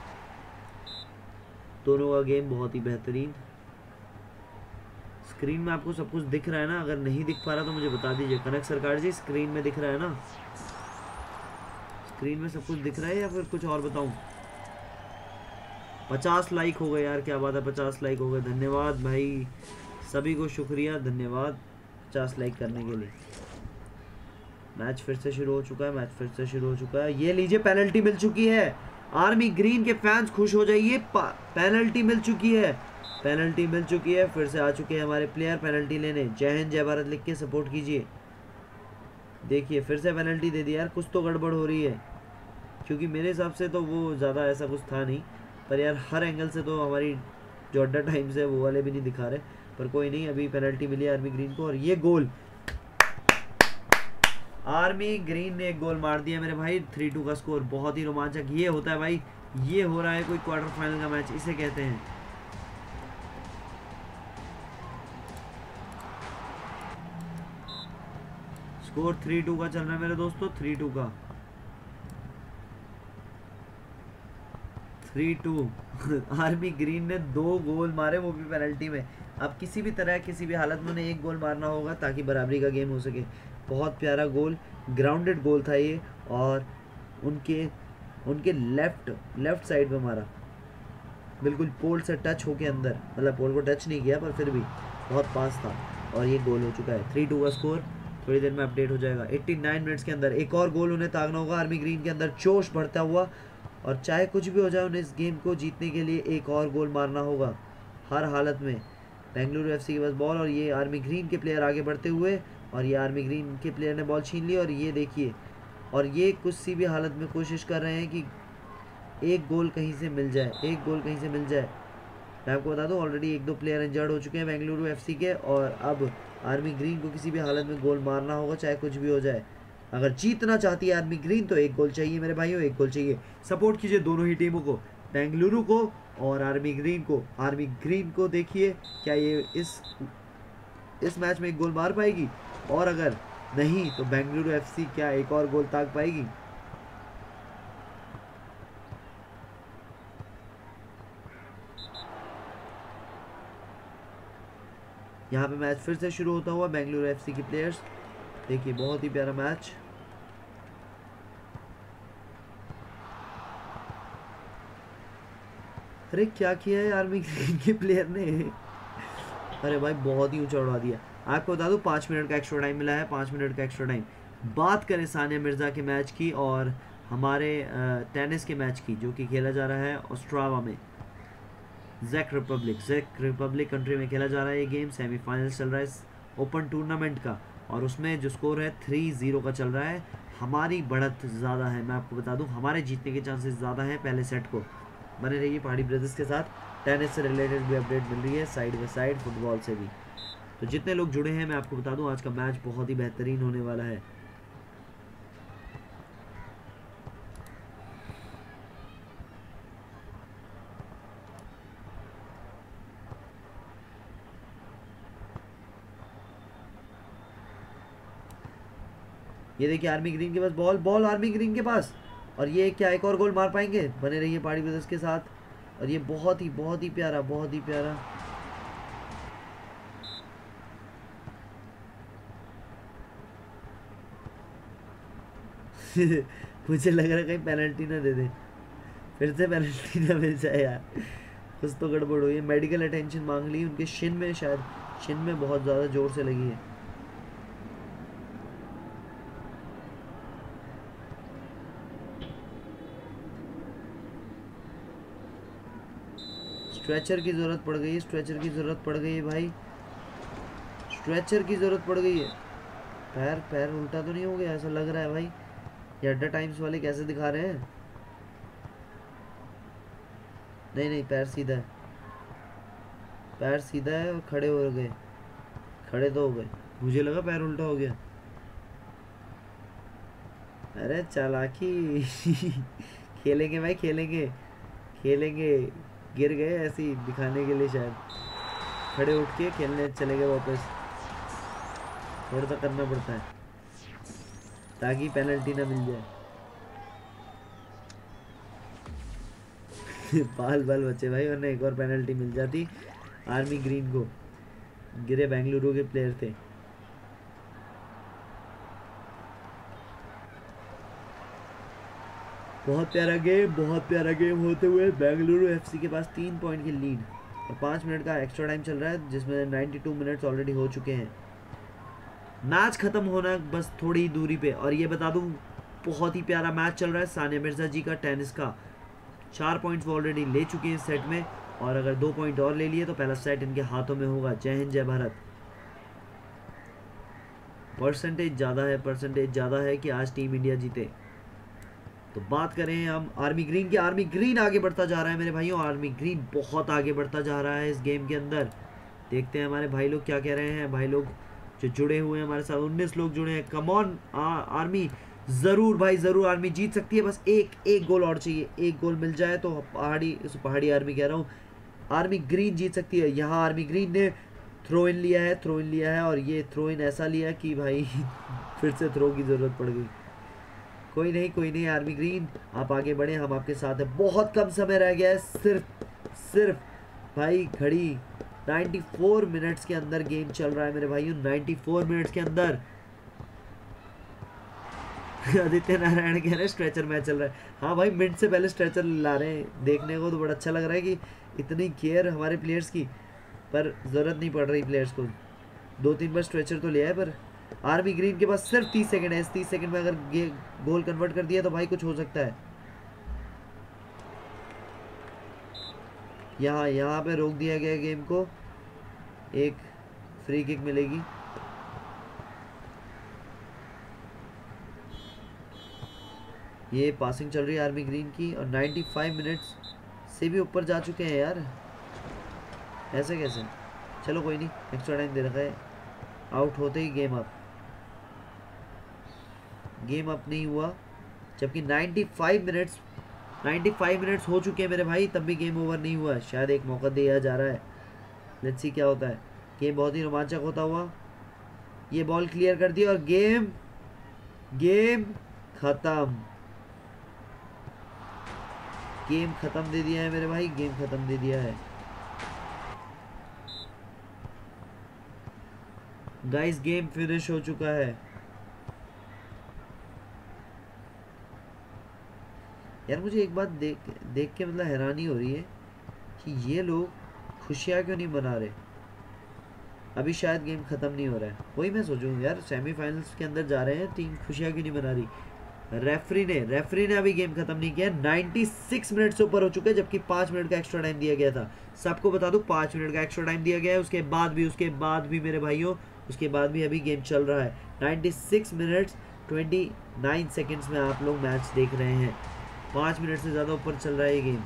दोनों का गेम बहुत ही बेहतरीन। स्क्रीन में आपको सब कुछ दिख रहा है ना? अगर नहीं दिख पा रहा तो मुझे बता दीजिए। कनक सरकार जी स्क्रीन में दिख रहा है ना? स्क्रीन में सब कुछ दिख रहा है या फिर कुछ और बताऊं? पचास लाइक हो गए यार, क्या बात है, पचास लाइक हो गए। धन्यवाद भाई, सभी को शुक्रिया, धन्यवाद पचास लाइक करने के लिए। मैच फिर से शुरू हो चुका है, मैच फिर से शुरू हो चुका है। ये लीजिए पेनल्टी मिल चुकी है। आर्मी ग्रीन के फैंस खुश हो जाइए, पेनल्टी मिल चुकी है, पेनल्टी मिल चुकी है। फिर से आ चुके हैं हमारे प्लेयर पेनल्टी लेने। जय हिंद जय भारत लिख के सपोर्ट कीजिए। देखिए फिर से पेनल्टी दे दी यार, कुछ तो गड़बड़ हो रही है, क्योंकि मेरे हिसाब से तो वो ज़्यादा ऐसा कुछ था नहीं, पर यार हर एंगल से तो हमारी जो अड्डा टाइम्स है वो वाले भी नहीं दिखा रहे, पर कोई नहीं। अभी पेनल्टी मिली आर्मी ग्रीन को और ये गोल, आर्मी ग्रीन ने एक गोल मार दिया मेरे भाई। थ्री टू का स्कोर, बहुत ही रोमांचक ये होता है भाई, ये हो रहा है कोई क्वार्टर फाइनल का मैच, इसे कहते हैं। स्कोर थ्री टू का चल रहा है मेरे दोस्तों, थ्री टू का, थ्री टू। आर्मी ग्रीन ने दो गोल मारे, वो भी पेनल्टी में। अब किसी भी तरह किसी भी हालत में उन्हें एक गोल मारना होगा ताकि बराबरी का गेम हो सके। बहुत प्यारा गोल, ग्राउंडेड गोल था ये, और उनके उनके लेफ्ट लेफ्ट साइड पे मारा, बिल्कुल पोल से टच होके अंदर, मतलब पोल को टच नहीं किया पर फिर भी बहुत पास था, और ये गोल हो चुका है। थ्री टू का स्कोर थोड़ी देर में अपडेट हो जाएगा। नवासी मिनट्स के अंदर एक और गोल उन्हें ताकना होगा। आर्मी ग्रीन के अंदर जोश बढ़ता हुआ, और चाहे कुछ भी हो जाए उन्हें इस गेम को जीतने के लिए एक और गोल मारना होगा हर हालत में। बेंगलुरु एफसी के पास बॉल, और ये आर्मी ग्रीन के प्लेयर आगे बढ़ते हुए, और ये आर्मी ग्रीन के प्लेयर ने बॉल छीन ली, और ये देखिए, और ये कुछ सी भी हालत में कोशिश कर रहे हैं कि एक गोल कहीं से मिल जाए, एक गोल कहीं से मिल जाए। मैं आपको बता दूं ऑलरेडी एक दो प्लेयर इंजर्ड हो चुके हैं बेंगलुरु एफसी के, और अब आर्मी ग्रीन को किसी भी हालत में गोल मारना होगा, चाहे कुछ भी हो जाए। अगर जीतना चाहती है आर्मी ग्रीन तो एक गोल चाहिए मेरे भाइयों, एक गोल चाहिए। सपोर्ट कीजिए दोनों ही टीमों को, बेंगलुरु को और आर्मी ग्रीन को। आर्मी ग्रीन को देखिए क्या ये इस इस मैच में एक गोल मार पाएगी, और अगर नहीं तो बेंगलुरु एफसी क्या एक और गोल ताक पाएगी। यहाँ पे मैच फिर से शुरू होता हुआ, बेंगलुरु एफसी की प्लेयर्स, देखिए बहुत ही प्यारा मैच। अरे क्या किया है आर्मी ग्रीन के प्लेयर ने, अरे भाई बहुत ही ऊंचा उड़ा दिया। आपको बता दूं पाँच मिनट का एक्स्ट्रा टाइम मिला है, पाँच मिनट का एक्स्ट्रा टाइम। बात करें सानिया मिर्ज़ा के मैच की और हमारे टेनिस के मैच की, जो कि खेला जा रहा है ऑस्ट्रावा में, Jack Republic Jack Republic country में खेला जा रहा है ये गेम। सेमीफाइनल चल रहा है इस ओपन टूर्नामेंट का, और उसमें जो स्कोर है थ्री ज़ीरो का चल रहा है। हमारी बढ़त ज़्यादा है, मैं आपको बता दूं हमारे जीतने के चांसेस ज़्यादा हैं पहले सेट को। बने रहिए पहाड़ी ब्रदर्स के साथ। टेनिस से रिलेटेड भी अपडेट मिल रही है, साइड बाई साइड फुटबॉल से भी। तो जितने लोग जुड़े हैं मैं आपको बता दूं आज का मैच बहुत ही बेहतरीन होने वाला है। ये देखिए आर्मी ग्रीन के पास बॉल बॉल आर्मी ग्रीन के पास, और ये क्या एक और गोल मार पाएंगे? बने रहिए पहाड़ी ब्रदर्स के साथ। और ये बहुत ही बहुत ही प्यारा बहुत ही प्यारा मुझे लग रहा है कहीं पेनल्टी ना दे दे, फिर से पेनल्टी ना मिल जाए यार, कुछ तो गड़बड़ हुई है। मेडिकल अटेंशन मांग ली उनके शिन में, शायद शिन में बहुत ज़्यादा जोर से लगी है। स्ट्रेचर की ज़रूरत पड़ गई है, स्ट्रेचर की ज़रूरत पड़ गई है भाई, स्ट्रेचर की ज़रूरत पड़ गई है। पैर पैर उल्टा तो नहीं हो गया ऐसा लग रहा है भाई। ये अड्डा टाइम्स वाले कैसे दिखा रहे हैं? नहीं नहीं पैर सीधा है, पैर सीधा है और खड़े हो गए, खड़े तो हो गए, मुझे लगा पैर उल्टा हो गया। अरे चालाकी खेलेंगे भाई खेलेंगे खेलेंगे, गिर गए ऐसे ही दिखाने के लिए, शायद खड़े उठ के खेलने चले गए वापस। थोड़ा सा करना पड़ता है ताकि पेनल्टी ना मिल जाए। बाल बाल बचे भाई, वरना एक और पेनल्टी मिल जाती आर्मी ग्रीन को। गिरे बेंगलुरु के प्लेयर थे। बहुत प्यारा गेम बहुत प्यारा गेम होते हुए बेंगलुरु एफसी के पास तीन पॉइंट की लीड और पाँच मिनट का एक्स्ट्रा टाइम चल रहा है जिसमें बानवे मिनट्स ऑलरेडी हो चुके हैं। मैच ख़त्म होना बस थोड़ी ही दूरी पे, और ये बता दूं बहुत ही प्यारा मैच चल रहा है सानिया मिर्ज़ा जी का टेनिस का। चार पॉइंट्स वो ऑलरेडी ले चुके हैं इस सेट में, और अगर दो पॉइंट और ले लिए तो पहला सेट इनके हाथों में होगा। जय हिंद जय भारत। परसेंटेज ज़्यादा है परसेंटेज ज़्यादा है कि आज टीम इंडिया जीते। तो बात करें हम आर्मी ग्रीन की, आर्मी ग्रीन आगे बढ़ता जा रहा है मेरे भाइयों, आर्मी ग्रीन बहुत आगे बढ़ता जा रहा है इस गेम के अंदर। देखते हैं हमारे भाई लोग क्या कह रहे हैं। भाई लोग जो जुड़े हुए हैं हमारे साथ, उन्नीस लोग जुड़े हैं। कम ऑन आर्मी, ज़रूर भाई ज़रूर आर्मी जीत सकती है। बस एक एक गोल और चाहिए, एक गोल मिल जाए तो पहाड़ी पहाड़ी आर्मी कह रहा हूँ, आर्मी ग्रीन जीत सकती है। यहाँ आर्मी ग्रीन ने थ्रो इन लिया है थ्रो इन लिया है और ये थ्रो इन ऐसा लिया कि भाई फिर से थ्रो की ज़रूरत पड़ गई। कोई नहीं कोई नहीं आर्मी ग्रीन, आप आगे बढ़े, हम आपके साथ हैं। बहुत कम समय रह गया है, सिर्फ सिर्फ भाई घड़ी चौरानवे मिनट्स के अंदर गेम चल रहा है मेरे भाइयों, चौरानवे मिनट्स के अंदर। आदित्य नारायण कह रहे हैं स्ट्रेचर मैच चल रहा है। हाँ भाई मिनट से पहले स्ट्रेचर ला रहे हैं, देखने को तो बड़ा अच्छा लग रहा है कि इतनी केयर हमारे प्लेयर्स की, पर ज़रूरत नहीं पड़ रही प्लेयर्स को। दो तीन बार स्ट्रेचर तो लिया है, पर आर्मी ग्रीन के पास सिर्फ तीस सेकंड है। इस तीस सेकंड में अगर गोल कन्वर्ट कर दिया तो भाई कुछ हो सकता है। यहाँ यहाँ पे रोक दिया गया गेम को, एक फ्री किक मिलेगी। ये पासिंग चल रही है आर्मी ग्रीन की और पचानवे मिनट्स से भी ऊपर जा चुके हैं यार, ऐसे कैसे? चलो कोई नहीं, एक्स्ट्रा टाइम दे रखा है। आउट होते ही गेम अप, गेम अप नहीं हुआ, जबकि पचानवे मिनट्स पचानवे मिनट्स हो चुके हैं मेरे भाई, तब भी गेम ओवर नहीं हुआ। शायद एक मौका दिया जा रहा है, लेट्स सी क्या होता है। गेम बहुत ही रोमांचक होता हुआ, ये बॉल क्लियर कर दी और गेम गेम खत्म, गेम खत्म दे दिया है मेरे भाई, गेम खत्म दे दिया है गाइस, गेम फिनिश हो चुका है। यार मुझे एक बात देख देख के मतलब हैरानी हो रही है कि ये लोग खुशियाँ क्यों नहीं मना रहे। अभी शायद गेम ख़त्म नहीं हो रहा है, वही मैं सोचूं यार सेमीफाइनल्स के अंदर जा रहे हैं, टीम खुशियाँ क्यों नहीं मना रही। रेफरी ने रेफरी ने अभी गेम खत्म नहीं किया, छियानवे मिनट से ऊपर हो चुके हैं, जबकि पाँच मिनट का एक्स्ट्रा टाइम दिया गया था। सबको बता दूं पाँच मिनट का एक्स्ट्रा टाइम दिया गया है, उसके बाद भी उसके बाद भी मेरे भाइयों उसके बाद भी अभी गेम चल रहा है। छियानवे मिनट्स उनतीस सेकंड्स में आप लोग मैच देख रहे हैं। पाँच मिनट से ज़्यादा ऊपर चल रहा है ये गेम।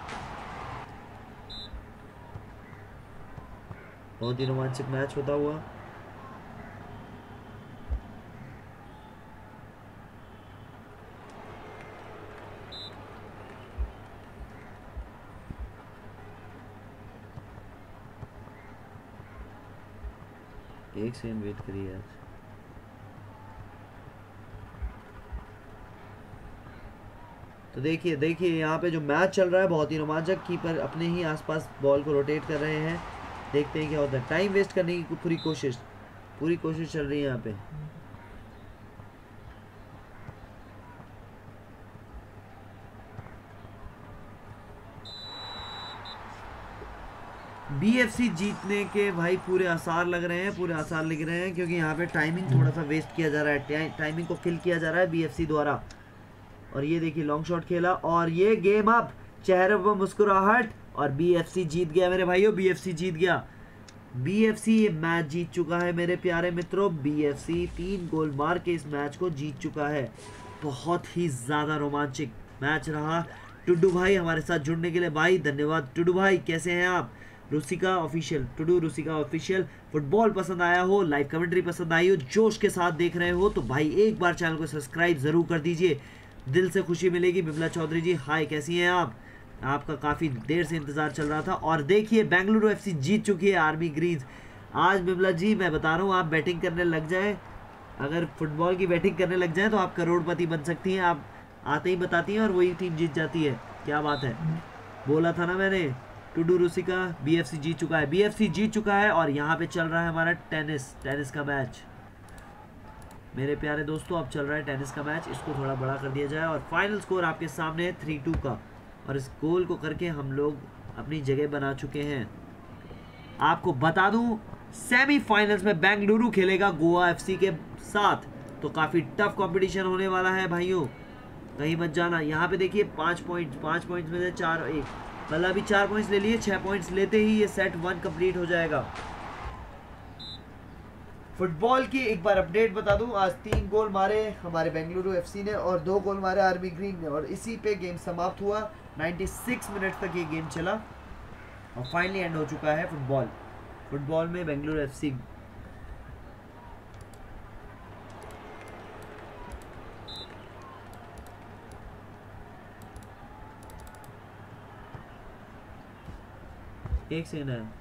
बहुत ही रोमांचक मैच होता हुआ। एक सेकंड वेट करिए यार। तो देखिए देखिए यहाँ पे जो मैच चल रहा है बहुत ही रोमांचक। कीपर अपने ही आसपास बॉल को रोटेट कर रहे हैं। देखते हैं क्या होता है। टाइम वेस्ट करने की पूरी कोशिश पूरी कोशिश चल रही है यहाँ पे। बीएफसी जीतने के भाई पूरे आसार लग रहे हैं पूरे आसार लग रहे हैं क्योंकि यहाँ पे टाइमिंग थोड़ा सा वेस्ट किया जा रहा है। टाइमिंग को किल किया जा रहा है बीएफसी द्वारा। और ये देखिए लॉन्ग शॉट खेला और ये गेम अप, चेहरे पर मुस्कुराहट और बीएफसी जीत गया मेरे भाइयों। बीएफसी जीत गया। बीएफसी ये मैच जीत चुका है मेरे प्यारे मित्रों। बीएफसी तीन गोल मार के इस मैच को जीत चुका है। बहुत ही ज़्यादा रोमांचक मैच रहा। टुडू भाई हमारे साथ जुड़ने के लिए भाई धन्यवाद। टुडू भाई कैसे हैं आप? Rusika official, Tudu Rusika official. Football पसंद आया हो, लाइव कमेंट्री पसंद आई हो, जोश के साथ देख रहे हो तो भाई एक बार चैनल को सब्सक्राइब ज़रूर कर दीजिए, दिल से खुशी मिलेगी। बिमला चौधरी जी हाय, कैसी हैं आप? आपका काफ़ी देर से इंतज़ार चल रहा था। और देखिए बेंगलुरु एफसी जीत चुकी है आर्मी ग्रीन्स। आज बिमला जी मैं बता रहा हूँ, आप बैटिंग करने लग जाएं, अगर फुटबॉल की बैटिंग करने लग जाएं तो आप करोड़पति बन सकती हैं। आप आते ही बताती हैं और वही टीम जीत जाती है। क्या बात है, बोला था ना मैंने। टुडू रुसिका बीएफसी जीत चुका है, बीएफसी जीत चुका है। और यहाँ पे चल रहा है हमारा टेनिस टेनिस का मैच मेरे प्यारे दोस्तों। अब चल रहा है टेनिस का मैच, इसको थोड़ा बड़ा कर दिया जाए। और फाइनल स्कोर आपके सामने है थ्री टू का। और इस गोल को करके हम लोग अपनी जगह बना चुके हैं। आपको बता दूं सेमीफाइनल्स में बेंगलुरु खेलेगा गोवा एफसी के साथ, तो काफ़ी टफ कंपटीशन होने वाला है भाइयों, कहीं मत जाना। यहाँ पे देखिए पाँच पॉइंट पाँच पॉइंट्स में से चार एक मतलब अभी चार पॉइंट्स ले लिए, छः पॉइंट्स लेते ही ये सेट वन कंप्लीट हो जाएगा। फुटबॉल की एक बार अपडेट बता दूं, आज तीन गोल मारे हमारे बेंगलुरु एफसी ने और दो गोल मारे आर्मी ग्रीन ने, और इसी पे गेम समाप्त हुआ। छियानवे मिनट तक ये गेम चला और फाइनली एंड हो चुका है फुटबॉल फुटबॉल में बेंगलुरु एफसी। एक सेकंड है।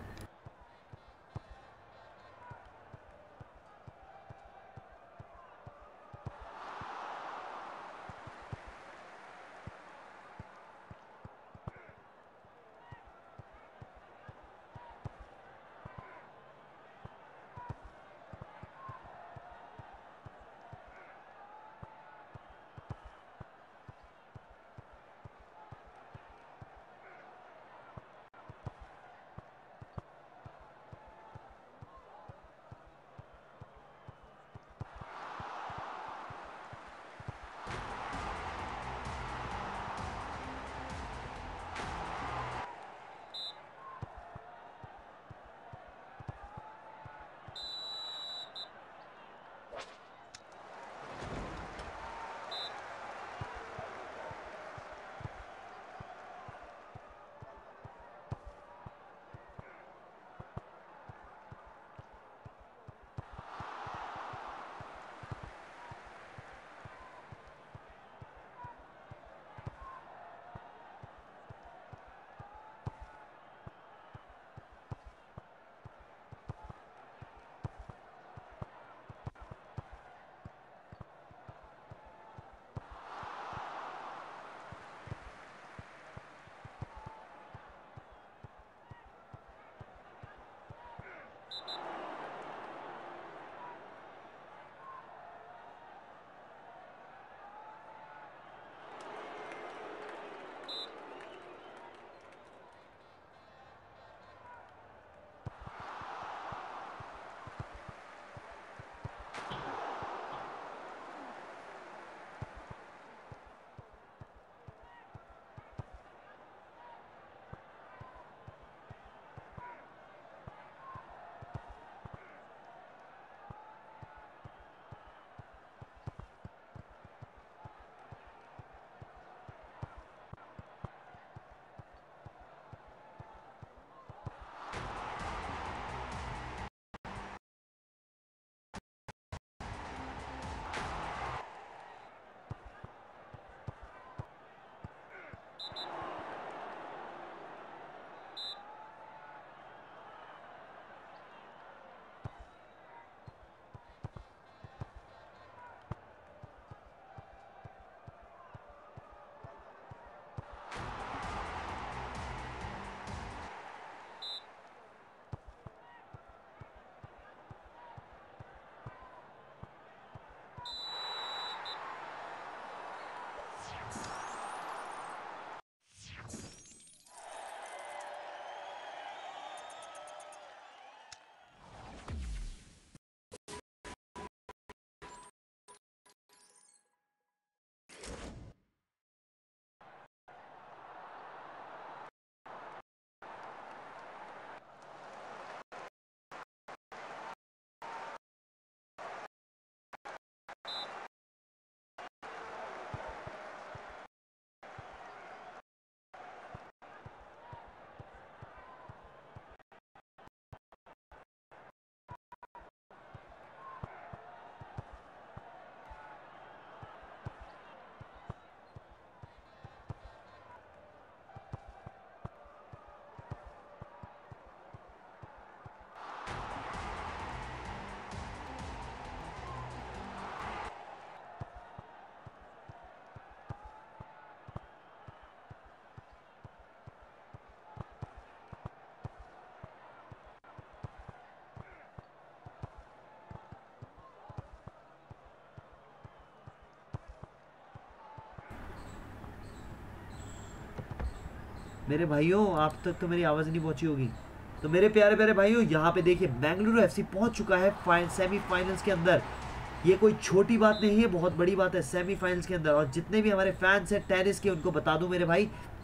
मेरे भाइयों आप तक तो मेरी आवाज़ नहीं पहुंची होगी। तो मेरे प्यारे प्यारे भाइयों, यहाँ पे देखिए बेंगलुरु एफसी पहुंच चुका है फाइन सेमीफाइनल्स के अंदर। ये कोई छोटी बात नहीं है, बहुत बड़ी बात है सेमीफाइनल्स के अंदर। और जितने भी हमारे फैंस हैं टेनिस के, उनको बता दूं मेरे भाई,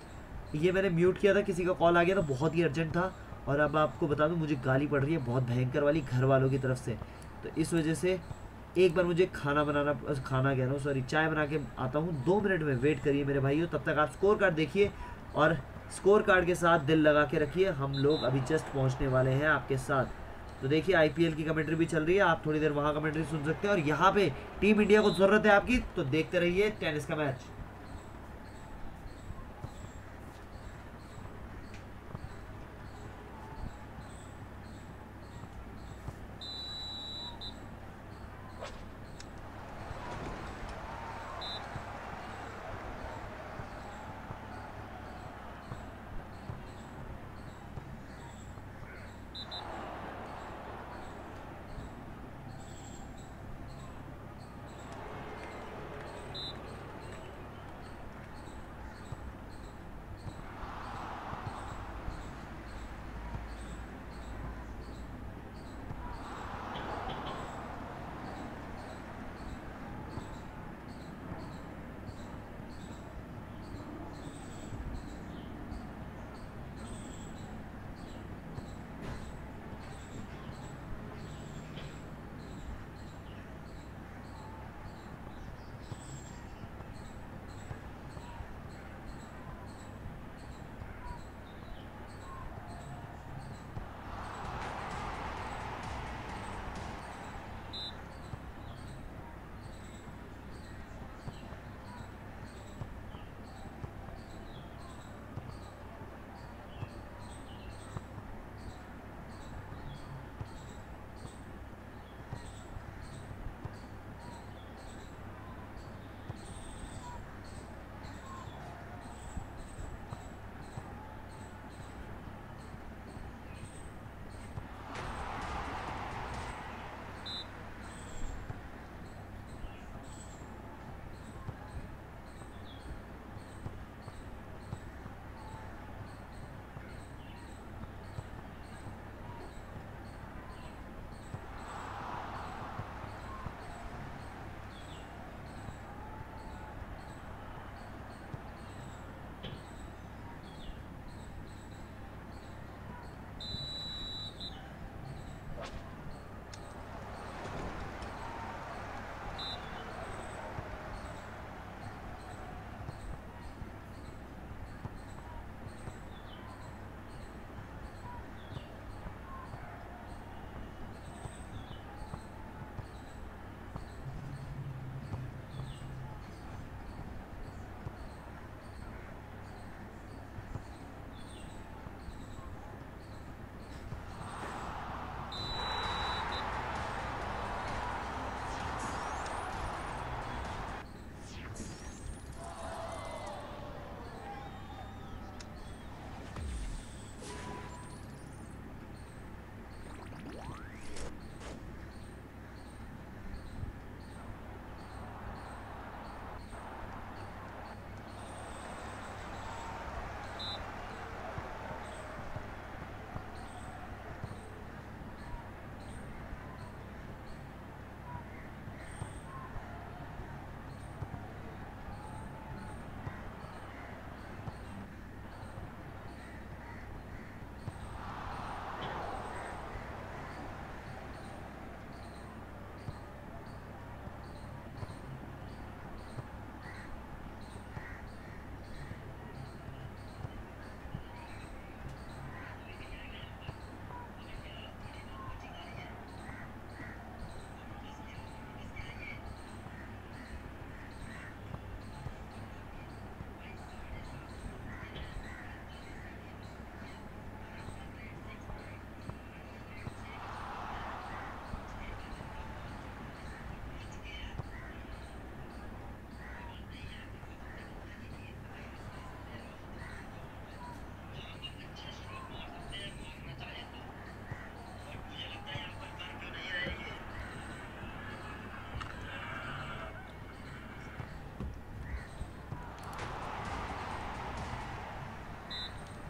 ये मैंने म्यूट किया था, किसी का कॉल आ गया था, बहुत ही अर्जेंट था। और अब आपको बता दूं, मुझे गाली पड़ रही है बहुत भयंकर वाली घर वालों की तरफ से। तो इस वजह से एक बार मुझे खाना बनाना, खाना कह रहा हूँ सॉरी, चाय बना के आता हूँ, दो मिनट में वेट करिए मेरे भाइयों। तब तक आप स्कोर कार्ड देखिए और स्कोर कार्ड के साथ दिल लगा के रखिए, हम लोग अभी जस्ट पहुंचने वाले हैं आपके साथ। तो देखिए आईपीएल की कमेंट्री भी चल रही है, आप थोड़ी देर वहां कमेंट्री सुन सकते हैं। और यहाँ पे टीम इंडिया को जरूरत है आपकी, तो देखते रहिए टेनिस का मैच।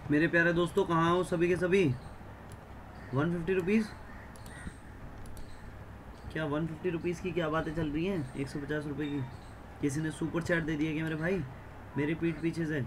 मेरे प्यारे दोस्तों कहाँ हो सभी के सभी? वन फिफ्टी रुपीज़ क्या? वन फिफ्टी रुपीज़ की क्या बातें चल रही हैं? एक सौ पचास रुपये की किसी ने सुपर चैट दे दिया क्या मेरे भाई मेरे पीठ पीछे से?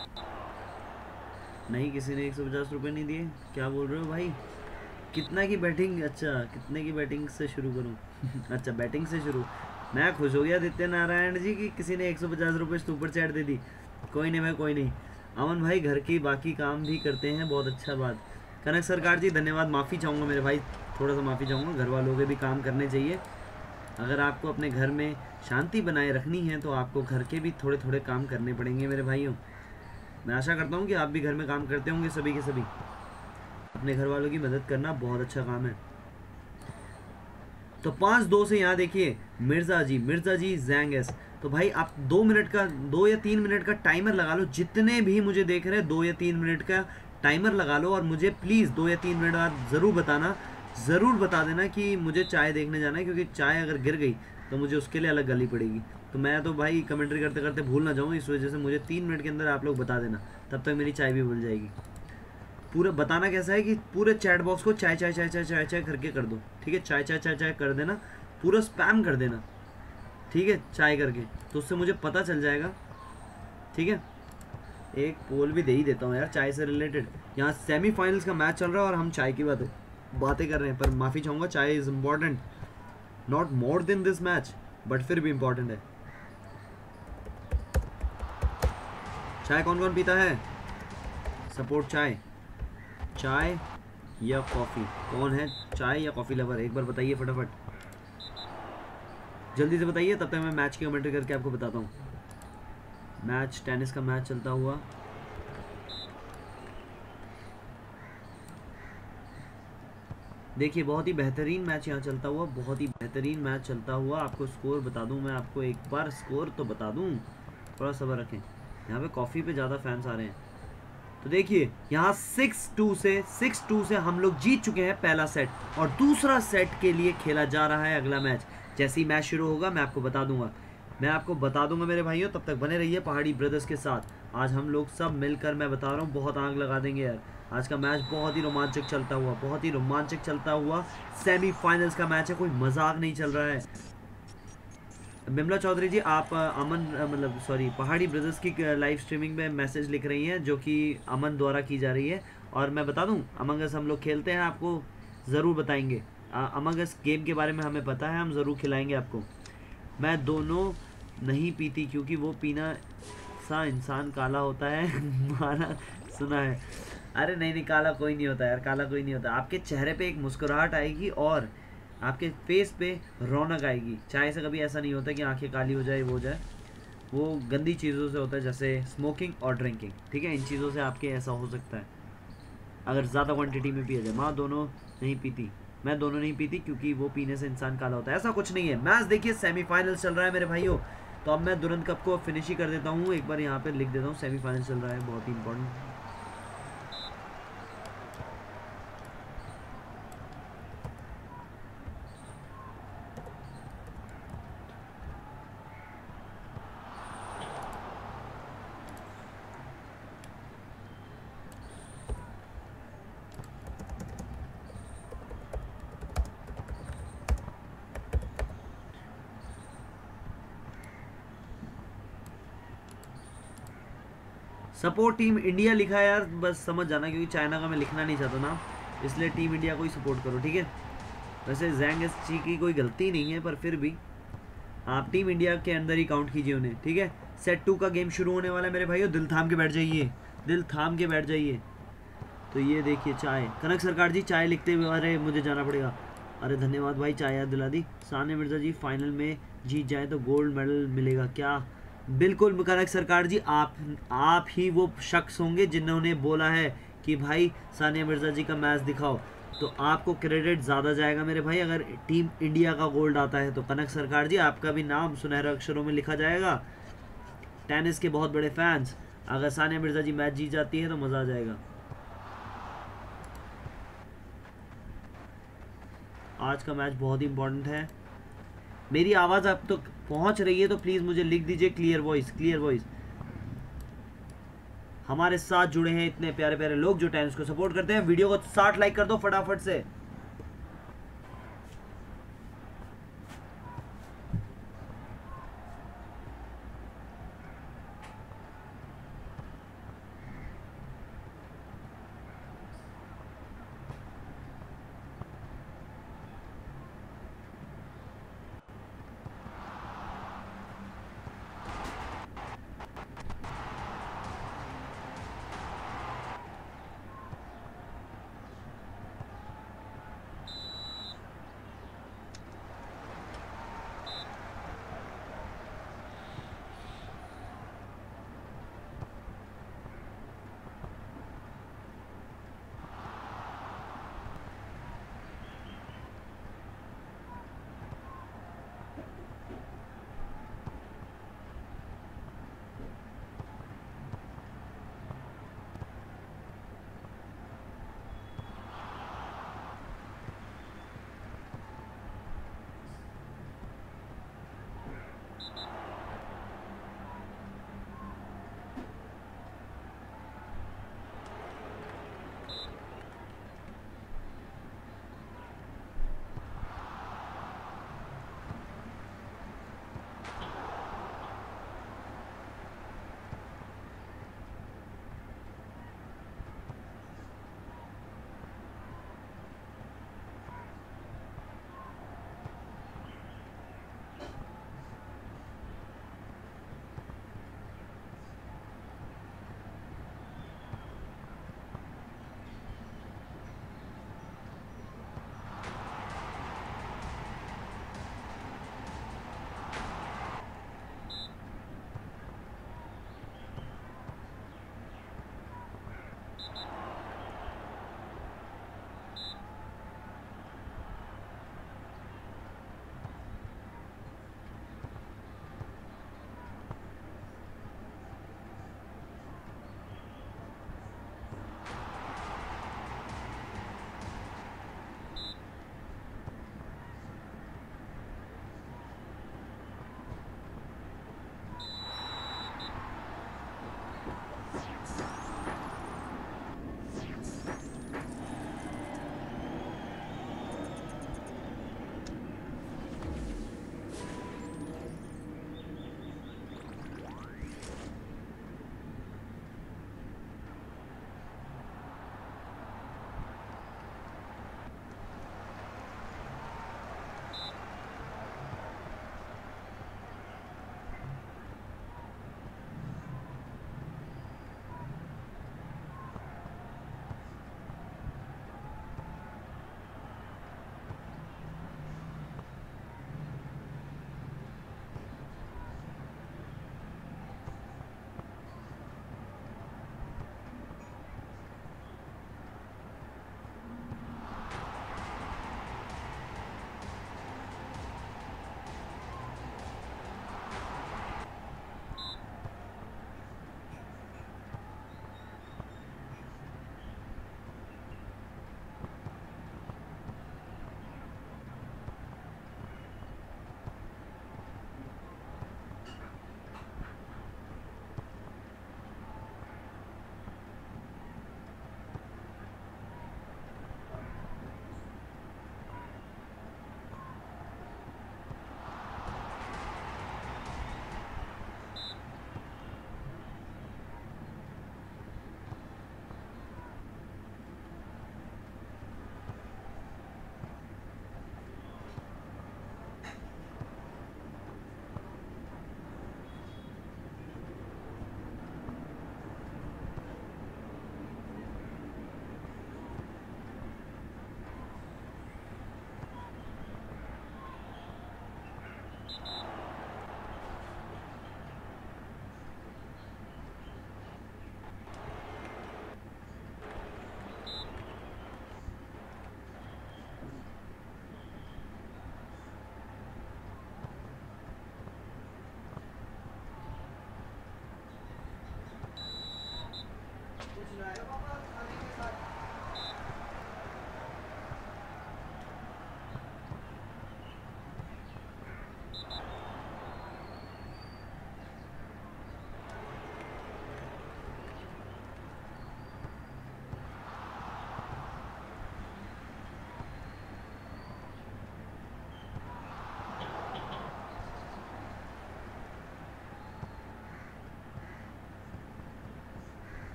नहीं, किसी ने एक सौ पचास रुपये नहीं दिए। क्या बोल रहे हो भाई? कितना की बैटिंग? अच्छा, कितने की बैटिंग से शुरू करूं? अच्छा, बैटिंग से शुरू। मैं खुश हो गया आदित्य नारायण जी की किसी ने एक सौ पचास रुपये सुपर चैट दे दी। कोई नहीं भाई, कोई नहीं। अमन भाई घर की बाकी काम भी करते हैं, बहुत अच्छा बात। कनक सरकार जी धन्यवाद। माफ़ी चाहूँगा मेरे भाई, थोड़ा सा माफ़ी चाहूँगा। घर वालों के भी काम करने चाहिए। अगर आपको अपने घर में शांति बनाए रखनी है तो आपको घर के भी थोड़े थोड़े काम करने पड़ेंगे मेरे भाइयों। मैं आशा करता हूँ कि आप भी घर में काम करते होंगे सभी के सभी। अपने घर वालों की मदद करना बहुत अच्छा काम है। तो पाँच दो से यहाँ देखिए मिर्ज़ा जी, मिर्ज़ा जी जैंगस। तो भाई आप दो मिनट का, दो या तीन मिनट का टाइमर लगा लो। जितने भी मुझे देख रहे हैं दो या तीन मिनट का टाइमर लगा लो और मुझे प्लीज़ दो या तीन मिनट बाद ज़रूर बताना, ज़रूर बता देना कि मुझे चाय देखने जाना है, क्योंकि चाय अगर गिर गई तो मुझे उसके लिए अलग गाली पड़ेगी। तो मैं तो भाई कमेंट्री करते करते भूल ना जाऊँ, इस वजह से मुझे तीन मिनट के अंदर आप लोग बता देना, तब तक मेरी चाय भी भूल जाएगी। पूरा बताना कैसा है कि पूरे चैट बॉक्स को चाय चाय चाय चाय चाय चाय करके कर दो, ठीक है? चाय चाय चाय चाय कर देना, पूरा स्पैम कर देना, ठीक है? चाय करके, तो उससे मुझे पता चल जाएगा, ठीक है? एक पोल भी दे ही देता हूँ यार चाय से रिलेटेड। यहाँ सेमीफाइनल्स का मैच चल रहा है और हम चाय की बातें बातें कर रहे हैं, पर माफ़ी चाहूँगा, chai is important, not more than this match, but फिर भी इम्पॉर्टेंट है। चाय कौन कौन पीता है? सपोर्ट चाय, चाय या कॉफ़ी? कौन है चाय या कॉफ़ी लवर? एक बार बताइए फटाफट, जल्दी से बताइए, तब तक मैं मैच की कमेंट्री करके आपको बताता हूँ। मैच, टेनिस का मैच चलता हुआ, देखिए बहुत ही बेहतरीन मैच यहाँ चलता हुआ, बहुत ही बेहतरीन मैच चलता हुआ। आपको स्कोर बता दूँ मैं, आपको एक बार स्कोर तो बता दूँ, थोड़ा सब्र रखें। यहाँ पे कॉफ़ी पे ज़्यादा फैंस आ रहे हैं। तो देखिए यहाँ सिक्स टू से सिक्स टू से हम लोग जीत चुके हैं पहला सेट, और दूसरा सेट के लिए खेला जा रहा है अगला मैच। जैसे ही मैच शुरू होगा मैं आपको बता दूंगा, मैं आपको बता दूंगा मेरे भाइयों। तब तक बने रहिए पहाड़ी ब्रदर्स के साथ। आज हम लोग सब मिलकर, मैं बता रहा हूँ, बहुत आग लगा देंगे यार। आज का मैच बहुत ही रोमांचक चलता हुआ, बहुत ही रोमांचक चलता हुआ सेमीफाइनल्स का मैच है, कोई मजाक नहीं चल रहा है। बिमला चौधरी जी, आप अमन मतलब सॉरी पहाड़ी ब्रदर्स की लाइव स्ट्रीमिंग में मैसेज लिख रही हैं, जो कि अमन द्वारा की जा रही है। और मैं बता दूं, अमंग अस हम लोग खेलते हैं, आपको ज़रूर बताएंगे। अमंग अस गेम के बारे में हमें पता है, हम ज़रूर खिलाएंगे आपको। मैं दोनों नहीं पीती क्योंकि वो पीना सा इंसान काला होता है माना सुना है। अरे नहीं नहीं, काला कोई नहीं होता यार, काला कोई नहीं होता। आपके चेहरे पे एक मुस्कुराहट आएगी और आपके फेस पे रौनक आएगी। चाय से कभी ऐसा नहीं होता कि आंखें काली हो जाए, वो हो जाए, वो गंदी चीज़ों से होता है, जैसे स्मोकिंग और ड्रिंकिंग, ठीक है? इन चीज़ों से आपके ऐसा हो सकता है अगर ज़्यादा क्वांटिटी में पिया जाए। माँ दोनों नहीं पीती, मैं दोनों नहीं पीती क्योंकि वो पीने से इंसान काला होता है, ऐसा कुछ नहीं है। मैच देखिए, सेमीफाइनल चल रहा है मेरे भाइयों। तो अब मैं तुरंत कप को फिनिश ही कर देता हूँ, एक बार यहाँ पर लिख देता हूँ, सेमीफाइनल चल रहा है, बहुत ही इंपॉर्टेंट। सपोर्ट टीम इंडिया लिखा है यार, बस समझ जाना, क्योंकि चाइना का मैं लिखना नहीं चाहता ना, इसलिए टीम इंडिया को ही सपोर्ट करो, ठीक है? वैसे जैंगस जी की कोई गलती नहीं है, पर फिर भी आप टीम इंडिया के अंदर ही काउंट कीजिए उन्हें, ठीक है? सेट टू का गेम शुरू होने वाला है मेरे भाइयों, दिल थाम के बैठ जाइए, दिल थाम के बैठ जाइए। तो ये देखिए चाय, कनक सरकार जी चाय लिखते हुए, अरे मुझे जाना पड़ेगा, अरे धन्यवाद भाई, चाय याद दिला दी। सानिया मिर्ज़ा जी, फाइनल में जीत जाए तो गोल्ड मेडल मिलेगा क्या? बिल्कुल कनक सरकार जी, आप आप ही वो शख्स होंगे जिन्होंने बोला है कि भाई सानिया मिर्ज़ा जी का मैच दिखाओ, तो आपको क्रेडिट ज़्यादा जाएगा मेरे भाई अगर टीम इंडिया का गोल्ड आता है तो। कनक सरकार जी, आपका भी नाम सुनहरे अक्षरों में लिखा जाएगा। टेनिस के बहुत बड़े फैंस, अगर सानिया मिर्ज़ा जी मैच जीत जाती है तो मज़ा आ जाएगा। आज का मैच बहुत ही इंपॉर्टेंट है। मेरी आवाज़ अब तो पहुंच रही है तो प्लीज़ मुझे लिख दीजिए क्लियर वॉइस, क्लियर वॉइस। हमारे साथ जुड़े हैं इतने प्यारे प्यारे लोग जो टेनिस को सपोर्ट करते हैं। वीडियो को साठ लाइक कर दो फटाफट से।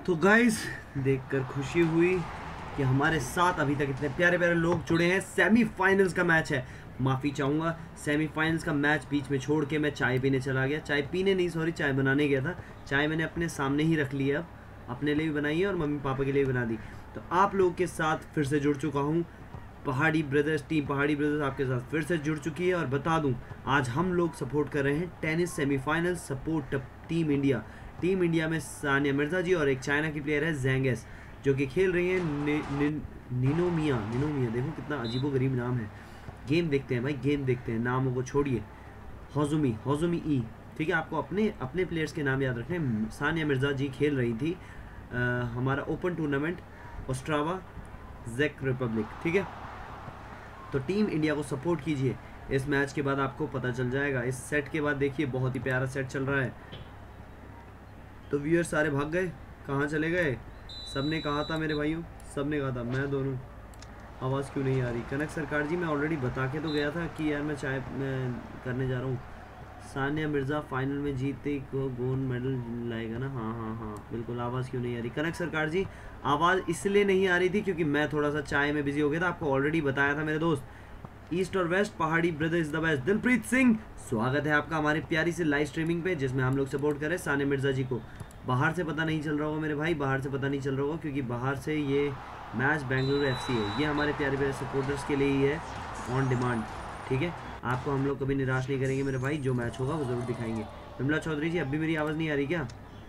तो गाइस देखकर खुशी हुई कि हमारे साथ अभी तक इतने प्यारे प्यारे लोग जुड़े हैं। सेमीफाइनल्स का मैच है, माफ़ी चाहूँगा, सेमीफाइनल्स का मैच बीच में छोड़ के मैं चाय पीने चला गया। चाय पीने नहीं, सॉरी, चाय बनाने गया था। चाय मैंने अपने सामने ही रख ली है, अब अपने लिए भी बनाई है और मम्मी पापा के लिए भी बना दी। तो आप लोगों के साथ फिर से जुड़ चुका हूँ। पहाड़ी ब्रदर्स, टीम पहाड़ी ब्रदर्स आपके साथ फिर से जुड़ चुकी है। और बता दूं, आज हम लोग सपोर्ट कर रहे हैं tennis semifinal support team India. Team India में सानिया मिर्ज़ा जी और एक चाइना की प्लेयर है ज़ैंगेस, जो कि खेल रही है नि, नि, निनोमिया निनोमिया देखो कितना अजीबोगरीब नाम है। गेम देखते हैं भाई, गेम देखते हैं, नामों को छोड़िए। हौजुमी हौजुमी ई, ठीक है, आपको अपने अपने प्लेयर्स के नाम याद रखने। सानिया मिर्ज़ा जी खेल रही थी आ, हमारा ओपन टूर्नामेंट ओस्ट्रावा ज़ेक रिपब्लिक, ठीक है। तो टीम इंडिया को सपोर्ट कीजिए। इस मैच के बाद आपको पता चल जाएगा। इस सेट के बाद देखिए बहुत ही प्यारा सेट चल रहा है। तो व्यूअर्स सारे भाग गए, कहाँ चले गए? सब ने कहा था मेरे भाइयों, सब ने कहा था, मैं दोनों। आवाज़ क्यों नहीं आ रही? कनक सरकार जी, मैं ऑलरेडी बता के तो गया था कि यार मैं चाय मैं करने जा रहा हूँ। सानिया मिर्ज़ा फाइनल में जीतते को गोल्ड मेडल लाएगा ना? हाँ हाँ हाँ बिल्कुल। आवाज़ क्यों नहीं आ रही कनक सरकार जी? आवाज़ इसलिए नहीं आ रही थी क्योंकि मैं थोड़ा सा चाय में बिजी हो गया था। आपको ऑलरेडी बताया था मेरे दोस्त। ईस्ट और west, Pahadi brother is the best. Dilpreet Singh, स्वागत है आपका हमारी प्यारी सी लाइव स्ट्रीमिंग पे, जिसमें हम लोग सपोर्ट करें सानिया मिर्ज़ा जी को। बाहर से पता नहीं चल रहा होगा मेरे भाई, बाहर से पता नहीं चल रहा होगा क्योंकि बाहर से ये मैच बेंगलुरु एफ सी है। ये हमारे प्यारे प्यारे सपोर्टर्स के लिए ही है, ऑन डिमांड, ठीक है। आपको हम लोग कभी निराश नहीं करेंगे मेरे भाई, जो मैच होगा वो ज़रूर दिखाएंगे। विमला चौधरी जी, अब भी मेरी आवाज़ नहीं आ रही क्या?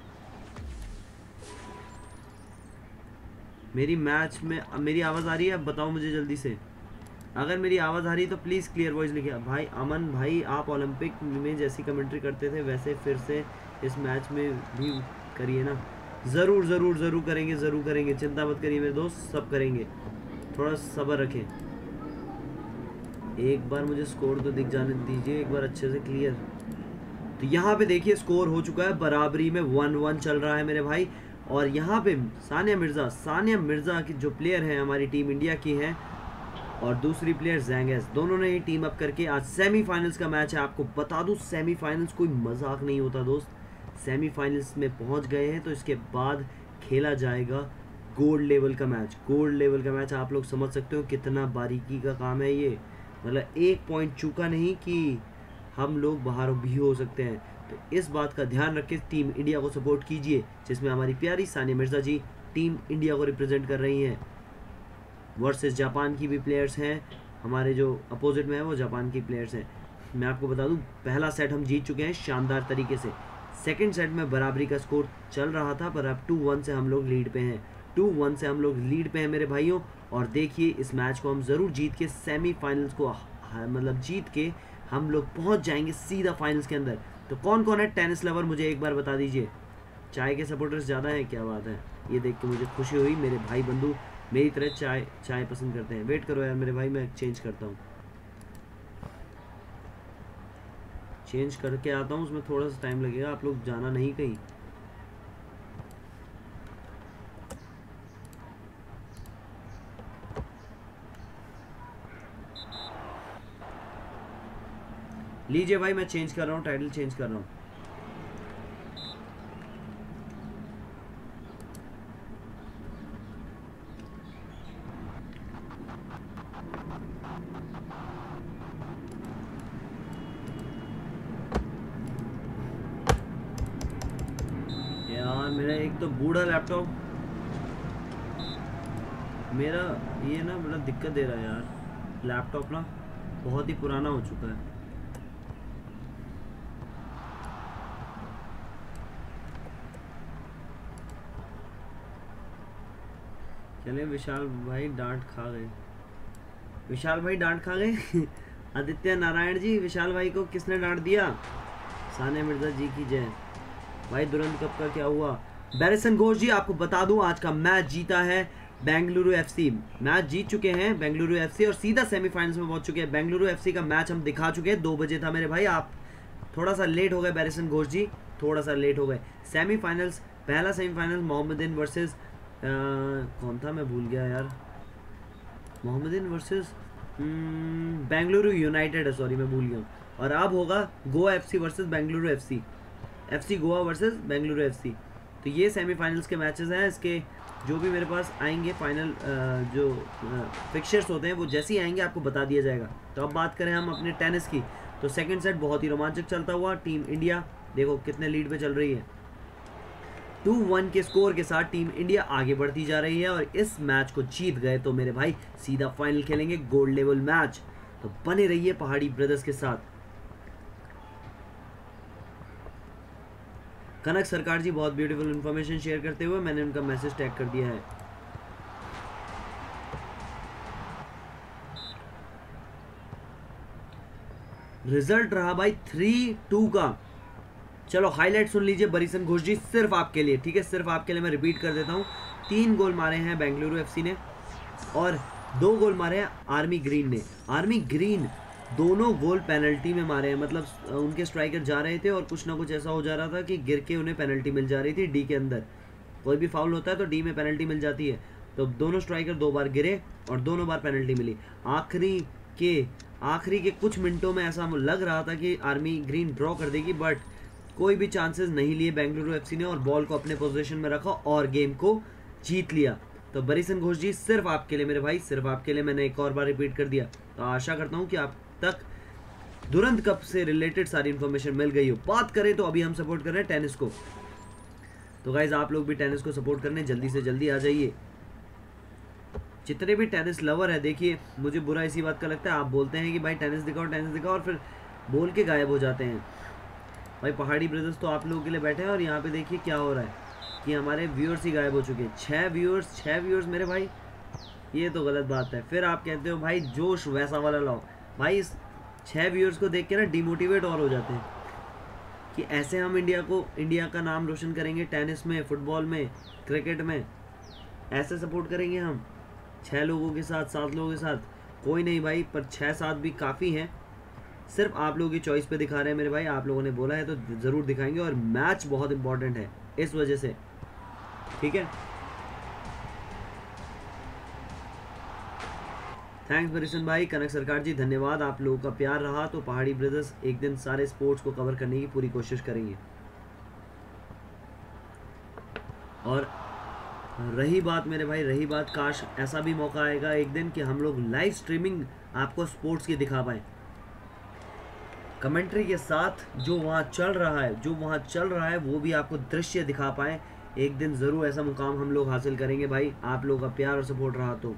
मेरी मैच में मेरी आवाज़ आ रही है? अब बताओ मुझे जल्दी से। अगर मेरी आवाज़ आ रही है तो प्लीज़ क्लियर वॉइस लिखिए। भाई अमन भाई, आप ओलंपिक में जैसी कमेंट्री करते थे वैसे फिर से इस मैच में भी करिए ना। ज़रूर ज़रूर ज़रूर करेंगे, ज़रूर करेंगे, चिंता मत करिए मेरे दोस्त, सब करेंगे। थोड़ा सब्र रखें, एक बार मुझे स्कोर तो दिख जाने दीजिए एक बार अच्छे से क्लियर। तो यहाँ पे देखिए स्कोर हो चुका है, बराबरी में वन वन चल रहा है मेरे भाई। और यहाँ पे सानिया मिर्ज़ा सानिया मिर्ज़ा की जो प्लेयर हैं हमारी टीम इंडिया की हैं, और दूसरी प्लेयर ज़ैंगेस, दोनों ने ही टीम अप करके आज सेमीफाइनल्स का मैच है। आपको बता दूं, सेमीफाइनल्स कोई मजाक नहीं होता दोस्त। सेमीफाइनल्स में पहुंच गए हैं तो इसके बाद खेला जाएगा गोल्ड लेवल का मैच। गोल्ड लेवल का मैच आप लोग समझ सकते हो कितना बारीकी का काम है ये। मतलब एक पॉइंट चूका नहीं कि हम लोग बाहर भी हो सकते हैं। तो इस बात का ध्यान रख के टीम इंडिया को सपोर्ट कीजिए, जिसमें हमारी प्यारी सानिया मिर्ज़ा जी टीम इंडिया को रिप्रेजेंट कर रही हैं। वर्सेस जापान की भी प्लेयर्स हैं, हमारे जो अपोजिट में है वो जापान की प्लेयर्स हैं। मैं आपको बता दूं, पहला सेट हम जीत चुके हैं शानदार तरीके से। सेकंड सेट में बराबरी का स्कोर चल रहा था, पर अब टू वन से हम लोग लीड पे हैं। टू वन से हम लोग लीड पे हैं मेरे भाइयों। और देखिए इस मैच को हम ज़रूर जीत के सेमीफाइनल्स को मतलब जीत के हम लोग पहुंच जाएंगे सीधा फाइनल्स के अंदर। तो कौन कौन है टेनिस लवर, मुझे एक बार बता दीजिए। चाय के सपोर्टर्स ज़्यादा हैं, क्या बात है। ये देख के मुझे खुशी हुई, मेरे भाई बंधु मेरी तरह चाय चाय पसंद करते हैं। वेट करो यार मेरे भाई, मैं चेंज करता हूँ, चेंज करके आता हूँ, उसमें थोड़ा सा टाइम लगेगा। आप लोग जाना नहीं कहीं। लीजिए भाई, मैं चेंज कर रहा हूँ, टाइटल चेंज कर रहा हूँ। यार मेरा एक तो बूढ़ा लैपटॉप मेरा ये ना बड़ा दिक्कत दे रहा है यार। लैपटॉप ना बहुत ही पुराना हो चुका है। चले विशाल भाई डांट खा गए, विशाल भाई डांट खा गए। आदित्य नारायण जी, विशाल भाई को किसने डांट दिया? सानिया मिर्ज़ा जी की जय। भाई दुरंत कप का क्या हुआ? बैरिसन घोष जी, आपको बता दूं आज का मैच जीता है बेंगलुरु एफसी। मैच जीत चुके हैं बेंगलुरु एफसी और सीधा सेमीफाइनल्स में पहुंच चुके हैं। बेंगलुरु एफसी का मैच हम दिखा चुके हैं, दो बजे था मेरे भाई। आप थोड़ा सा लेट हो गए बैरिसन घोष जी, थोड़ा सा लेट हो गए। सेमीफाइनल्स, पहला सेमीफाइनल मोहम्मदीन वर्सेस कौन था मैं भूल गया यार। मोहम्मदीन वर्सेस बेंगलुरु यूनाइटेड है, सॉरी मैं भूल गया। और अब होगा Goa FC versus Bengaluru FC, FC Goa versus Bengaluru FC. तो ये सेमीफाइनल्स के मैचेस हैं। इसके जो भी मेरे पास आएंगे फाइनल जो फिक्चर्स होते हैं वो जैसे ही आएंगे आपको बता दिया जाएगा। तो अब बात करें हम अपने टेनिस की, तो सेकंड सेट बहुत ही रोमांचक चलता हुआ, टीम इंडिया देखो कितने लीड पे चल रही है, टू वन के स्कोर के साथ टीम इंडिया आगे बढ़ती जा रही है और इस मैच को जीत गए तो मेरे भाई सीधा फाइनल खेलेंगे गोल्ड लेवल मैच। तो बने रहिए पहाड़ी ब्रदर्स के साथ। कनक सरकार जी बहुत ब्यूटीफुल इंफॉर्मेशन शेयर करते हुए मैंने उनका मैसेज टैग कर दिया है। रिजल्ट रहा भाई थ्री टू का। चलो हाईलाइट सुन लीजिए बरिसन घोष जी, सिर्फ आपके लिए, ठीक है, सिर्फ आपके लिए मैं रिपीट कर देता हूँ। तीन गोल मारे हैं बेंगलुरु एफसी ने और दो गोल मारे हैं आर्मी ग्रीन ने। आर्मी ग्रीन दोनों गोल पेनल्टी में मारे हैं, मतलब उनके स्ट्राइकर जा रहे थे और कुछ ना कुछ ऐसा हो जा रहा था कि गिर के उन्हें पेनल्टी मिल जा रही थी। डी के अंदर कोई भी फाउल होता है तो डी में पेनल्टी मिल जाती है, तो दोनों स्ट्राइकर दो बार गिरे और दोनों बार पेनल्टी मिली। आखिरी के आखिरी के कुछ मिनटों में ऐसा लग रहा था कि आर्मी ग्रीन ड्रॉ कर देगी, बट कोई भी चांसेस नहीं लिए बेंगलुरु एफसी ने और बॉल को अपने पोजीशन में रखा और गेम को जीत लिया। तो बरिसन घोष जी सिर्फ आपके लिए मेरे भाई, सिर्फ आपके लिए मैंने एक और बार रिपीट कर दिया। तो आशा करता हूँ कि आप तक दुरंत कप से रिलेटेड सारी इन्फॉर्मेशन मिल गई हो। बात करें तो अभी हम सपोर्ट कर रहे हैं टेनिस को, तो गाइज आप लोग भी टेनिस को सपोर्ट करने जल्दी से जल्दी आ जाइए। जितने भी टेनिस लवर है, देखिए मुझे बुरा इसी बात का लगता है, आप बोलते हैं कि भाई टेनिस दिखाओ टेनिस दिखाओ और फिर बोल के गायब हो जाते हैं। भाई पहाड़ी ब्रदर्स तो आप लोगों के लिए बैठे हैं और यहाँ पे देखिए क्या हो रहा है कि हमारे व्यूअर्स ही गायब हो चुके हैं। छः व्यूअर्स छः व्यूअर्स मेरे भाई, ये तो गलत बात है। फिर आप कहते हो भाई जोश वैसा वाला लाओ। भाई इस छः व्यूअर्स को देख के ना डिमोटिवेट और हो जाते हैं कि ऐसे हम इंडिया को इंडिया का नाम रोशन करेंगे टेनिस में, फुटबॉल में, क्रिकेट में, ऐसे सपोर्ट करेंगे हम छः लोगों के साथ, सात लोगों के साथ? कोई नहीं भाई, पर छः सात भी काफ़ी हैं। सिर्फ आप लोगों की चॉइस पे दिखा रहे हैं मेरे भाई, आप लोगों ने बोला है तो ज़रूर दिखाएंगे और मैच बहुत इंपॉर्टेंट है इस वजह से, ठीक है। थैंक्स बरिसन भाई, कनक सरकार जी धन्यवाद, आप लोगों का प्यार रहा तो पहाड़ी ब्रदर्स एक दिन सारे स्पोर्ट्स को कवर करने की पूरी कोशिश करेंगे। और रही बात मेरे भाई, रही बात, काश ऐसा भी मौका आएगा एक दिन कि हम लोग लाइव स्ट्रीमिंग आपको स्पोर्ट्स की दिखा पाएँ, कमेंट्री के साथ जो वहाँ चल रहा है जो वहाँ चल रहा है वो भी आपको दृश्य दिखा पाएँ। एक दिन ज़रूर ऐसा मुकाम हम लोग हासिल करेंगे भाई, आप लोगों का प्यार और सपोर्ट रहा तो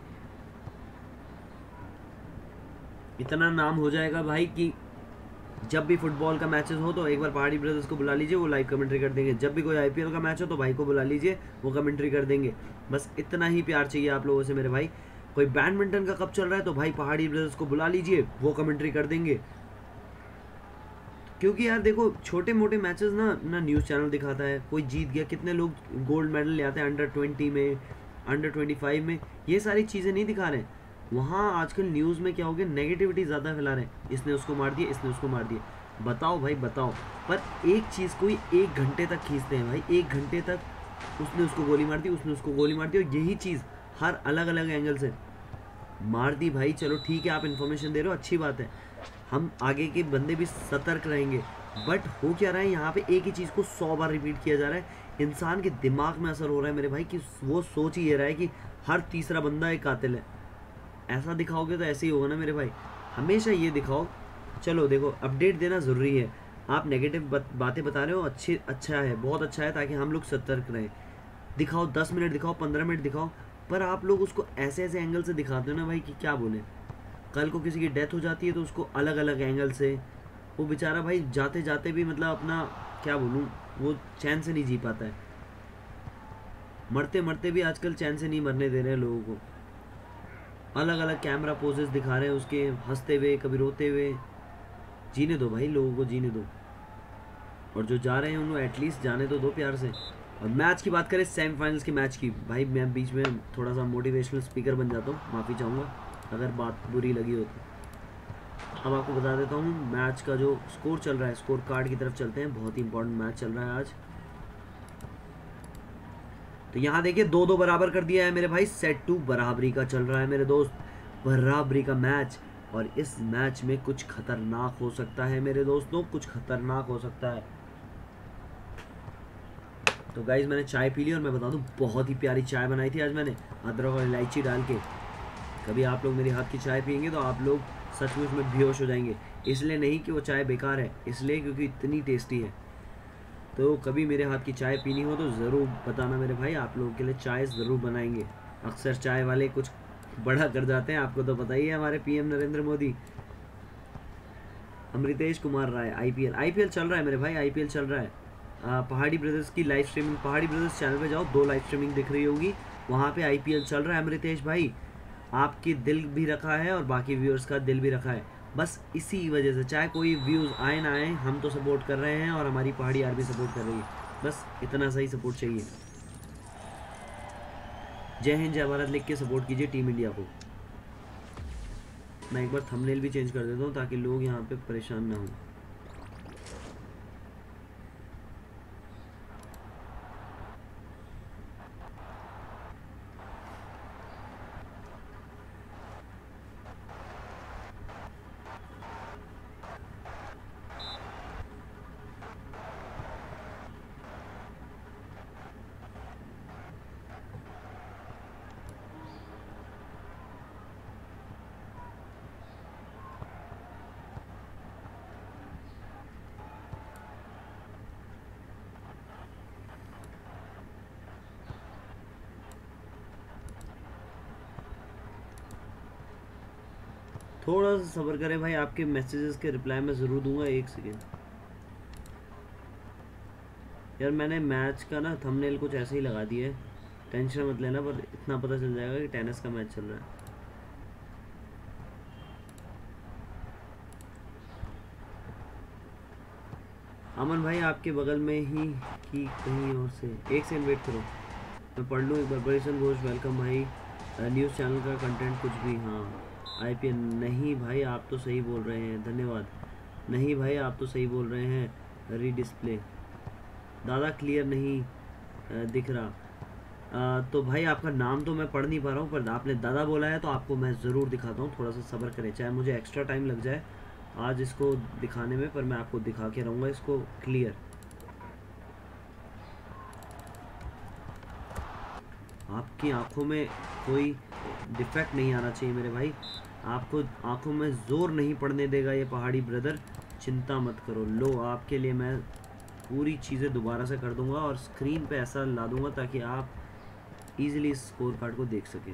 इतना नाम हो जाएगा भाई कि जब भी फुटबॉल का मैचेस हो तो एक बार पहाड़ी ब्रदर्स को बुला लीजिए, वो लाइव कमेंट्री कर देंगे। जब भी कोई आईपीएल का मैच हो तो भाई को बुला लीजिए, वो कमेंट्री कर देंगे। बस इतना ही प्यार चाहिए आप लोगों से मेरे भाई। कोई बैडमिंटन का कप चल रहा है तो भाई पहाड़ी ब्रदर्स को बुला लीजिए, वो कमेंट्री कर देंगे। क्योंकि यार देखो छोटे मोटे मैचेस ना ना न्यूज़ चैनल दिखाता है, कोई जीत गया, कितने लोग गोल्ड मेडल ले आते हैं अंडर ट्वेंटी में, अंडर ट्वेंटी फाइव में, ये सारी चीज़ें नहीं दिखा रहे हैं। वहाँ आजकल न्यूज़ में क्या हो गया, नेगेटिविटी ज़्यादा फैला रहे हैं, इसने उसको मार दिया, इसने उसको मार दिया। बताओ भाई बताओ, पर एक चीज़ को ही एक घंटे तक खींचते हैं भाई, एक घंटे तक उसने उसको गोली मार दी, उसने उसको गोली मार दी, और यही चीज़ हर अलग अलग एंगल से मार दी। भाई चलो ठीक है, आप इन्फॉर्मेशन दे रहे हो, अच्छी बात है, हम आगे के बंदे भी सतर्क रहेंगे। बट हो क्या रहा है यहाँ पे, एक ही चीज़ को सौ बार रिपीट किया जा रहा है। इंसान के दिमाग में असर हो रहा है मेरे भाई कि वो सोच ही ये रहा है कि हर तीसरा बंदा एक कातिल है। ऐसा दिखाओगे तो ऐसे ही होगा ना मेरे भाई, हमेशा ये दिखाओ। चलो देखो अपडेट देना ज़रूरी है, आप नेगेटिव बातें बता रहे हो, अच्छी अच्छा है, बहुत अच्छा है, ताकि हम लोग सतर्क रहें। दिखाओ दस मिनट दिखाओ, पंद्रह मिनट दिखाओ, पर आप लोग उसको ऐसे ऐसे एंगल से दिखाते हो ना भाई कि क्या बोले। कल को किसी की डेथ हो जाती है तो उसको अलग अलग एंगल से, वो बेचारा भाई जाते जाते भी मतलब अपना क्या बोलूँ, वो चैन से नहीं जी पाता है। मरते मरते भी आजकल चैन से नहीं मरने दे रहे हैं लोगों को, अलग अलग कैमरा पोजेस दिखा रहे हैं उसके, हंसते हुए, कभी रोते हुए। जीने दो भाई, लोगों को जीने दो, और जो जा रहे हैं उनको एटलीस्ट जाने तो दो प्यार से। और मैच की बात करें, सेमीफाइनल्स के मैच की, भाई मैं बीच में थोड़ा सा मोटिवेशनल स्पीकर बन जाता हूँ, माफ़ी चाहूँगा अगर बात बुरी लगी हो तो। अब आपको बता देता हूँ मैच का जो स्कोर चल रहा है, स्कोर कार्ड की तरफ चलते हैं। बहुत ही इंपॉर्टेंट मैच चल रहा है आज। तो यहाँ देखिए दो दो बराबर कर दिया है मेरे भाई, सेट टू बराबरी का चल रहा है मेरे दोस्त, बराबरी का मैच। और इस मैच में कुछ खतरनाक हो सकता है मेरे दोस्तों, कुछ खतरनाक हो सकता है। तो गाइज मैंने चाय पी ली और मैं बता दूं बहुत ही प्यारी चाय बनाई थी आज मैंने, अदरक और इलायची डाल के। कभी आप लोग मेरे हाथ की चाय पियेंगे तो आप लोग सचमुच में बेहोश हो जाएंगे। इसलिए नहीं कि वो चाय बेकार है, इसलिए क्योंकि इतनी टेस्टी है। तो कभी मेरे हाथ की चाय पीनी हो तो ज़रूर बताना मेरे भाई, आप लोगों के लिए चाय ज़रूर बनाएंगे। अक्सर चाय वाले कुछ बड़ा कर जाते हैं, आपको तो पता ही है, हमारे PM Narendra Modi. Amritesh Kumar Rai, IPL IPL चल रहा है मेरे भाई, आईपीएल चल रहा है। आ, पहाड़ी ब्रदर्स की live streaming, Pahadi brothers channel पे जाओ, दो लाइव स्ट्रीमिंग दिख रही होगी, वहाँ पे आईपीएल चल रहा है। अमृतेश भाई आपकी दिल भी रखा है और बाकी व्यूअर्स का दिल भी रखा है, बस इसी वजह से, चाहे कोई व्यूज़ आए ना आए, हम तो सपोर्ट कर रहे हैं और हमारी पहाड़ी आर्मी सपोर्ट कर रही है, बस इतना सही सपोर्ट चाहिए। जय हिंद जय भारत लिख के सपोर्ट कीजिए टीम इंडिया को। मैं एक बार थंबनेल भी चेंज कर देता हूँ ताकि लोग यहाँ पे परेशान ना हों। थोड़ा सा सब्र करें भाई, आपके मैसेजेस के रिप्लाई मैं ज़रूर दूंगा। एक सेकेंड यार, मैंने मैच का ना थंबनेल कुछ ऐसे ही लगा दिया है, टेंशन मत लेना, पर इतना पता चल जाएगा कि टेनिस का मैच चल रहा है। अमन भाई आपके बगल में ही कि कहीं और से, एक सेकंड वेट करो मैं पढ़ लूँ एक बार। बरिसन घोष वेलकम भाई। न्यूज़ चैनल का कंटेंट कुछ भी, हाँ आईपीएल नहीं भाई, आप तो सही बोल रहे हैं, धन्यवाद। नहीं भाई आप तो सही बोल रहे हैं, रीडिस्प्ले दादा क्लियर नहीं दिख रहा। आ, तो भाई आपका नाम तो मैं पढ़ नहीं पा रहा हूँ, पर आपने दादा बोला है तो आपको मैं ज़रूर दिखाता हूँ, थोड़ा सा सब्र करें, चाहे मुझे एक्स्ट्रा टाइम लग जाए आज इसको दिखाने में, पर मैं आपको दिखा के रहूँगा इसको क्लियर। आपकी आंखों में कोई डिफेक्ट नहीं आना चाहिए मेरे भाई, आपको आंखों में ज़ोर नहीं पड़ने देगा ये पहाड़ी ब्रदर, चिंता मत करो। लो आपके लिए मैं पूरी चीज़ें दोबारा से कर दूंगा और स्क्रीन पे ऐसा ला दूंगा ताकि आप इजीली स्कोर कार्ड को देख सकें।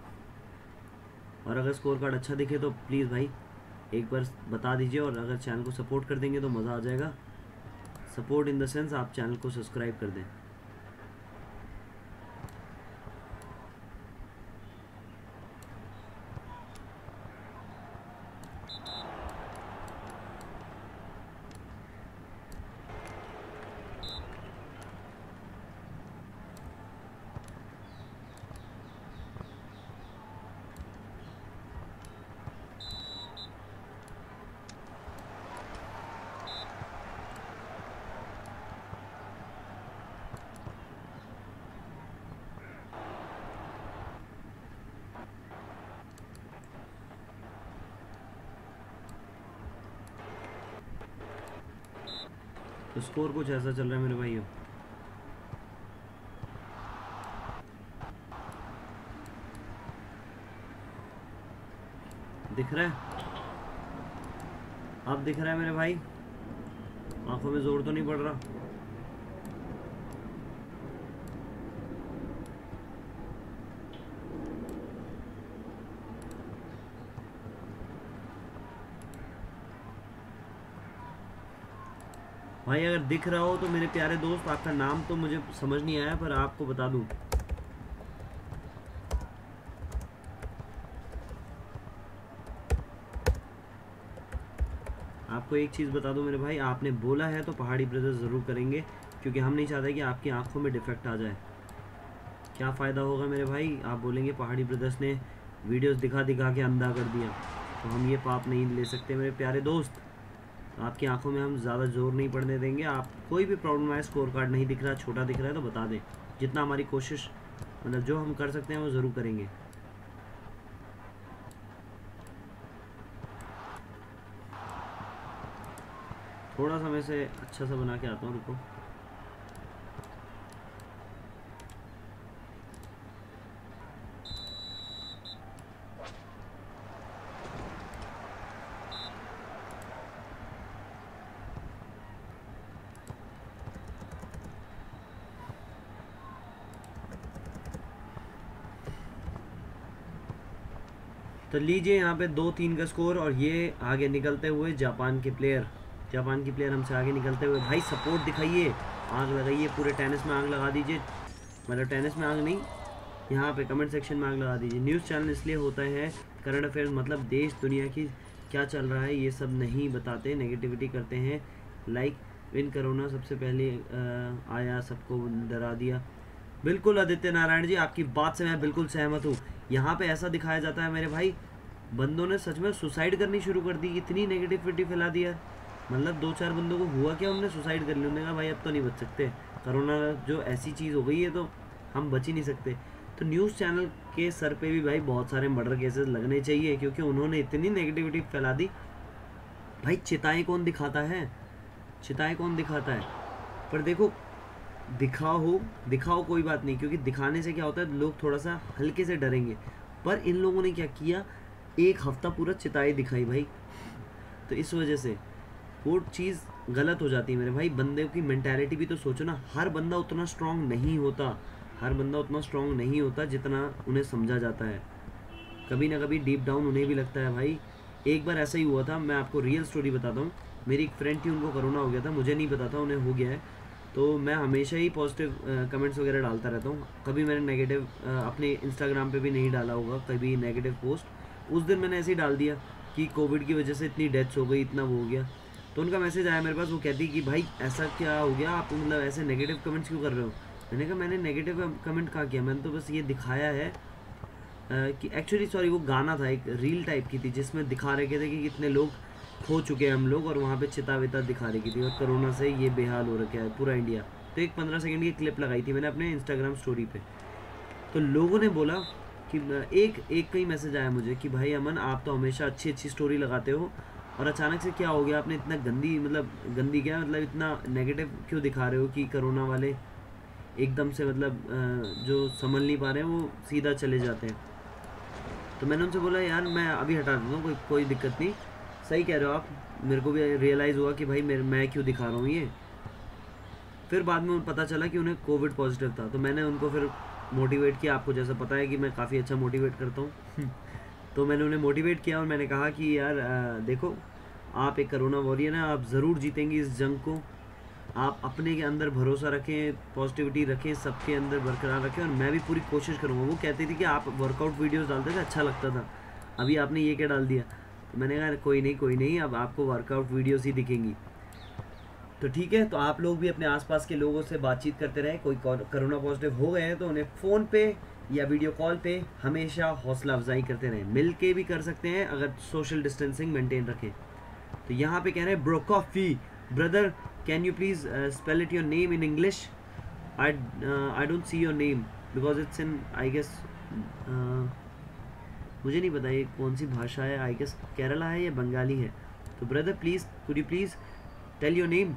और अगर स्कोर कार्ड अच्छा दिखे तो प्लीज़ भाई एक बार बता दीजिए, और अगर चैनल को सपोर्ट कर देंगे तो मज़ा आ जाएगा। सपोर्ट इन द सेंस आप चैनल को सब्सक्राइब कर दें। तो स्कोर कुछ ऐसा चल रहा है मेरे भाइयों, दिख रहा है? अब दिख रहा है मेरे भाई? आंखों में जोर तो नहीं पड़ रहा? भाई अगर दिख रहा हो तो मेरे प्यारे दोस्त, आपका नाम तो मुझे समझ नहीं आया पर आपको बता दूं, आपको एक चीज़ बता दूं मेरे भाई, आपने बोला है तो पहाड़ी ब्रदर्स ज़रूर करेंगे, क्योंकि हम नहीं चाहते कि आपकी आंखों में डिफेक्ट आ जाए। क्या फ़ायदा होगा मेरे भाई, आप बोलेंगे पहाड़ी ब्रदर्स ने वीडियोस दिखा दिखा के अंधा कर दिया, तो हम ये पाप नहीं ले सकते मेरे प्यारे दोस्त। आपकी आंखों में हम ज़्यादा जोर नहीं पड़ने देंगे। आप कोई भी प्रॉब्लम आए, स्कोर कार्ड नहीं दिख रहा, छोटा दिख रहा है तो बता दें, जितना हमारी कोशिश, मतलब जो हम कर सकते हैं वो ज़रूर करेंगे। थोड़ा सा मैं से अच्छा सा बना के आता हूँ, रुको। तो लीजिए यहाँ पे दो तीन का स्कोर, और ये आगे निकलते हुए जापान के प्लेयर जापान की प्लेयर हमसे आगे निकलते हुए, भाई सपोर्ट दिखाइए, आग लगाइए, पूरे टेनिस में आग लगा दीजिए, मतलब टेनिस में आग नहीं, यहाँ पे कमेंट सेक्शन में आग लगा दीजिए। न्यूज़ चैनल इसलिए होता है, करंट अफेयर्स मतलब देश दुनिया की क्या चल रहा है ये सब नहीं बताते, नेगेटिविटी करते हैं। लाइक विन कोरोना सबसे पहले आ, आया, सबको डरा दिया। बिल्कुल आदित्य नारायण जी, आपकी बात से मैं बिल्कुल सहमत हूँ। यहाँ पे ऐसा दिखाया जाता है मेरे भाई, बंदों ने सच में सुसाइड करनी शुरू कर दी, इतनी नेगेटिविटी फैला दिया। मतलब दो चार बंदों को हुआ क्या, उन्होंने सुसाइड कर लिया, उन्होंने कहा भाई अब तो नहीं बच सकते, कोरोना जो ऐसी चीज़ हो गई है तो हम बच ही नहीं सकते। तो न्यूज़ चैनल के सर पे भी भाई बहुत सारे मर्डर केसेस लगने चाहिए, क्योंकि उन्होंने इतनी नेगेटिविटी फैला दी। भाई चिताएँ कौन दिखाता है, चिताएँ कौन दिखाता है, पर देखो दिखाओ दिखाओ कोई बात नहीं, क्योंकि दिखाने से क्या होता है, लोग थोड़ा सा हल्के से डरेंगे। पर इन लोगों ने क्या किया, एक हफ्ता पूरा चिताएँ दिखाई भाई, तो इस वजह से वो चीज़ गलत हो जाती है मेरे भाई। बंदे की मेंटालिटी भी तो सोचो ना, हर बंदा उतना स्ट्रांग नहीं होता, हर बंदा उतना स्ट्रांग नहीं होता जितना उन्हें समझा जाता है। कभी ना कभी डीप डाउन उन्हें भी लगता है भाई। एक बार ऐसा ही हुआ था, मैं आपको रियल स्टोरी बताता हूँ। मेरी एक फ्रेंड थी, उनको कोरोना हो गया था, मुझे नहीं पता था उन्हें हो गया है। तो मैं हमेशा ही पॉजिटिव कमेंट्स वगैरह डालता रहता हूँ, कभी मैंने नेगेटिव अपने इंस्टाग्राम पे भी नहीं डाला होगा कभी नेगेटिव पोस्ट। उस दिन मैंने ऐसे ही डाल दिया कि कोविड की वजह से इतनी डेथ्स हो गई, इतना वो हो गया। तो उनका मैसेज आया मेरे पास, वो कहती कि भाई ऐसा क्या हो गया, आप मतलब ऐसे नेगेटिव कमेंट्स क्यों कर रहे हो। मैंने कहा मैंने नेगेटिव कमेंट कहाँ किया, मैंने तो बस ये दिखाया है Uh, कि एक्चुअली सॉरी वो गाना था, एक रील टाइप की थी जिसमें दिखा रहे थे कि कितने लोग खो चुके हैं हम लोग, और वहाँ पे चिता विता दिखा रही थी, और कोरोना से ये बेहाल हो रखा है पूरा इंडिया। तो एक पंद्रह सेकंड की क्लिप लगाई थी मैंने अपने इंस्टाग्राम स्टोरी पे। तो लोगों ने बोला कि एक एक कई मैसेज आया मुझे कि भाई अमन आप तो हमेशा अच्छी अच्छी स्टोरी लगाते हो, और अचानक से क्या हो गया, आपने इतना गंदी मतलब गंदी क्या मतलब इतना नेगेटिव क्यों दिखा रहे हो कि कोरोना वाले एकदम से मतलब जो संभल नहीं पा रहे हैं वो सीधा चले जाते हैं। तो मैंने उनसे बोला यार मैं अभी हटा देता हूँ, कोई कोई दिक्कत नहीं, सही कह रहे हो आप। मेरे को भी रियलाइज़ हुआ कि भाई मेरे मैं क्यों दिखा रहा हूँ ये। फिर बाद में पता चला कि उन्हें कोविड पॉजिटिव था, तो मैंने उनको फिर मोटिवेट किया। आपको जैसा पता है कि मैं काफ़ी अच्छा मोटिवेट करता हूँ तो मैंने उन्हें मोटिवेट किया और मैंने कहा कि यार आ, देखो आप एक कोरोना वॉरियर हैं, आप ज़रूर जीतेंगे इस जंग को। आप अपने के अंदर भरोसा रखें, पॉजिटिविटी रखें, सबके अंदर बरकरार रखें, और मैं भी पूरी कोशिश करूँगा। वो कहती थी कि आप वर्कआउट वीडियोस डालते थे, अच्छा लगता था, अभी आपने ये क्या डाल दिया। तो मैंने कहा कोई नहीं कोई नहीं, अब आपको वर्कआउट वीडियोस ही दिखेंगी। तो ठीक है, तो आप लोग भी अपने आसपास के लोगों से बातचीत करते रहें। कोई कोरोना पॉजिटिव हो गए हैं तो उन्हें फ़ोन पे या वीडियो कॉल पे हमेशा हौसला अफजाई करते रहें। मिल के भी कर सकते हैं अगर सोशल डिस्टेंसिंग मेंटेन रखें। तो यहाँ पे कह रहे हैं bro coffee brother, can you please spell it your name in English. I I don't see your name because it's in I guess, मुझे नहीं पता ये कौन सी भाषा है, आई गेस केरला है या बंगाली है। तो brother please could you please tell your name.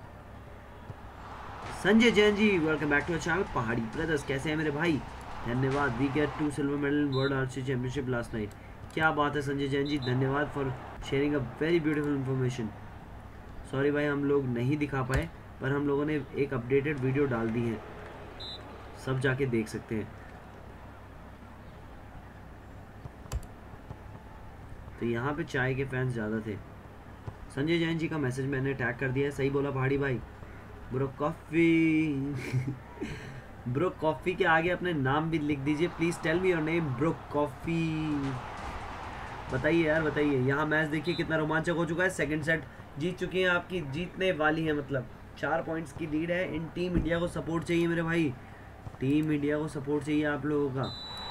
Sanjay Jain ji welcome back to our channel Pahadi brothers, कैसे हैं मेरे भाई, धन्यवाद। We get to silver medal in world archery championship last night. क्या बात है संजय जैन जी, धन्यवाद for sharing a very beautiful information. Sorry भाई हम लोग नहीं दिखा पाए, पर हम लोगों ने एक अपडेटेड वीडियो डाल दी है, सब जाके देख सकते हैं। तो यहाँ पे चाय के फैंस ज़्यादा थे। संजय जैन जी का मैसेज मैंने टैग कर दिया है, सही बोला पहाड़ी भाई। ब्रो कॉफ़ी ब्रो कॉफ़ी के आगे अपने नाम भी लिख दीजिए, please tell me your name bro coffee. बताइए यार बताइए। यहाँ मैच देखिए कितना रोमांचक हो चुका है, सेकंड सेट जीत चुकी हैं आपकी, जीतने वाली है, मतलब चार पॉइंट्स की लीड है। इन टीम इंडिया को सपोर्ट चाहिए मेरे भाई, टीम इंडिया को सपोर्ट चाहिए आप लोगों का।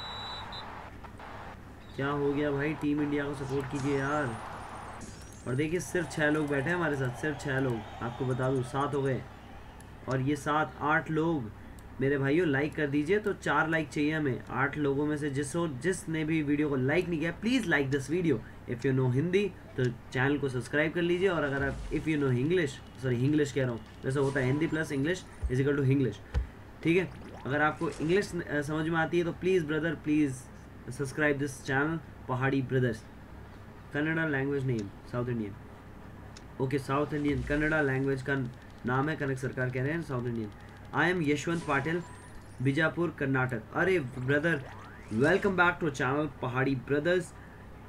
क्या हो गया भाई, टीम इंडिया को सपोर्ट कीजिए यार। और देखिए सिर्फ छः लोग बैठे हैं हमारे साथ, सिर्फ छः लोग, आपको बता दूँ सात हो गए, और ये सात आठ लोग मेरे भाइयों लाइक कर दीजिए। तो चार लाइक चाहिए हमें, आठ लोगों में से जिस जिसने भी वीडियो को लाइक नहीं किया please like this video. If you know Hindi तो चैनल को सब्सक्राइब कर लीजिए, और अगर आप if you know English, sorry English कह रहा हूँ, वैसे होता है Hindi plus English is equal to English, ठीक है। अगर आपको इंग्लिश समझ में आती है तो please brother please subscribe this channel Pahadi brothers. Kannada language name South Indian, okay South Indian Kannada language का नाम है, कनक सरकार कह रहे हैं South Indian. I am Yashwant Patil, Bijapur Karnataka. अरे brother welcome back to channel Pahadi brothers.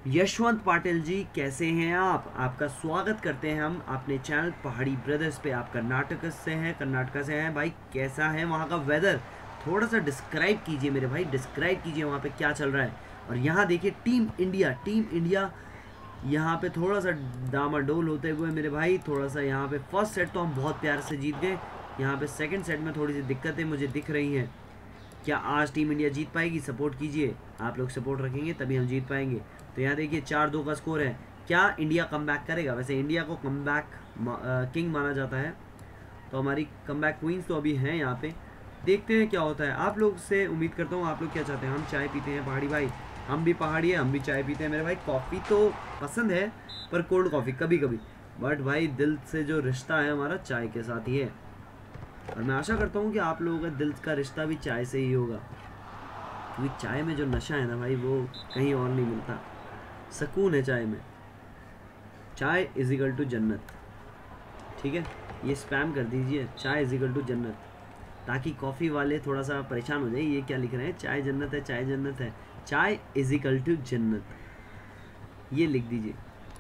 Yashwant Patil ji कैसे हैं आप? आपका स्वागत करते हैं हम अपने चैनल पहाड़ी ब्रदर्स पे। आप कर्नाटक से हैं, कर्नाटक से हैं भाई। कैसा है वहाँ का वेदर? थोड़ा सा डिस्क्राइब कीजिए मेरे भाई, डिस्क्राइब कीजिए वहाँ पे क्या चल रहा है। और यहाँ देखिए टीम इंडिया, टीम इंडिया यहाँ पे थोड़ा सा डामाडोल होते हुए मेरे भाई। थोड़ा सा यहाँ पे फर्स्ट सेट तो हम बहुत प्यार से जीत गए, यहाँ पे सेकंड सेट में थोड़ी सी दिक्कतें मुझे दिख रही हैं। क्या आज टीम इंडिया जीत पाएगी? सपोर्ट कीजिए, आप लोग सपोर्ट रखेंगे तभी हम जीत पाएंगे। तो यहाँ देखिए चार दो का स्कोर है। क्या इंडिया कमबैक करेगा? वैसे इंडिया को कमबैक किंग माना जाता है, तो हमारी कमबैक क्वींस तो अभी हैं यहाँ पे। देखते हैं क्या होता है। आप लोग से उम्मीद करता हूँ आप लोग क्या चाहते हैं। हम चाय पीते हैं पहाड़ी भाई, हम भी पहाड़ी है, हम भी चाय पीते हैं मेरे भाई। कॉफ़ी तो पसंद है पर कोल्ड कॉफ़ी कभी कभी, बट भाई दिल से जो रिश्ता है हमारा चाय के साथ ही है। और मैं आशा करता हूँ कि आप लोगों का दिल का रिश्ता भी चाय से ही होगा, क्योंकि चाय में जो नशा है ना भाई वो कहीं और नहीं मिलता। सुकून है चाय में। चाय इज इक्वल टू जन्नत, ठीक है? ये स्पैम कर दीजिए, चाय इज इक्वल टू जन्नत, ताकि कॉफ़ी वाले थोड़ा सा परेशान हो जाए। ये क्या लिख रहे हैं? चाय जन्नत है, चाय जन्नत है। चाय इज इक्वल टू जन्नत, ये लिख दीजिए।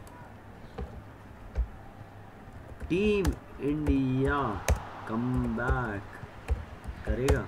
टीम इंडिया कमबैक करेगा?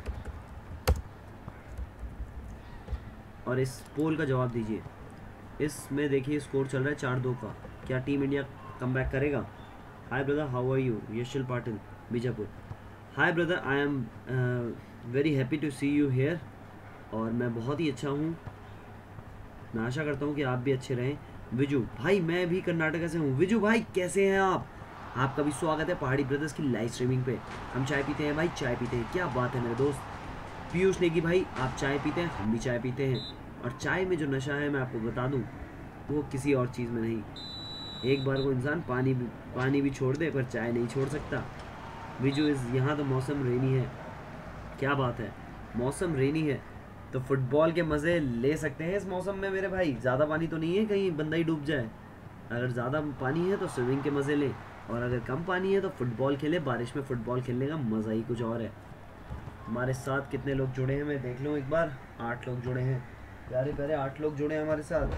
और इस पोल का जवाब दीजिए। इसमें देखिए स्कोर चल रहा है चार दो का। क्या टीम इंडिया कमबैक करेगा? Hi brother, how are you? Yashal Patil, Bijapur. Hi brother, I am very happy to see you here. और मैं बहुत ही अच्छा हूँ, मैं आशा करता हूँ कि आप भी अच्छे रहें। विजू भाई, मैं भी कर्नाटक से हूँ। विजू भाई कैसे हैं आप? आपका भी स्वागत है पहाड़ी ब्रदर्स की लाइव स्ट्रीमिंग पे। हम चाय पीते हैं भाई, चाय पीते हैं। क्या बात है मेरे दोस्त पीयूष नेगी भाई, आप चाय पीते हैं, हम भी चाय पीते हैं। और चाय में जो नशा है मैं आपको बता दूं वो किसी और चीज़ में नहीं। एक बार को इंसान पानी भी पानी भी छोड़ दे पर चाय नहीं छोड़ सकता। विजू इस यहाँ तो मौसम रेनी है। क्या बात है, मौसम रेनी है तो फुटबॉल के मज़े ले सकते हैं इस मौसम में मेरे भाई। ज़्यादा पानी तो नहीं है कहीं बंदा ही डूब जाए। अगर ज़्यादा पानी है तो स्विमिंग के मज़े लें, और अगर कम पानी है तो फुटबॉल खेले। बारिश में फुटबॉल खेलने का मज़ा ही कुछ और है। हमारे साथ कितने लोग जुड़े हैं मैं देख लूँ एक बार। आठ लोग जुड़े हैं, प्यारे प्यारे आठ लोग जुड़े हैं हमारे साथ।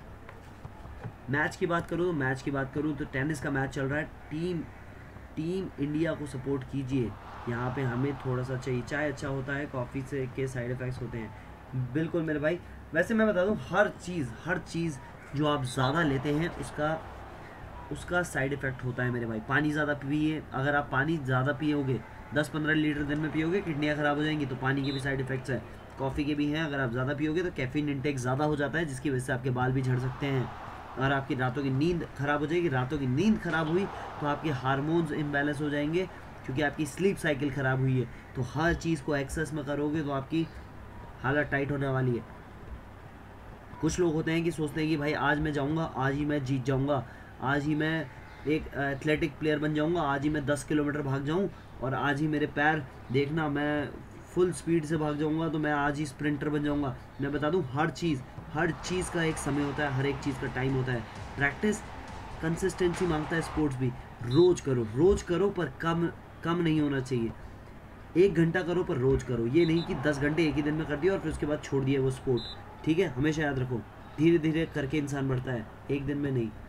मैच की बात करूँ मैच की बात करूँ तो टेनिस का मैच चल रहा है। टीम टीम इंडिया को सपोर्ट कीजिए। यहाँ पे हमें थोड़ा सा चाहिए। चाय अच्छा होता है, कॉफ़ी से के साइड इफ़ेक्ट्स होते हैं। बिल्कुल मेरे भाई। वैसे मैं बता दूँ हर चीज़ हर चीज़ जो आप ज़्यादा लेते हैं उसका उसका साइड इफ़ेक्ट होता है मेरे भाई। पानी ज़्यादा पिए, अगर आप पानी ज़्यादा पियोगे, दस पंद्रह लीटर दिन में पियोगे, किडनियाँ ख़राब हो जाएंगी। तो पानी के भी साइड इफ़ेक्ट्स हैं, कॉफ़ी के भी हैं। अगर आप ज़्यादा पियोगे तो कैफीन इंटेक ज़्यादा हो जाता है, जिसकी वजह से आपके बाल भी झड़ सकते हैं और आपकी रातों की नींद ख़राब हो जाएगी। रातों की नींद ख़राब हुई तो आपके हार्मोन्स इम्बैलेंस हो जाएंगे, क्योंकि आपकी स्लीप साइकिल ख़राब हुई है। तो हर चीज़ को एक्सेस में करोगे तो आपकी हालत टाइट होने वाली है। कुछ लोग होते हैं कि सोचते हैं कि भाई आज मैं जाऊँगा, आज ही मैं जीत जाऊँगा, आज ही मैं एक एथलेटिक प्लेयर बन जाऊँगा, आज ही मैं दस किलोमीटर भाग जाऊँ, और आज ही मेरे पैर देखना मैं फुल स्पीड से भाग जाऊँगा तो मैं आज ही स्प्रिंटर बन जाऊँगा। मैं बता दूँ हर चीज़ हर चीज़ का एक समय होता है, हर एक चीज़ का टाइम होता है। प्रैक्टिस कंसिस्टेंसी मांगता है स्पोर्ट्स भी। रोज़ करो रोज़ करो पर कम कम नहीं होना चाहिए। एक घंटा करो पर रोज़ करो। ये नहीं कि दस घंटे एक ही दिन में कर दिया और फिर उसके बाद छोड़ दिया वो स्पोर्ट। ठीक है, हमेशा याद रखो, धीरे धीरे करके इंसान बढ़ता है, एक दिन में नहीं।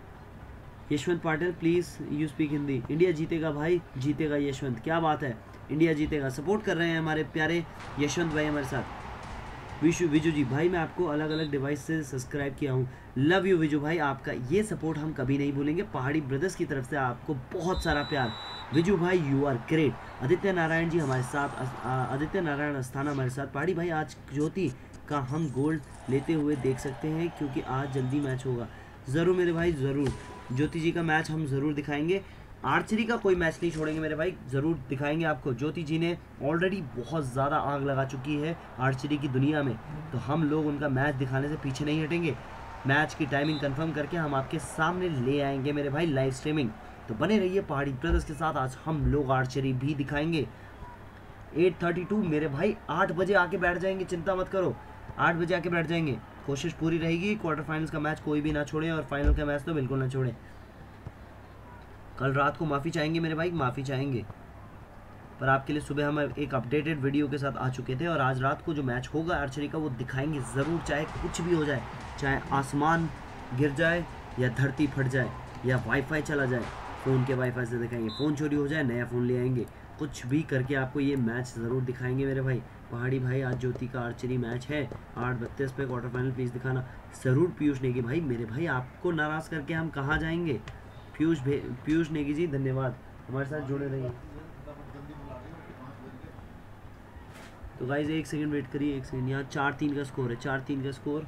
Yashwant Patil please you speak Hindi. India जीतेगा भाई, जीतेगा यशवंत। क्या बात है, इंडिया जीतेगा। सपोर्ट कर रहे हैं हमारे प्यारे यशवंत भाई हमारे साथ। विशु विजू जी भाई, मैं आपको अलग अलग डिवाइस से सब्सक्राइब किया हूँ। लव यू विजू भाई, आपका ये सपोर्ट हम कभी नहीं भूलेंगे। पहाड़ी ब्रदर्स की तरफ से आपको बहुत सारा प्यार। विजू भाई you are great. Aditya Narayan ji हमारे साथ, आदित्य नारायण अस्थाना हमारे साथ। पहाड़ी भाई आज ज्योति का हम गोल्ड लेते हुए देख सकते हैं, क्योंकि आज जल्दी मैच होगा। ज़रूर मेरे भाई ज़रूर, ज्योति जी का मैच हम ज़रूर दिखाएंगे। आर्चरी का कोई मैच नहीं छोड़ेंगे मेरे भाई, ज़रूर दिखाएंगे आपको। ज्योति जी ने ऑलरेडी बहुत ज़्यादा आग लगा चुकी है आर्चरी की दुनिया में, तो हम लोग उनका मैच दिखाने से पीछे नहीं हटेंगे। मैच की टाइमिंग कंफर्म करके हम आपके सामने ले आएंगे मेरे भाई लाइव स्ट्रीमिंग। तो बने रहिए पहाड़ी ब्रदर्स के साथ। आज हम लोग आर्चरी भी दिखाएंगे। एट थर्टी टू मेरे भाई, आठ बजे आके बैठ जाएंगे, चिंता मत करो, आठ बजे आके बैठ जाएंगे। कोशिश पूरी रहेगी क्वार्टर फाइनल्स का मैच कोई भी ना छोड़े, और फाइनल का मैच तो बिल्कुल ना छोड़े। कल रात को माफ़ी चाहेंगे मेरे भाई, माफ़ी चाहेंगे। पर आपके लिए सुबह हम एक अपडेटेड वीडियो के साथ आ चुके थे, और आज रात को जो मैच होगा आर्चरी का वो दिखाएंगे ज़रूर, चाहे कुछ भी हो जाए, चाहे आसमान गिर जाए या धरती फट जाए या वाईफाई चला जाए, फ़ोन के वाईफाई से दिखाएंगे, फ़ोन चोरी हो जाए नया फ़ोन ले आएंगे, कुछ भी करके आपको ये मैच ज़रूर दिखाएंगे मेरे भाई। पहाड़ी भाई आज ज्योति का आर्चरी मैच है आठ बत्तीस पे क्वार्टर फाइनल, प्लीज़ दिखाना ज़रूर। पीयूष नेगी भाई, मेरे भाई आपको नाराज़ करके हम कहाँ जाएंगे। पीयूष पीयूष नेगी जी धन्यवाद, हमारे साथ जुड़े रहिए। तो गाइज एक सेकंड वेट करिए, एक सेकंड। यहाँ चार तीन का स्कोर है, चार तीन का स्कोर।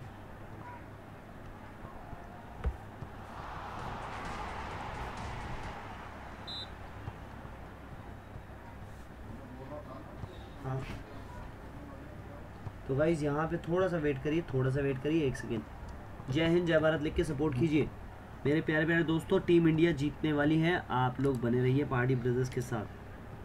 हाँ तो गाइज यहाँ पे थोड़ा सा वेट करिए, थोड़ा सा वेट करिए, एक सेकेंड। जय हिंद जय भारत लिख के सपोर्ट कीजिए मेरे प्यारे प्यारे दोस्तों। टीम इंडिया जीतने वाली है, आप लोग बने रहिए पहाड़ी ब्रदर्स के साथ।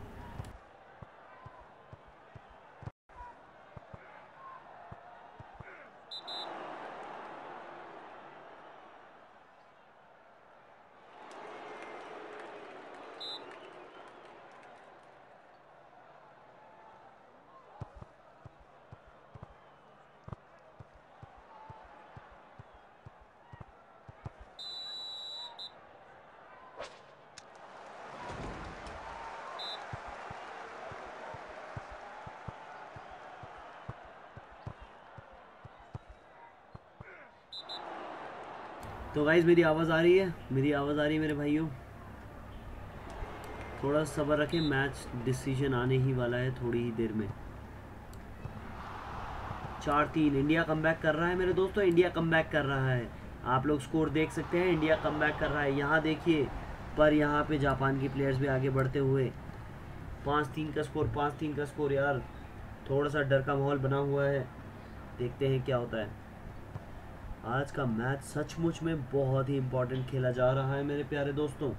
तो गाइज मेरी आवाज़ आ रही है, मेरी आवाज़ आ रही है मेरे भाइयों। थोड़ा सब्र रखें, मैच डिसीजन आने ही वाला है थोड़ी ही देर में। चार तीन इंडिया कमबैक कर रहा है मेरे दोस्तों, इंडिया कमबैक कर रहा है। आप लोग स्कोर देख सकते हैं, इंडिया कमबैक कर रहा है। यहाँ देखिए, पर यहाँ पे जापान की प्लेयर्स भी आगे बढ़ते हुए। पाँच तीन का स्कोर, पाँच तीन का स्कोर। यार थोड़ा सा डर का माहौल बना हुआ है, देखते हैं क्या होता है। आज का मैच सचमुच में बहुत ही इम्पोर्टेंट खेला जा रहा है मेरे प्यारे दोस्तों।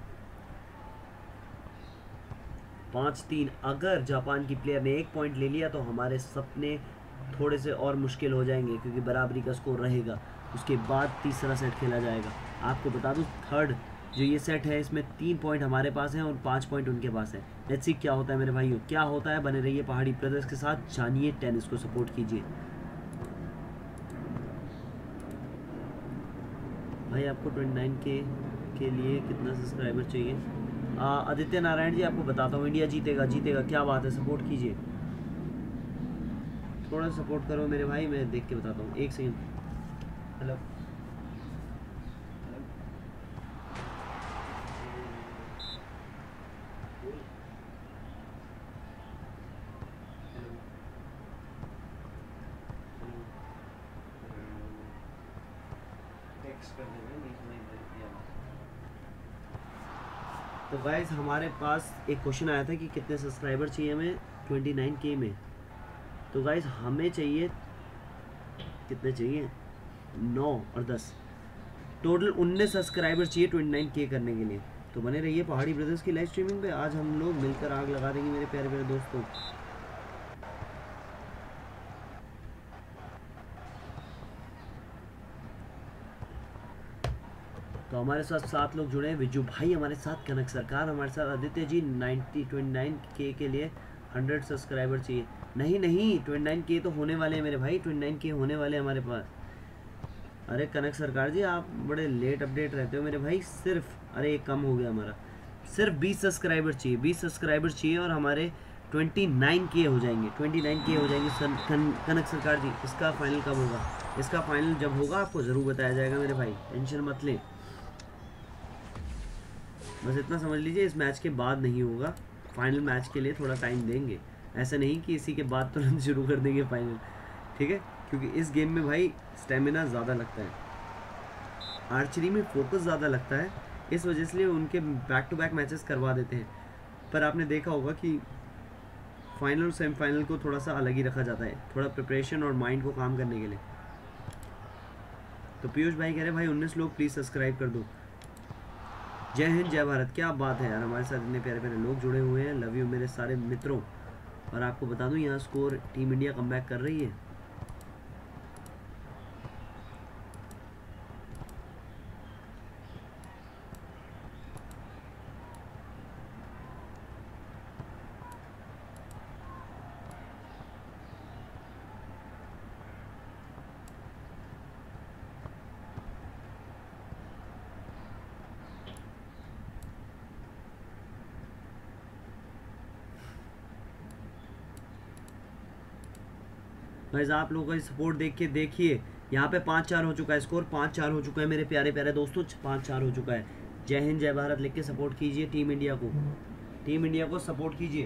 पाँच तीन, अगर जापान की प्लेयर ने एक पॉइंट ले लिया तो हमारे सपने थोड़े से और मुश्किल हो जाएंगे, क्योंकि बराबरी का स्कोर रहेगा। उसके बाद तीसरा सेट खेला जाएगा। आपको बता दूं, थर्ड जो ये सेट है इसमें तीन पॉइंट हमारे पास हैं और पाँच पॉइंट उनके पास है। लेट्स सी क्या होता है मेरे भाइयों, क्या होता है। बने रहिए पहाड़ी ब्रदर्स के साथ, जानिए टेनिस को सपोर्ट कीजिए। भाई आपको उनतीस के के लिए कितना सब्सक्राइबर चाहिए? आदित्य नारायण जी आपको बताता हूँ, इंडिया जीतेगा जीतेगा, क्या बात है, सपोर्ट कीजिए, थोड़ा सपोर्ट करो मेरे भाई, मैं देख के बताता हूँ, एक सेकंड। हेलो तो गाइस हमारे पास एक क्वेश्चन आया था कि कितने सब्सक्राइबर चाहिए हमें उनतीस के में। तो गाइस हमें चाहिए, कितने चाहिए, नौ और दस, टोटल उन्नीस सब्सक्राइबर चाहिए उनतीस के करने के लिए। तो बने रहिए पहाड़ी ब्रदर्स की लाइव स्ट्रीमिंग पे, आज हम लोग मिलकर आग लगा देंगे मेरे प्यारे प्यारे दोस्तों। तो हमारे साथ सात लोग जुड़े हैं, विजू भाई हमारे साथ, कनक सरकार हमारे साथ, Aditya ji ninety twenty nine के के लिए हंड्रेड सब्सक्राइबर चाहिए। नहीं नहीं, ट्वेंटी नाइन के तो होने वाले हैं मेरे भाई, ट्वेंटी नाइन के होने वाले हैं हमारे पास। अरे कनक सरकार जी आप बड़े लेट अपडेट रहते हो मेरे भाई। सिर्फ, अरे एक कम हो गया हमारा, सिर्फ बीस सब्सक्राइबर चाहिए, बीस सब्सक्राइबर चाहिए और हमारे ट्वेंटी नाइन के हो जाएंगे, ट्वेंटी नाइन के हो जाएंगे। सर कन, कनक सरकार जी इसका फाइनल कब होगा? इसका फाइनल जब होगा आपको ज़रूर बताया जाएगा मेरे भाई, टेंशन मत लें। बस इतना समझ लीजिए, इस मैच के बाद नहीं होगा, फाइनल मैच के लिए थोड़ा टाइम देंगे। ऐसा नहीं कि इसी के बाद तुरंत शुरू कर देंगे फाइनल, ठीक है, क्योंकि इस गेम में भाई स्टेमिना ज़्यादा लगता है, आर्चरी में फोकस ज़्यादा लगता है, इस वजह से उनके बैक टू बैक मैचेस करवा देते हैं। पर आपने देखा होगा कि फाइनल और सेमीफाइनल को थोड़ा सा अलग ही रखा जाता है, थोड़ा प्रिपरेशन और माइंड को काम करने के लिए। तो पीयूष भाई कह रहे भाई उन्नीस लोग प्लीज़ सब्सक्राइब कर दो। जय हिंद जय भारत, क्या बात है यार, हमारे साथ इतने प्यारे प्यारे लोग जुड़े हुए हैं, लव यू मेरे सारे मित्रों। और आपको बता दूं यहाँ स्कोर टीम इंडिया कमबैक कर रही है। गाइस आप लोगों का सपोर्ट देख के देखिए, यहाँ पे पाँच चार हो चुका है स्कोर, पाँच चार हो चुका है मेरे प्यारे प्यारे दोस्तों, पाँच चार हो चुका है। जय हिंद जय भारत लिख के सपोर्ट कीजिए टीम इंडिया को, टीम इंडिया को सपोर्ट कीजिए।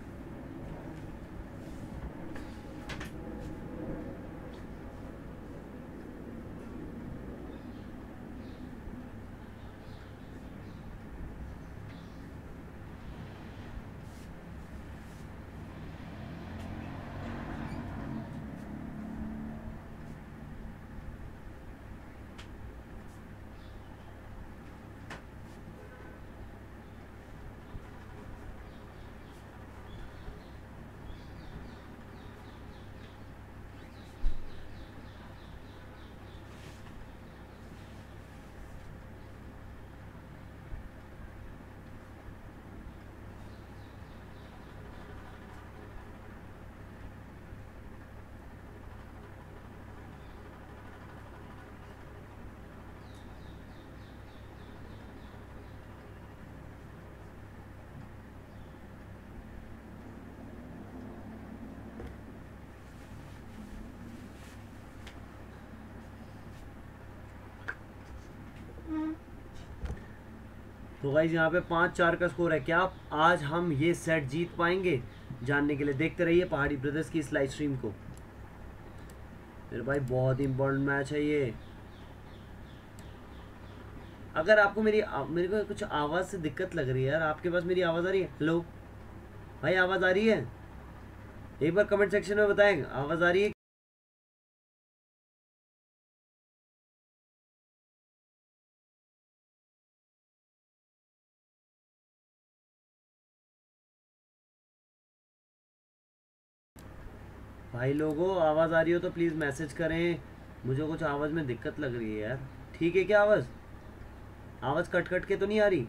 तो गाइस यहाँ पे पाँच चार का स्कोर है। क्या आज हम ये सेट जीत पाएंगे, जानने के लिए देखते रहिए पहाड़ी ब्रदर्स की इस लाइव स्ट्रीम को। मेरे भाई बहुत इंपॉर्टेंट मैच है ये। अगर आपको मेरी मेरे को कुछ आवाज़ से दिक्कत लग रही है यार, आपके पास मेरी आवाज़ आ रही है? हेलो भाई, आवाज़ आ रही है? एक बार कमेंट सेक्शन में बताएं आवाज़ आ रही है। भाई लोगों आवाज़ आ रही हो तो प्लीज़ मैसेज करें, मुझे कुछ आवाज़ में दिक्कत लग रही है यार। ठीक है क्या आवाज़ आवाज़ कट कट के तो नहीं आ रही?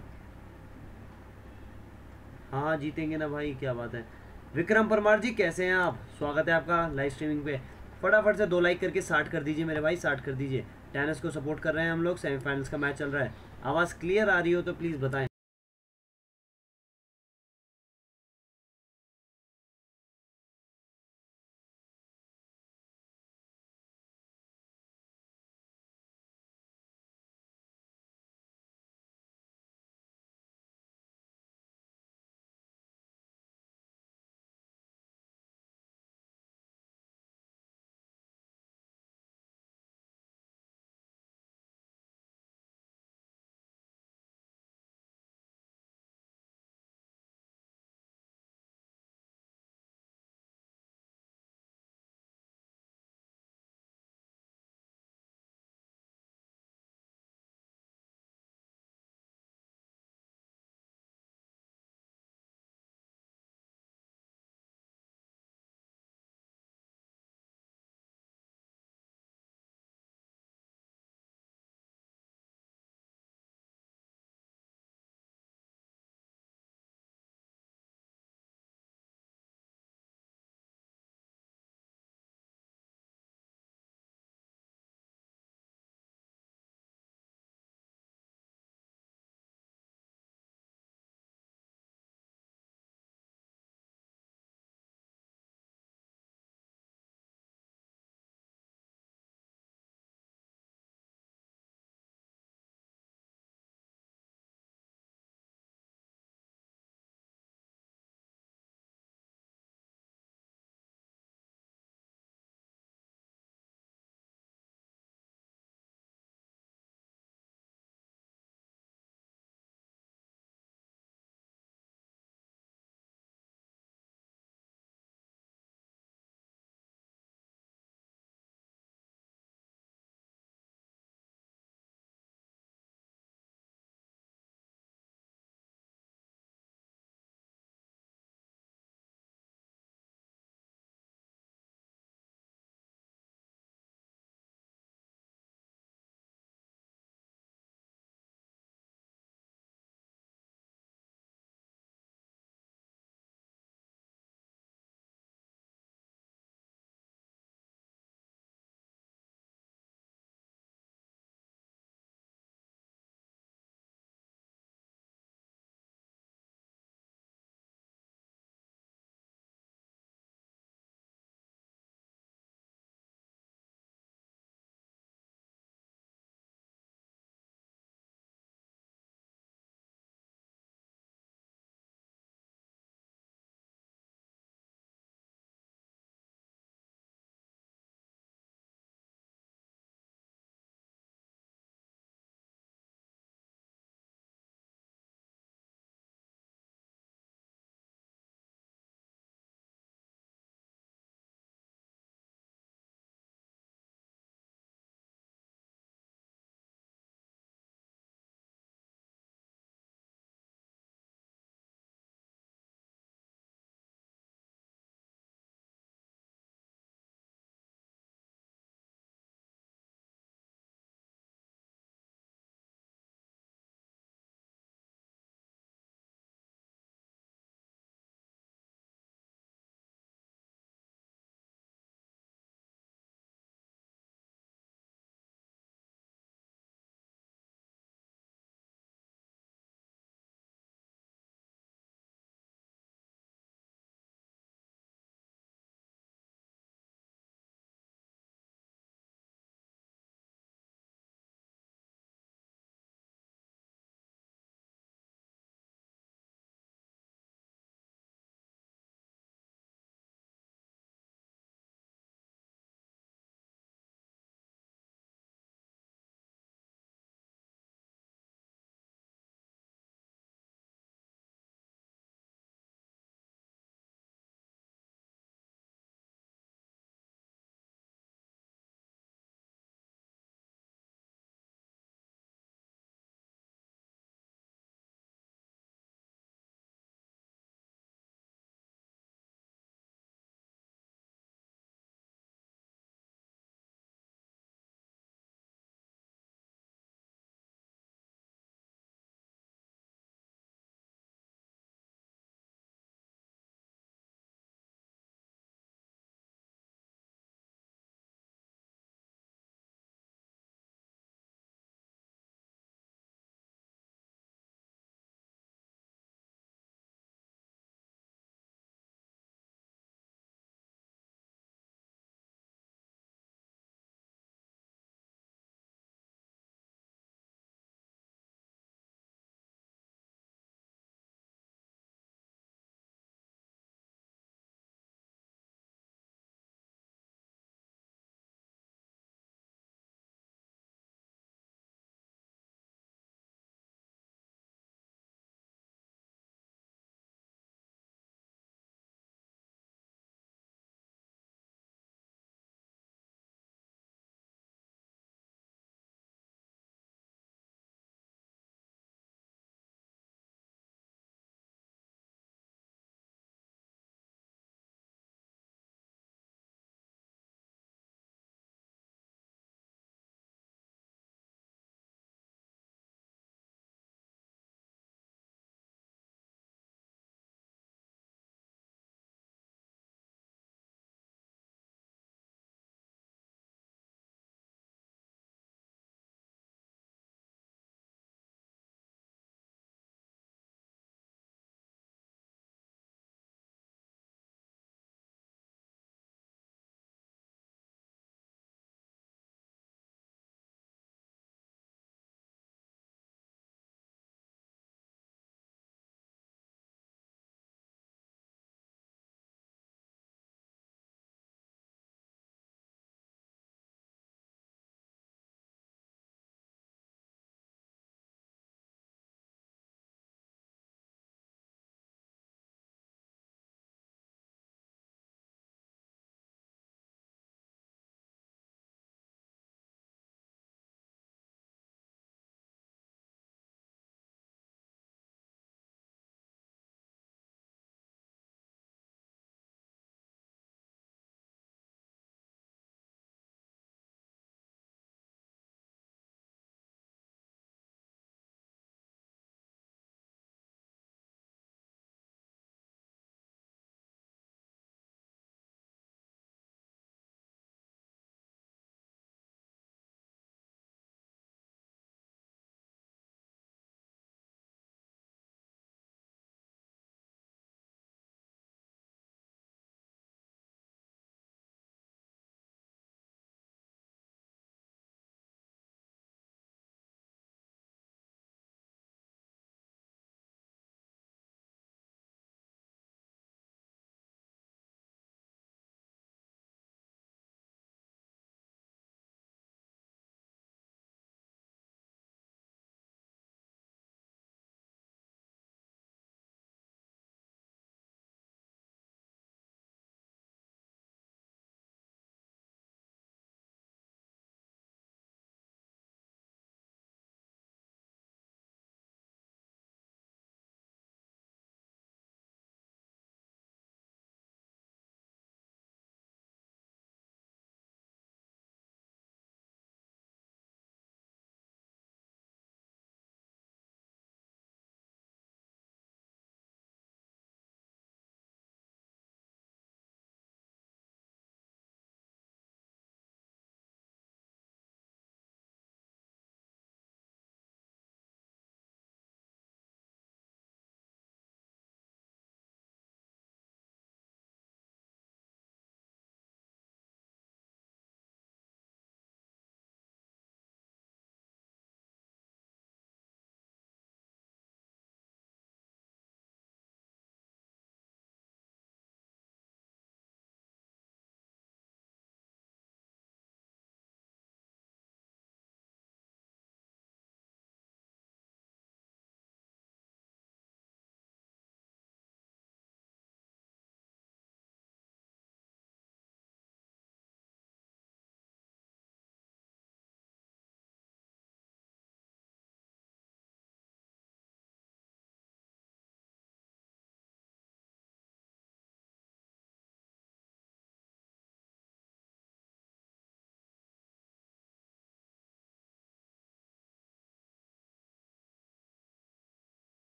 हाँ जीतेंगे ना भाई, क्या बात है। विक्रम परमार जी कैसे हैं आप, स्वागत है आपका लाइव स्ट्रीमिंग पे। फटाफट से दो लाइक करके स्टार्ट कर दीजिए मेरे भाई, स्टार्ट कर दीजिए। टेनिस को सपोर्ट कर रहे हैं हम लोग, सेमीफाइनल्स का मैच चल रहा है। आवाज़ क्लियर आ रही हो तो प्लीज़ बताएं।